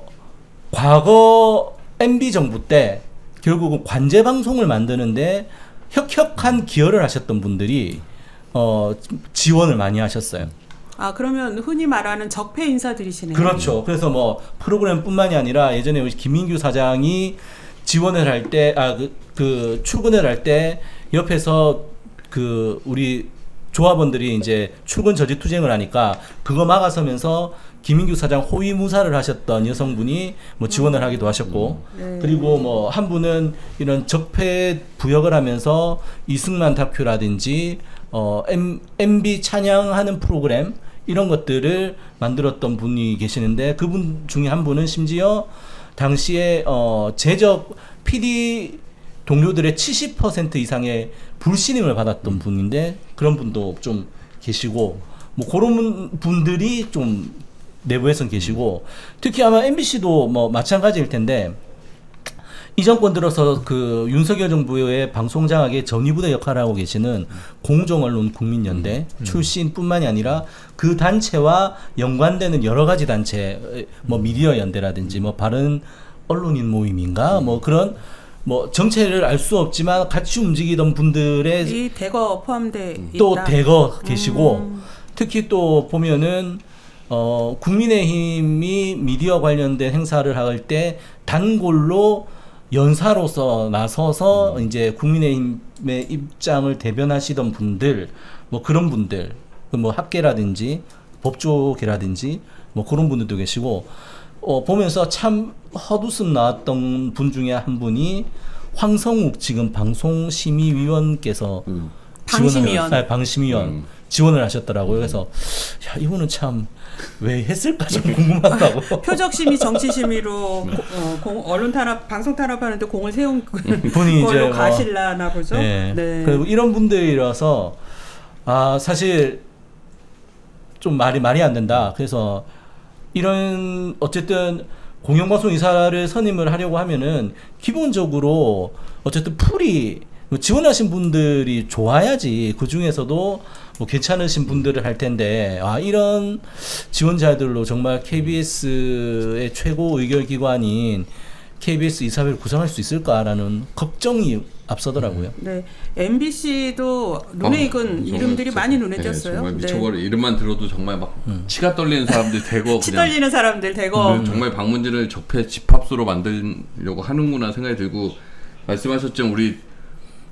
과거 엠비 정부 때 결국은 관제 방송을 만드는데 혁혁한 기여를 하셨던 분들이 어 지원을 많이 하셨어요. 아 그러면 흔히 말하는 적폐 인사들이시네요. 그렇죠. 그래서 뭐 프로그램뿐만이 아니라 예전에 우리 김민규 사장이 지원을 할 때 아 그 그 출근을 할 때 옆에서 그 우리 조합원들이 이제 출근 저지 투쟁을 하니까 그거 막아서면서 김민규 사장 호위무사를 하셨던 여성분이 뭐 지원을 하기도 하셨고 네. 그리고 뭐 한 분은 이런 적폐 부역을 하면서 이승만 다큐라든지 어 엠, 엠비 찬양하는 프로그램 이런 것들을 만들었던 분이 계시는데 그분 중에 한 분은 심지어 당시에 어 제적 피디 동료들의 칠십 퍼센트 이상의 불신임을 받았던 분인데 그런 분도 좀 계시고 뭐 그런 분들이 좀 내부에선 계시고 특히 아마 엠비씨도 뭐 마찬가지일 텐데 이 정권 들어서 그 윤석열 정부의 방송장악의 전위부대 역할을 하고 계시는 공정언론 국민연대 음. 출신뿐만이 아니라 그 단체와 연관되는 여러 가지 단체 뭐 미디어 연대라든지 뭐 바른 언론인 모임인가 뭐 그런 뭐 정체를 알 수 없지만 같이 움직이던 분들의 이 대거 포함돼 또 있다. 대거 계시고 음. 특히 또 보면은 어 국민의힘이 미디어 관련된 행사를 할 때 단골로 연사로서 나서서 음. 이제 국민의힘의 입장을 대변하시던 분들 뭐 그런 분들 뭐 학계라든지 법조계라든지 뭐 그런 분들도 계시고 어 보면서 참 헛웃음 나왔던 분 중에 한 분이 황성욱 지금 방송심의위원께서 음. 방심위원. 아, 방심위원 음. 지원을 하셨더라고요. 그래서 야 이분은 참 왜 했을까 좀 궁금하다고. 표적심의 정치심의로 고, 어, 공, 언론 탄압, 방송 탄압하는데 공을 세운 분이 이제 걸로 뭐, 가실라나 보죠. 네. 네. 그리고 이런 분들이라서 아 사실 좀 말이 말이 안 된다. 그래서 이런 어쨌든 공영방송 이사를 선임을 하려고 하면은 기본적으로 어쨌든 풀이 지원하신 분들이 좋아야지 그 중에서도 뭐 괜찮으신 분들을 할 텐데 아 이런 지원자들로 정말 케이비에스의 최고 의결기관인 케이비에스 이사회를 구성할 수 있을까라는 걱정이 앞서더라고요. 네, 엠비씨도 눈에 익은 어, 이름들이 정말, 많이 눈에 네, 띄었어요. 정말 네. 미쳐버려. 이름만 들어도 정말 막 음. 치가 떨리는 사람들 대거 치 그냥 떨리는 사람들 대거 음. 정말 방문진을 적폐 집합소로 만들려고 하는구나 생각이 들고 말씀하셨지만 우리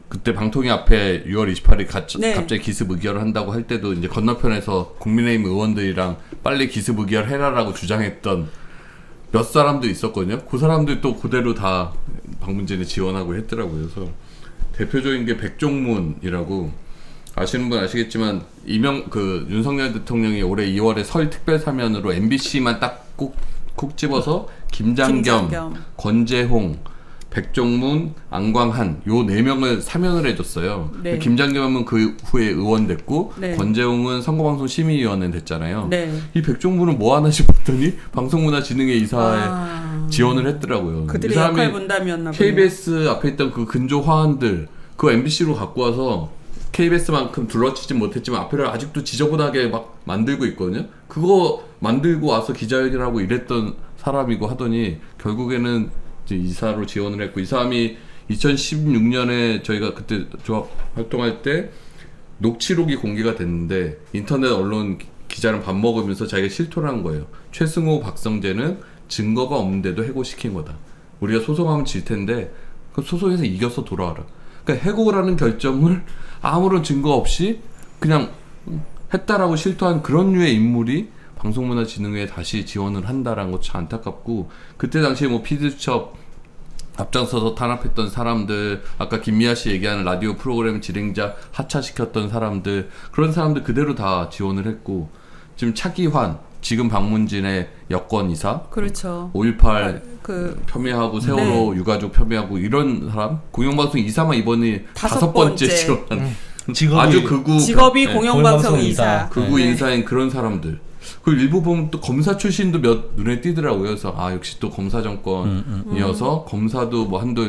그때 방통위 앞에 유월 이십팔일 가, 네. 갑자기 기습 의결을 한다고 할 때도 이제 건너편에서 국민의힘 의원들이랑 빨리 기습 의결 해라라고 주장했던 몇 사람도 있었거든요. 그 사람들 또 그대로 다 방문진에 지원하고 했더라고요. 그래서 대표적인 게 백종문이라고 아시는 분 아시겠지만 이명 그 윤석열 대통령이 올해 이월에 설 특별 사면으로 엠비씨만 딱 꼭 콕 집어서 김장겸, 김장겸, 권재홍, 백종문, 안광한 요 네 명을 사면을 해줬어요. 네. 김장겸은 그 후에 의원 됐고 네. 권재홍은 선거방송 심의위원회 됐잖아요. 네. 이 백종문은 뭐 하나 싶었더니 방송문화진흥회 이사에 아, 지원을 했더라고요. 그들의 이 사람이 역할 분담이었나 보네요. 케이비에스 앞에 있던 그 근조 화환들 그거 엠비씨로 갖고 와서 케이비에스만큼 둘러치진 못했지만 앞에를 아직도 지저분하게 막 만들고 있거든요. 그거 만들고 와서 기자회견하고 이랬던 사람이고 하더니 결국에는 이제 이사로 지원을 했고 이 사람이 이천십육 년에 저희가 그때 조합 활동할 때 녹취록이 공개가 됐는데 인터넷 언론 기자랑 밥 먹으면서 자기가 실토를 한 거예요. 최승호, 박성재는 증거가 없는데도 해고시킨 거다. 우리가 소송하면 질 텐데 그 소송에서 이겨서 돌아와라. 그러니까 해고라는 결정을 아무런 증거 없이 그냥 했다라고 실토한 그런 류의 인물이 방송문화진흥회에 다시 지원을 한다라는 거 참 안타깝고 그때 당시에 뭐 피디수첩 앞장서서 탄압했던 사람들 아까 김미아 씨 얘기하는 라디오 프로그램 진행자 하차시켰던 사람들 그런 사람들 그대로 다 지원을 했고 지금 차기환 지금 방문진의 여권이사 그렇죠. 오일팔 그 폄훼하고 세월호 네. 유가족 폄훼하고 이런 사람 공영방송 이사만 이번에 다섯 다섯 번째 번째. 지원한 음. 직업이, 아주 극우 직업이 네. 공영방송 이사. 극우 네. 인사인 그런 사람들. 그리고 일부 보면 또 검사 출신도 몇 눈에 띄더라고요. 그래서 아 역시 또 검사 정권이어서 음, 음. 검사도 뭐 한도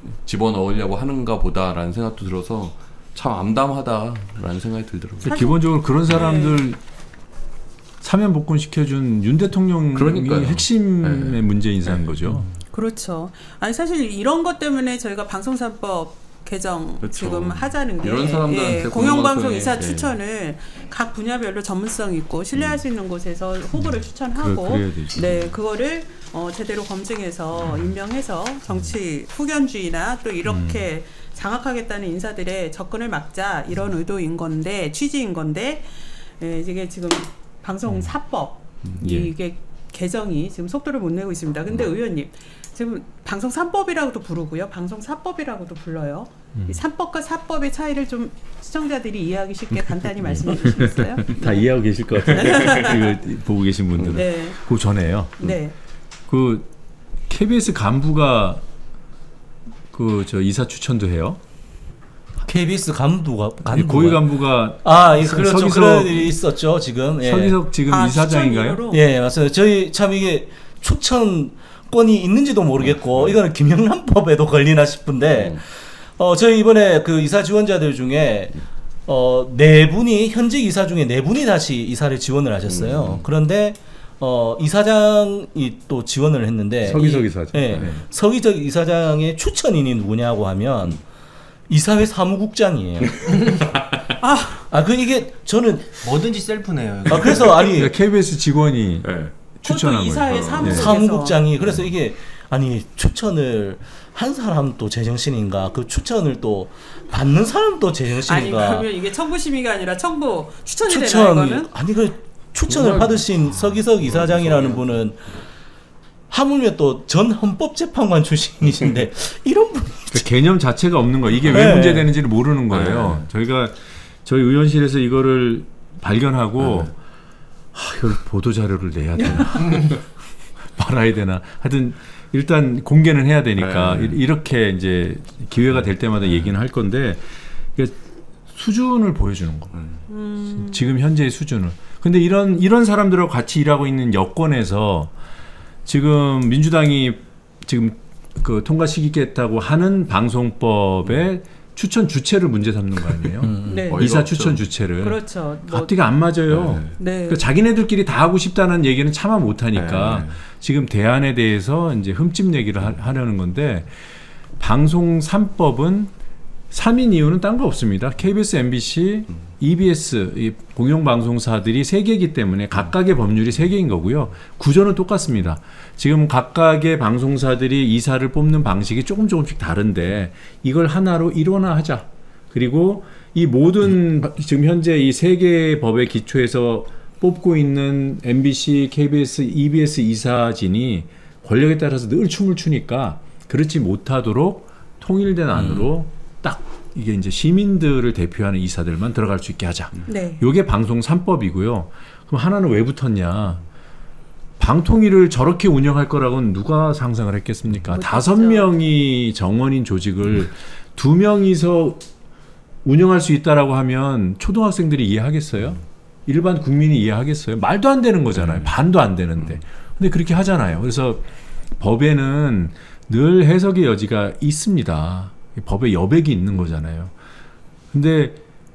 집어넣으려고 하는가 보다라는 생각도 들어서 참 암담하다라는 생각이 들더라고요. 기본적으로 그런 사람들 네. 사면 복권 시켜준 윤 대통령이 그러니까요. 핵심의 네. 문제 인사인 네. 거죠. 그렇죠. 아니 사실 이런 것 때문에 저희가 방송사법 개정 그렇죠. 지금 하자는 게 이런 사람들한테 예, 공영방송 공영방송에, 이사 예. 추천을 각 분야별로 전문성 있고 신뢰할 수 있는 곳에서 후보를 추천하고 그래, 그래야 네 그거를 어, 제대로 검증해서 임명해서 정치 후견주의나 또 이렇게 음. 장악하겠다는 인사들의 접근을 막자 이런 의도인 건데 취지인 건데 예, 이게 지금 방송사법 음. 예. 이게 개정이 지금 속도를 못 내고 있습니다. 근데 음. 의원님 지금 방송 삼법이라고도 부르고요. 방송 사법이라고도 불러요. 음. 이 삼법과 사법의 차이를 좀 시청자들이 이해하기 쉽게 간단히 말씀해 주시겠어요? 다 네. 이해하고 계실 것 같아요. 이거 보고 계신 분들은. 네. 그 전에요. 네. 그 케이비에스 간부가 그 저 이사 추천도 해요. 케이비에스 간부가 간부가 고위 간부가 아, 예, 그렇죠. 서기석, 그런 일이 있었죠, 지금. 예. 서기석 지금 아, 이사장인가요? 예, 맞습니다. 저희 참 이게 추천권이 있는지도 모르겠고 이거는 김영란법에도 걸리나 싶은데 음. 어, 저희 이번에 그 이사 지원자들 중에 어, 네 분이 현직 이사 중에 네 분이 다시 이사를 지원을 하셨어요. 음. 그런데 어, 이사장이 또 지원을 했는데 서기석 이, 이사장. 예, 네. 서기석 이사장의 추천인이 누구냐고 하면 이사회 사무국장이에요. 아, 아, 그 이게 저는 뭐든지 셀프네요. 아 그래서 아니 그러니까 케이비에스 직원이 네. 추천한 거예요. 이사회 사무 네. 사무국장이 그래서 이게 아니 추천을 한 사람도 제정신인가 그 추천을 또 받는 사람도 아니 제정신인가 그러면 이게 청부심의가 아니라 청부 추천이 되나 추천 이거는? 아니 그 추천을 정말, 받으신 서기석 이사장이라는 분은 하물며 또 전 헌법재판관 출신이신데 이런 분이 그 개념 자체가 없는 거. 이게 왜 네. 문제되는지를 모르는 거예요. 네. 저희가 저희 의원실에서 이거를 발견하고 네. 하, 이걸 보도 자료를 내야 되나 말아야 되나 하여튼 일단 공개는 해야 되니까 네. 이- 이렇게 이제 기회가 될 때마다 얘기는 할 건데 이게 수준을 보여주는 거. 음. 지금 현재의 수준을. 근데 이런 이런 사람들하고 같이 일하고 있는 여권에서 지금 민주당이 지금 그 통과시키겠다고 하는 방송법의 추천 주체를 문제 삼는 거 아니에요? 음. 네. 어이가 이사 없죠. 추천 주체를. 그렇죠. 뭐, 앞뒤가 안 맞아요. 네. 그러니까 자기네들끼리 다 하고 싶다는 얘기는 차마 못하니까 네. 지금 대안에 대해서 이제 흠집 내기를 하, 하려는 건데 방송 삼 법은 삼 인 이유는 딴 거 없습니다. 케이비에스, 엠비씨, 이비에스 이 공영방송사들이 세 개이기 때문에 각각의 법률이 세 개인 거고요. 구조는 똑같습니다. 지금 각각의 방송사들이 이사를 뽑는 방식이 조금 조금씩 다른데 이걸 하나로 일원화하자. 그리고 이 모든 지금 현재 이 세 개의 법의 기초에서 뽑고 있는 엠비씨, 케이비에스, 이비에스 이사진이 권력에 따라서 늘 춤을 추니까 그렇지 못하도록 통일된 안으로 음. 딱 이게 이제 시민들을 대표하는 이사들만 들어갈 수 있게 하자. 네. 이게 방송 삼 법이고요. 그럼 하나는 왜 붙었냐? 방통위를 저렇게 운영할 거라고는 누가 상상을 했겠습니까? 다섯 명이 정원인 조직을 두 명이서 운영할 수 있다라고 하면 초등학생들이 이해하겠어요? 일반 국민이 이해하겠어요? 말도 안 되는 거잖아요. 반도 안 되는데. 근데 그렇게 하잖아요. 그래서 법에는 늘 해석의 여지가 있습니다. 법에 여백이 있는 거잖아요. 근데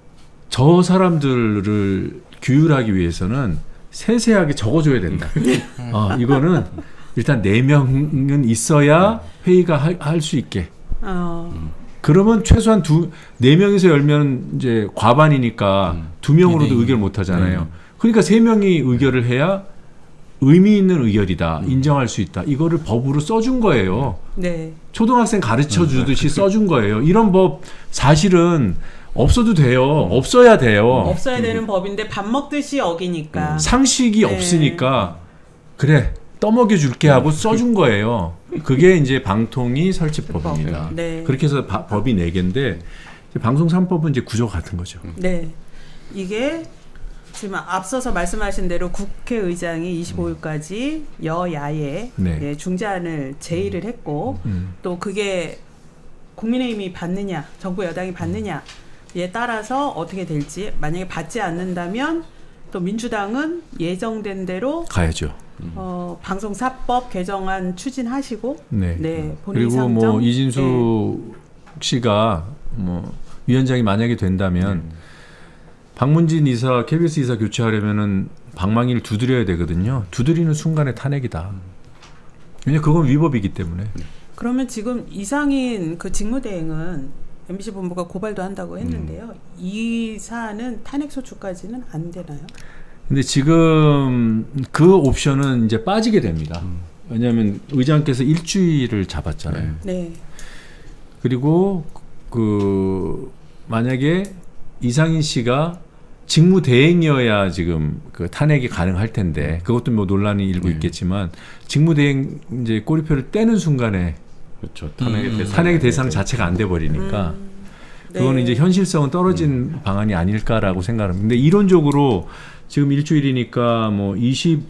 저 사람들을 규율하기 위해서는 세세하게 적어줘야 된다. 어, 이거는 일단 네 명은 있어야 회의가 할 수 있게. 어. 그러면 최소한 두, 네 명에서 열면 이제 과반이니까 음. 두 명으로도 네, 네. 의결 못 하잖아요. 네. 그러니까 세 명이 의결을 해야 의미 있는 의결이다. 음. 인정할 수 있다. 이거를 법으로 써준 거예요. 네. 초등학생 가르쳐 주듯이 써준 거예요. 이런 법 사실은 없어도 돼요. 없어야 돼요. 없어야 되는 법인데 밥 먹듯이 어기니까. 상식이 네. 없으니까 그래 떠먹여 줄게 하고 써준 거예요. 그게 이제 방통위 설치법입니다. 네. 그렇게 해서 바, 법이 네 개인데 방송 삼 법은 이제 구조가 같은 거죠. 네. 이게 지금 앞서서 말씀하신 대로 국회의장이 이십오 일까지 여야의 네. 예, 중재안을 제의를 했고 음. 또 그게 국민의힘이 받느냐 정부 여당이 받느냐에 따라서 어떻게 될지 만약에 받지 않는다면 또 민주당은 예정된 대로 가야죠. 어, 방송사법 개정안 추진하시고 네, 네 본인 그리고 상정, 뭐 이진수 네. 씨가 뭐 위원장이 만약에 된다면 네. 박문진 이사, 케이비에스 이사 교체하려면은 방망이를 두드려야 되거든요. 두드리는 순간에 탄핵이다. 왜냐 그건 위법이기 때문에. 그러면 지금 이상인 그 직무대행은 엠비씨 본부가 고발도 한다고 했는데요. 음. 이 사안은 탄핵 소추까지는 안 되나요? 근데 지금 그 옵션은 이제 빠지게 됩니다. 음. 왜냐하면 의장께서 일주일을 잡았잖아요. 네. 그리고 그 만약에 이상인 씨가 직무대행이어야 지금 그 탄핵이 가능할 텐데 그것도 뭐 논란이 일부 네. 있겠지만 직무대행 이제 꼬리표를 떼는 순간에 그렇죠. 탄핵의 음, 대상, 탄핵의 대상 자체가 안 돼 버리니까 음. 네. 그거는 이제 현실성은 떨어진 음. 방안이 아닐까라고 생각합니다. 근데 이론적으로 지금 일주일이니까 뭐 이십오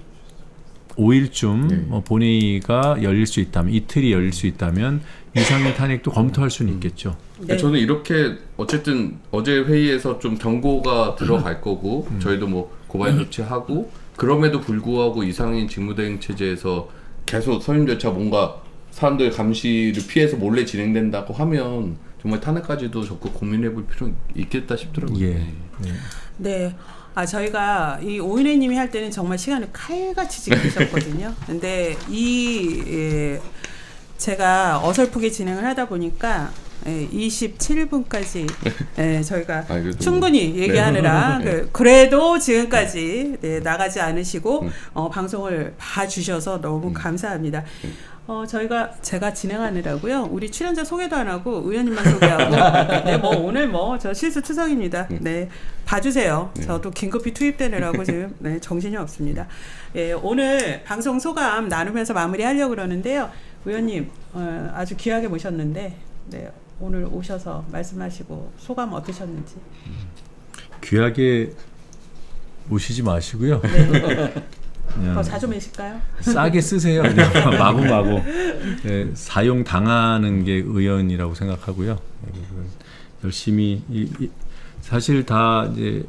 일쯤 네. 뭐 본회의가 열릴 수 있다면 이틀이 열릴 수 있다면 이상인 탄핵도 검토할 수는 있겠죠. 네. 저는 이렇게 어쨌든 어제 회의에서 좀 경고가 들어갈 거고 음. 저희도 뭐 고발 조치하고 그럼에도 불구하고 이상인 직무대행 체제에서 계속 선임 절차 뭔가 사람들 감시를 피해서 몰래 진행된다고 하면 정말 탄핵까지도 적극 고민해볼 필요 있겠다 싶더라고요. 예. 네. 네. 아 저희가 이 오인혜님이 할 때는 정말 시간을 칼같이 지키셨거든요. 근데 이 예, 제가 어설프게 진행을 하다 보니까 예, 이십칠 분까지 예, 저희가 아, 충분히 얘기하느라 네. 그, 그래도 지금까지 네, 나가지 않으시고 음. 어, 방송을 봐주셔서 너무 음. 감사합니다. 음. 어, 저희가 제가 진행하느라고요. 우리 출연자 소개도 안 하고 의원님만 소개하고 네, 뭐 오늘 뭐 저 실수투성입니다. 네, 봐주세요. 네. 저도 긴급히 투입되느라고 지금 네, 정신이 없습니다. 예, 오늘 방송 소감 나누면서 마무리하려고 그러는데요. 의원님 어, 아주 귀하게 모셨는데 네, 오늘 오셔서 말씀하시고 소감 어떠셨는지. 귀하게 모시지 마시고요. 네. 더 자주 매실까요? 싸게 쓰세요. 마구마구 네, 사용 당하는 게 의원이라고 생각하고요. 열심히 이, 이, 사실 다 이제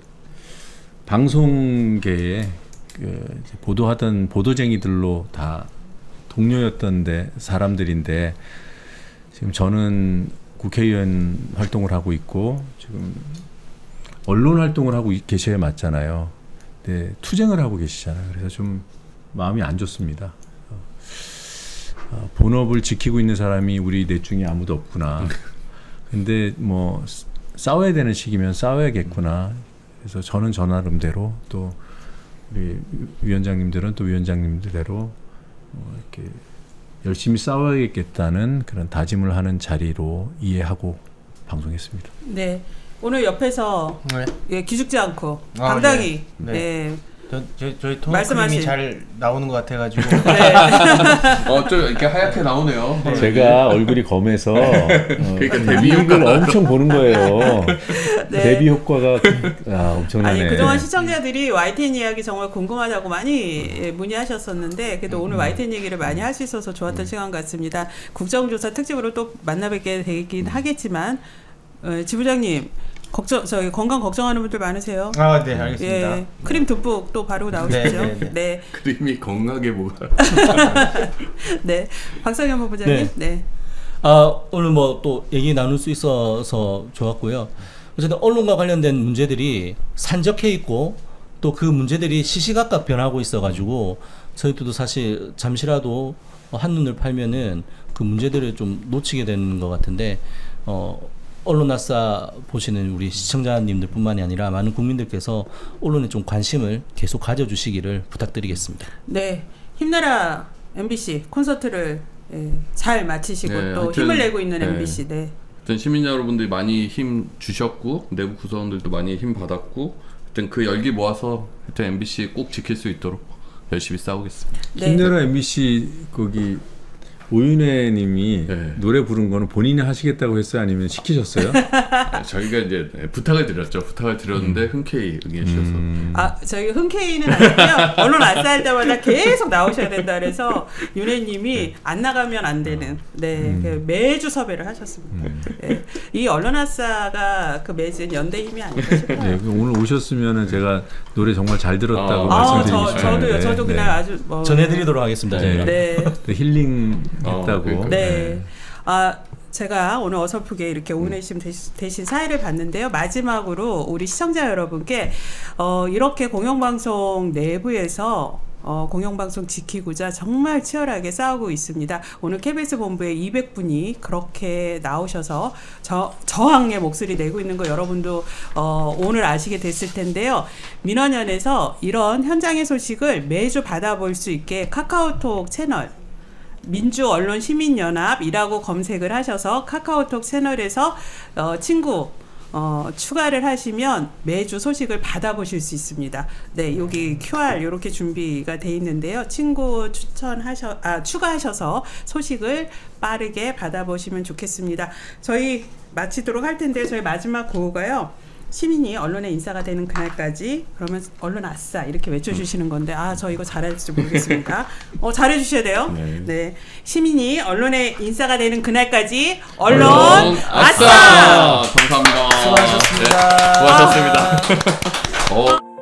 방송계에 그 이제 보도하던 보도쟁이들로 다 동료였던데 사람들인데 지금 저는 국회의원 활동을 하고 있고 지금 언론 활동을 하고 계셔야 맞잖아요. 네, 투쟁을 하고 계시잖아요. 그래서 좀 마음이 안 좋습니다. 어, 본업을 지키고 있는 사람이 우리 넷 중에 아무도 없구나. 근데 뭐 싸워야 되는 시기면 싸워야겠구나. 그래서 저는 저 나름대로 또 우리 위원장님들은 또 위원장님들대로 어 이렇게 열심히 싸워야겠다는 그런 다짐을 하는 자리로 이해하고 방송했습니다. 네, 오늘 옆에서 네. 예, 기죽지 않고 아, 당당히 네. 네. 예, 저, 저, 저희 토너 말씀하신- 크림이 잘 나오는 것 같아가지고 네. 어, 좀 이렇게 하얗게 나오네요. 제가 얼굴이 검해서 어, 그러니까 데뷔 이걸 효과가 엄청 보는 거예요. 네. 데뷔 효과가 아, 엄청나네. 아니 그동안 시청자들이 와이티엔 이야기 정말 궁금하다고 많이 예, 문의하셨었는데 그래도 오늘 와이티엔 얘기를 많이 할 수 있어서 좋았던 시간 같습니다. 국정조사 특집으로 또 만나뵙게 되긴 하겠지만 어, 지부장님 걱정 저희 건강 걱정하는 분들 많으세요. 아, 네, 알겠습니다. 예, 크림 듬뿍 또 바르고 나오십시오. 네, 네, 네, 그림이 건강하게 뭐가. 네, 박상현 본부장님. 네. 네. 아, 오늘 뭐 또 얘기 나눌 수 있어서 좋았고요. 어쨌든 언론과 관련된 문제들이 산적해 있고 또 그 문제들이 시시각각 변하고 있어가지고 저희들도 사실 잠시라도 한눈을 팔면은 그 문제들을 좀 놓치게 되는 것 같은데 어, 언론아싸 보시는 우리 시청자님들뿐만이 아니라 많은 국민들께서 언론에 좀 관심을 계속 가져주시기를 부탁드리겠습니다. 네, 힘내라 엠비씨 콘서트를 예, 잘 마치시고 네, 또 하여튼, 힘을 내고 있는 네. 엠비씨. 네. 하여튼 시민 여러분들이 많이 힘 주셨고 내부 구성원들도 많이 힘 받았고 하여튼 그 열기 모아서 하여튼 엠비씨 꼭 지킬 수 있도록 열심히 싸우겠습니다. 네. 힘내라 엠비씨 거기 오윤혜님이 네. 노래 부른 거는 본인이 하시겠다고 했어요? 아니면 시키셨어요? 저희가 이제 부탁을 드렸죠. 부탁을 드렸는데 흔쾌히 응해 주셔서. 음. 아, 저희 흔쾌히는 아니고요. 언론 아싸 할 때마다 계속 나오셔야 된다 그래서 윤혜님이 안 나가면 안 되는 네 그 매주 섭외를 하셨습니다. 네. 이 언론 아싸가 그 맺은 연대 힘이 아닐까 싶어요. 네, 오늘 오셨으면은 제가 노래 정말 잘 들었다고 아, 아, 말씀드리고 저, 싶어요. 저도요. 네, 저도 그날 네. 아주 뭐 전해드리도록 하겠습니다. 네. 네. 네, 힐링 어, 했다고. 그러니까. 네. 아, 제가 오늘 어설프게 이렇게 오은혜님 대신, 대신 사회를 봤는데요. 마지막으로 우리 시청자 여러분께 어, 이렇게 공영방송 내부에서 어, 공영방송 지키고자 정말 치열하게 싸우고 있습니다. 오늘 케이비에스 본부에 이백 분이 그렇게 나오셔서 저, 저항의 목소리 내고 있는 거 여러분도 어, 오늘 아시게 됐을 텐데요. 민원연에서 이런 현장의 소식을 매주 받아볼 수 있게 카카오톡 채널 민주언론시민연합이라고 검색을 하셔서 카카오톡 채널에서 어, 친구 어, 추가를 하시면 매주 소식을 받아보실 수 있습니다. 네, 여기 큐알 이렇게 준비가 돼 있는데요. 친구 추천하셔, 아, 추가하셔서 소식을 빠르게 받아보시면 좋겠습니다. 저희 마치도록 할 텐데 저희 마지막 구호가요. 시민이 언론의 인싸가 되는 그날까지 그러면 언론 아싸 이렇게 외쳐주시는 건데 아 저 이거 잘할지 모르겠습니다. 어 잘해주셔야 돼요. 네. 네. 시민이 언론의 인싸가 되는 그날까지 언론, 언론 아싸. 아싸! 감사합니다. 수고하셨습니다. 네, 수고하셨습니다. 어.